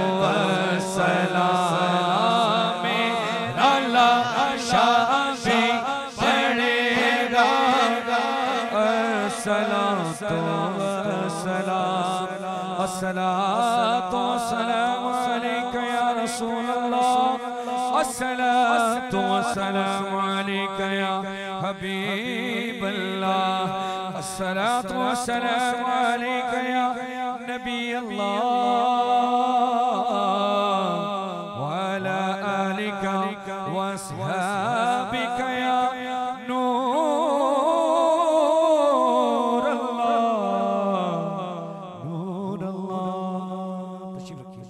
वस्सलाम मेरा लाशा भी पड़ेगा अस्सलातो वस्सलाम अस्सलातो वस्सलाम अलैका या रसूल अल्लाह अस्सलातो वस्सलाम अलैका या हबीब अल्लाह अस्सलातो वस्सलाम अलैका या नबी अल्लाह व अला आलिका व अस्हाबिका या नूर अल्लाह नूर अल्लाह। तशरीफ रखिए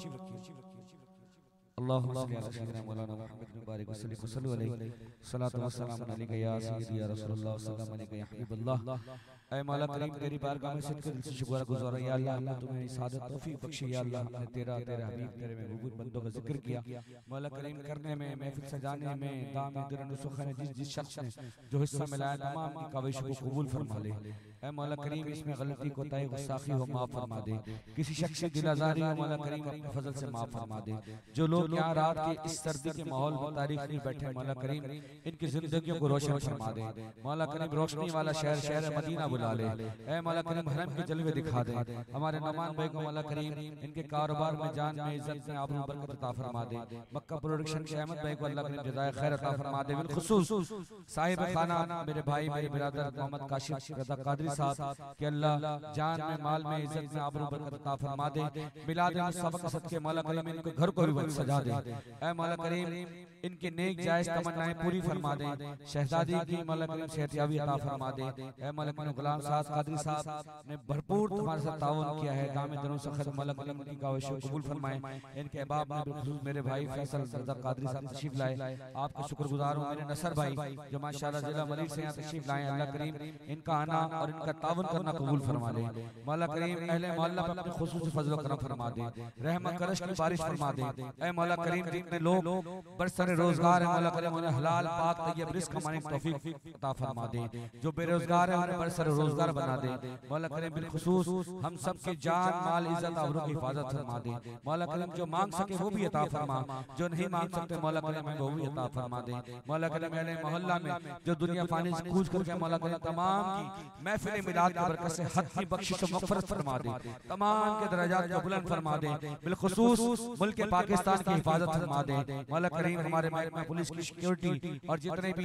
अल्लाहुम्मा सल्ली अला सय्यिदिना मौलाना मुहम्मद मुबारक वसल्लम अलैहि सलातो व सलाम अलैका या सय्यदी या रसूलुल्लाह सल्लल्लाहु अलैहि या हबीबल्लाह। ऐ मौला करीम तेरी बारगाह में सदके दिल से शुक्रगुजार है या अल्लाह अल्लाह तुम्हें सादत तौफीक बख्शी या अल्लाह हमने तेरा तेरे हबीब तेरे महबूब बंदों का जिक्र किया मौला करीम करने में महफिल सजाने में दाम दुरन सुखन जिस शख्स ने जो हिस्सा मिलाया तमाम की काविशों को कबूल फरमा ले। ऐ मौला करीम इसमें गलती कोताही गुस्ताखी हो माफ फरमा दे किसी शख्स की दिल आज़ारी हो मौला करीम अपने फजल से माफ फरमा दे। जो लोग यहाँ रात के इस सर्दी के माहौल में तारीख में बैठे मौला करीम इनकी जिंदगियों को रोशन फरमा दे मौला करीम रोशनी वाला शहर शहर मदीना बुला ले। ऐ मौला करीम हरम के जलवे दिखा दे हमारे नमान भाई को मौला करीम इनके कारोबार में जान में इज्जत में आबरू बरकत अता फरमा दे। मक्का प्रोडक्शन के अहमद भाई को अल्लाह करीम जज़ाए खैर अता फरमा दे। बिलखुसूस साहिब खाना मेरे भाई मेरे बिरादर मोहम्मद काशिफ रज़ा कादरी साहब कि अल्लाह जान में माल में इज्जत में आबरू बरकत अता फरमा दे। मिलाद मुस्तफा सदके मौला करीम इनके घर को भी सजा दे। ऐ मौला करीम इनके नेक जायज तमन्नाएं पूरी फरमा दे। शहजादी की मौला करीम सेहतियाबी अता फरमा दे। ऐ मौला करीम गुलाम साहब कादरी साहब ने भरपूर तुम्हारे साथ ताउन किया है दाम दिनों से खैर मौला करीम की काविशों कबूल फरमाए। इनके अहबाब में बिलखुसूस मेरे भाई फैसल रज़ा कादरी साहब तशरीफ लाए आपका शुक्रगुजार हूं। मेरे नसर भाई जो माशाअल्लाह जिला मलिक से यहाँ तशरीफ लाए अल्लाह करीम इनका आना और इनका ताउन करना कबूल फरमा ले। मौला करीम अहले मोहल्ला पर अपने खुसूसी फजल करम फरमा दे रहमत करश की बारिश फरमा दे। ऐ मौला करीम जितने लोग बरसरे रोजगार है मौला करीम उन्हें हलाल पाक तैयब रिज़्क़ कमाने की तौफीक अता फरमा दे। जो बेरोजगार है उन्हें बरसरे रोजगार बना दे मौला करीम। बिलखुसूस हम सब की जान माल इज्जत आबरू की हिफाजत फरमा दे मौला करीम। जो मांग सके वो भी अता फरमा जो नहीं मांग सकते मौला करीम वो भी अता फरमा दे। मौला करीम अहले मोहल्ला में जो दुनिया फानी से कूच करके मौला करीम तमाम की महफिल मिलाद की बरकत से हद की बख्शिश और मग़फ़िरत फरमा दे तमाम के दर्जात को बुलंद फरमा दे। बिलखुसूस मुल्क पाकिस्तान की हिफाजत फरमा दे मौला करीम। हमारे महकमा पुलिस की सिक्योरिटी और जितने भी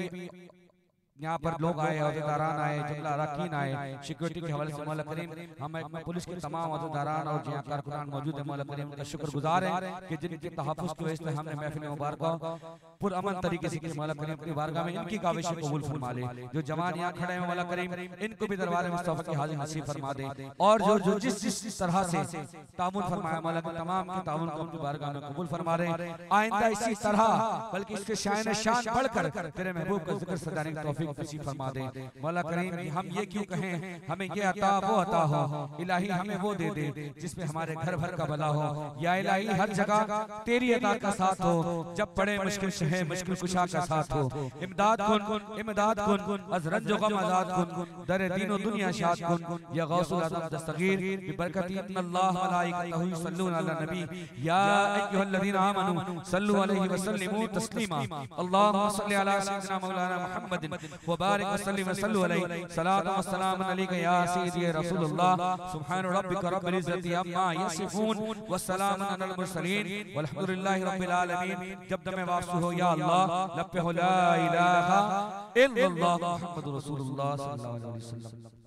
यहाँ पर लोग आए अहदेदारान आए जुमला अरकान आए सिक्योरिटी के हवाले से मौला करीम हम पुलिस के तमाम अहदेदारान और यहाँ कारकुनान मौजूद है मौला करीम का शुक्रगुजार है कि जिनके तहफ़्फ़ुज़ की वजह से हमने महफिल मुबारक पुरअमन तरीके से मौला करीम अपनी बारगाह में इनकी काविश कबूल फरमा ले। जो जवान यहाँ खड़े हैं मौला करीम इनको भी दरबार मुस्तफा की हाजिर नसीब फरमा दे। और जो जिस तरह से तामुन फरमाया मौला के तमाम के तामुन को अपनी बारगाह में कबूल फरमा रहे। आइंदा इसी तरह बल्कि इसके शान शान बढ़कर तेरे महबूब का जिक्र सदाने की तौफीक नसीब फरमा दे। मौला करीम हम ये क्यों कहें हमें ये अता वो अता हो, इलाही हमें वो दे दे जिसमें हमारे घर भर का भला हो। या इलाही हर जगह तेरी अता का साथ हो, जब पड़े मुश्किल शहे मुश्किल कुशा का साथ हो। इमदाद कुन अज रंजो गम आजाद कुन दर दीनो दुनिया शाद कुन या गौसुल आज़म दस्तगीर बिबरकत इन्नल्लाह मलाइकतहु युसल्लूना अला नबी या अय्युहल्लज़ीना आमनू सल्लु अलैहि व सल्लिमू तस्लीमा। अल्लाहुम्मा सल्लि अला सय्यिदिना मौलाना मुहम्मदिन व बारिक व सल्लिम व सल्लु अलैहि सलातु व सलाम अलैका या सय्यिदी या रसूलुल्लाह। सुब्हान रब्बिका रब्बिल इज्जति अम्मा यसिफून व सलामुन अलल मुरसलीन वल्हम्दुलिल्लाहि रब्बिल आलमीन। जब दमे वापसी हो या अल्लाह लब पे हो ला इलाहा इल्लल्लाह मुहम्मदुर रसूलुल्लाह सल्लल्लाहु अलैहि वसल्लम।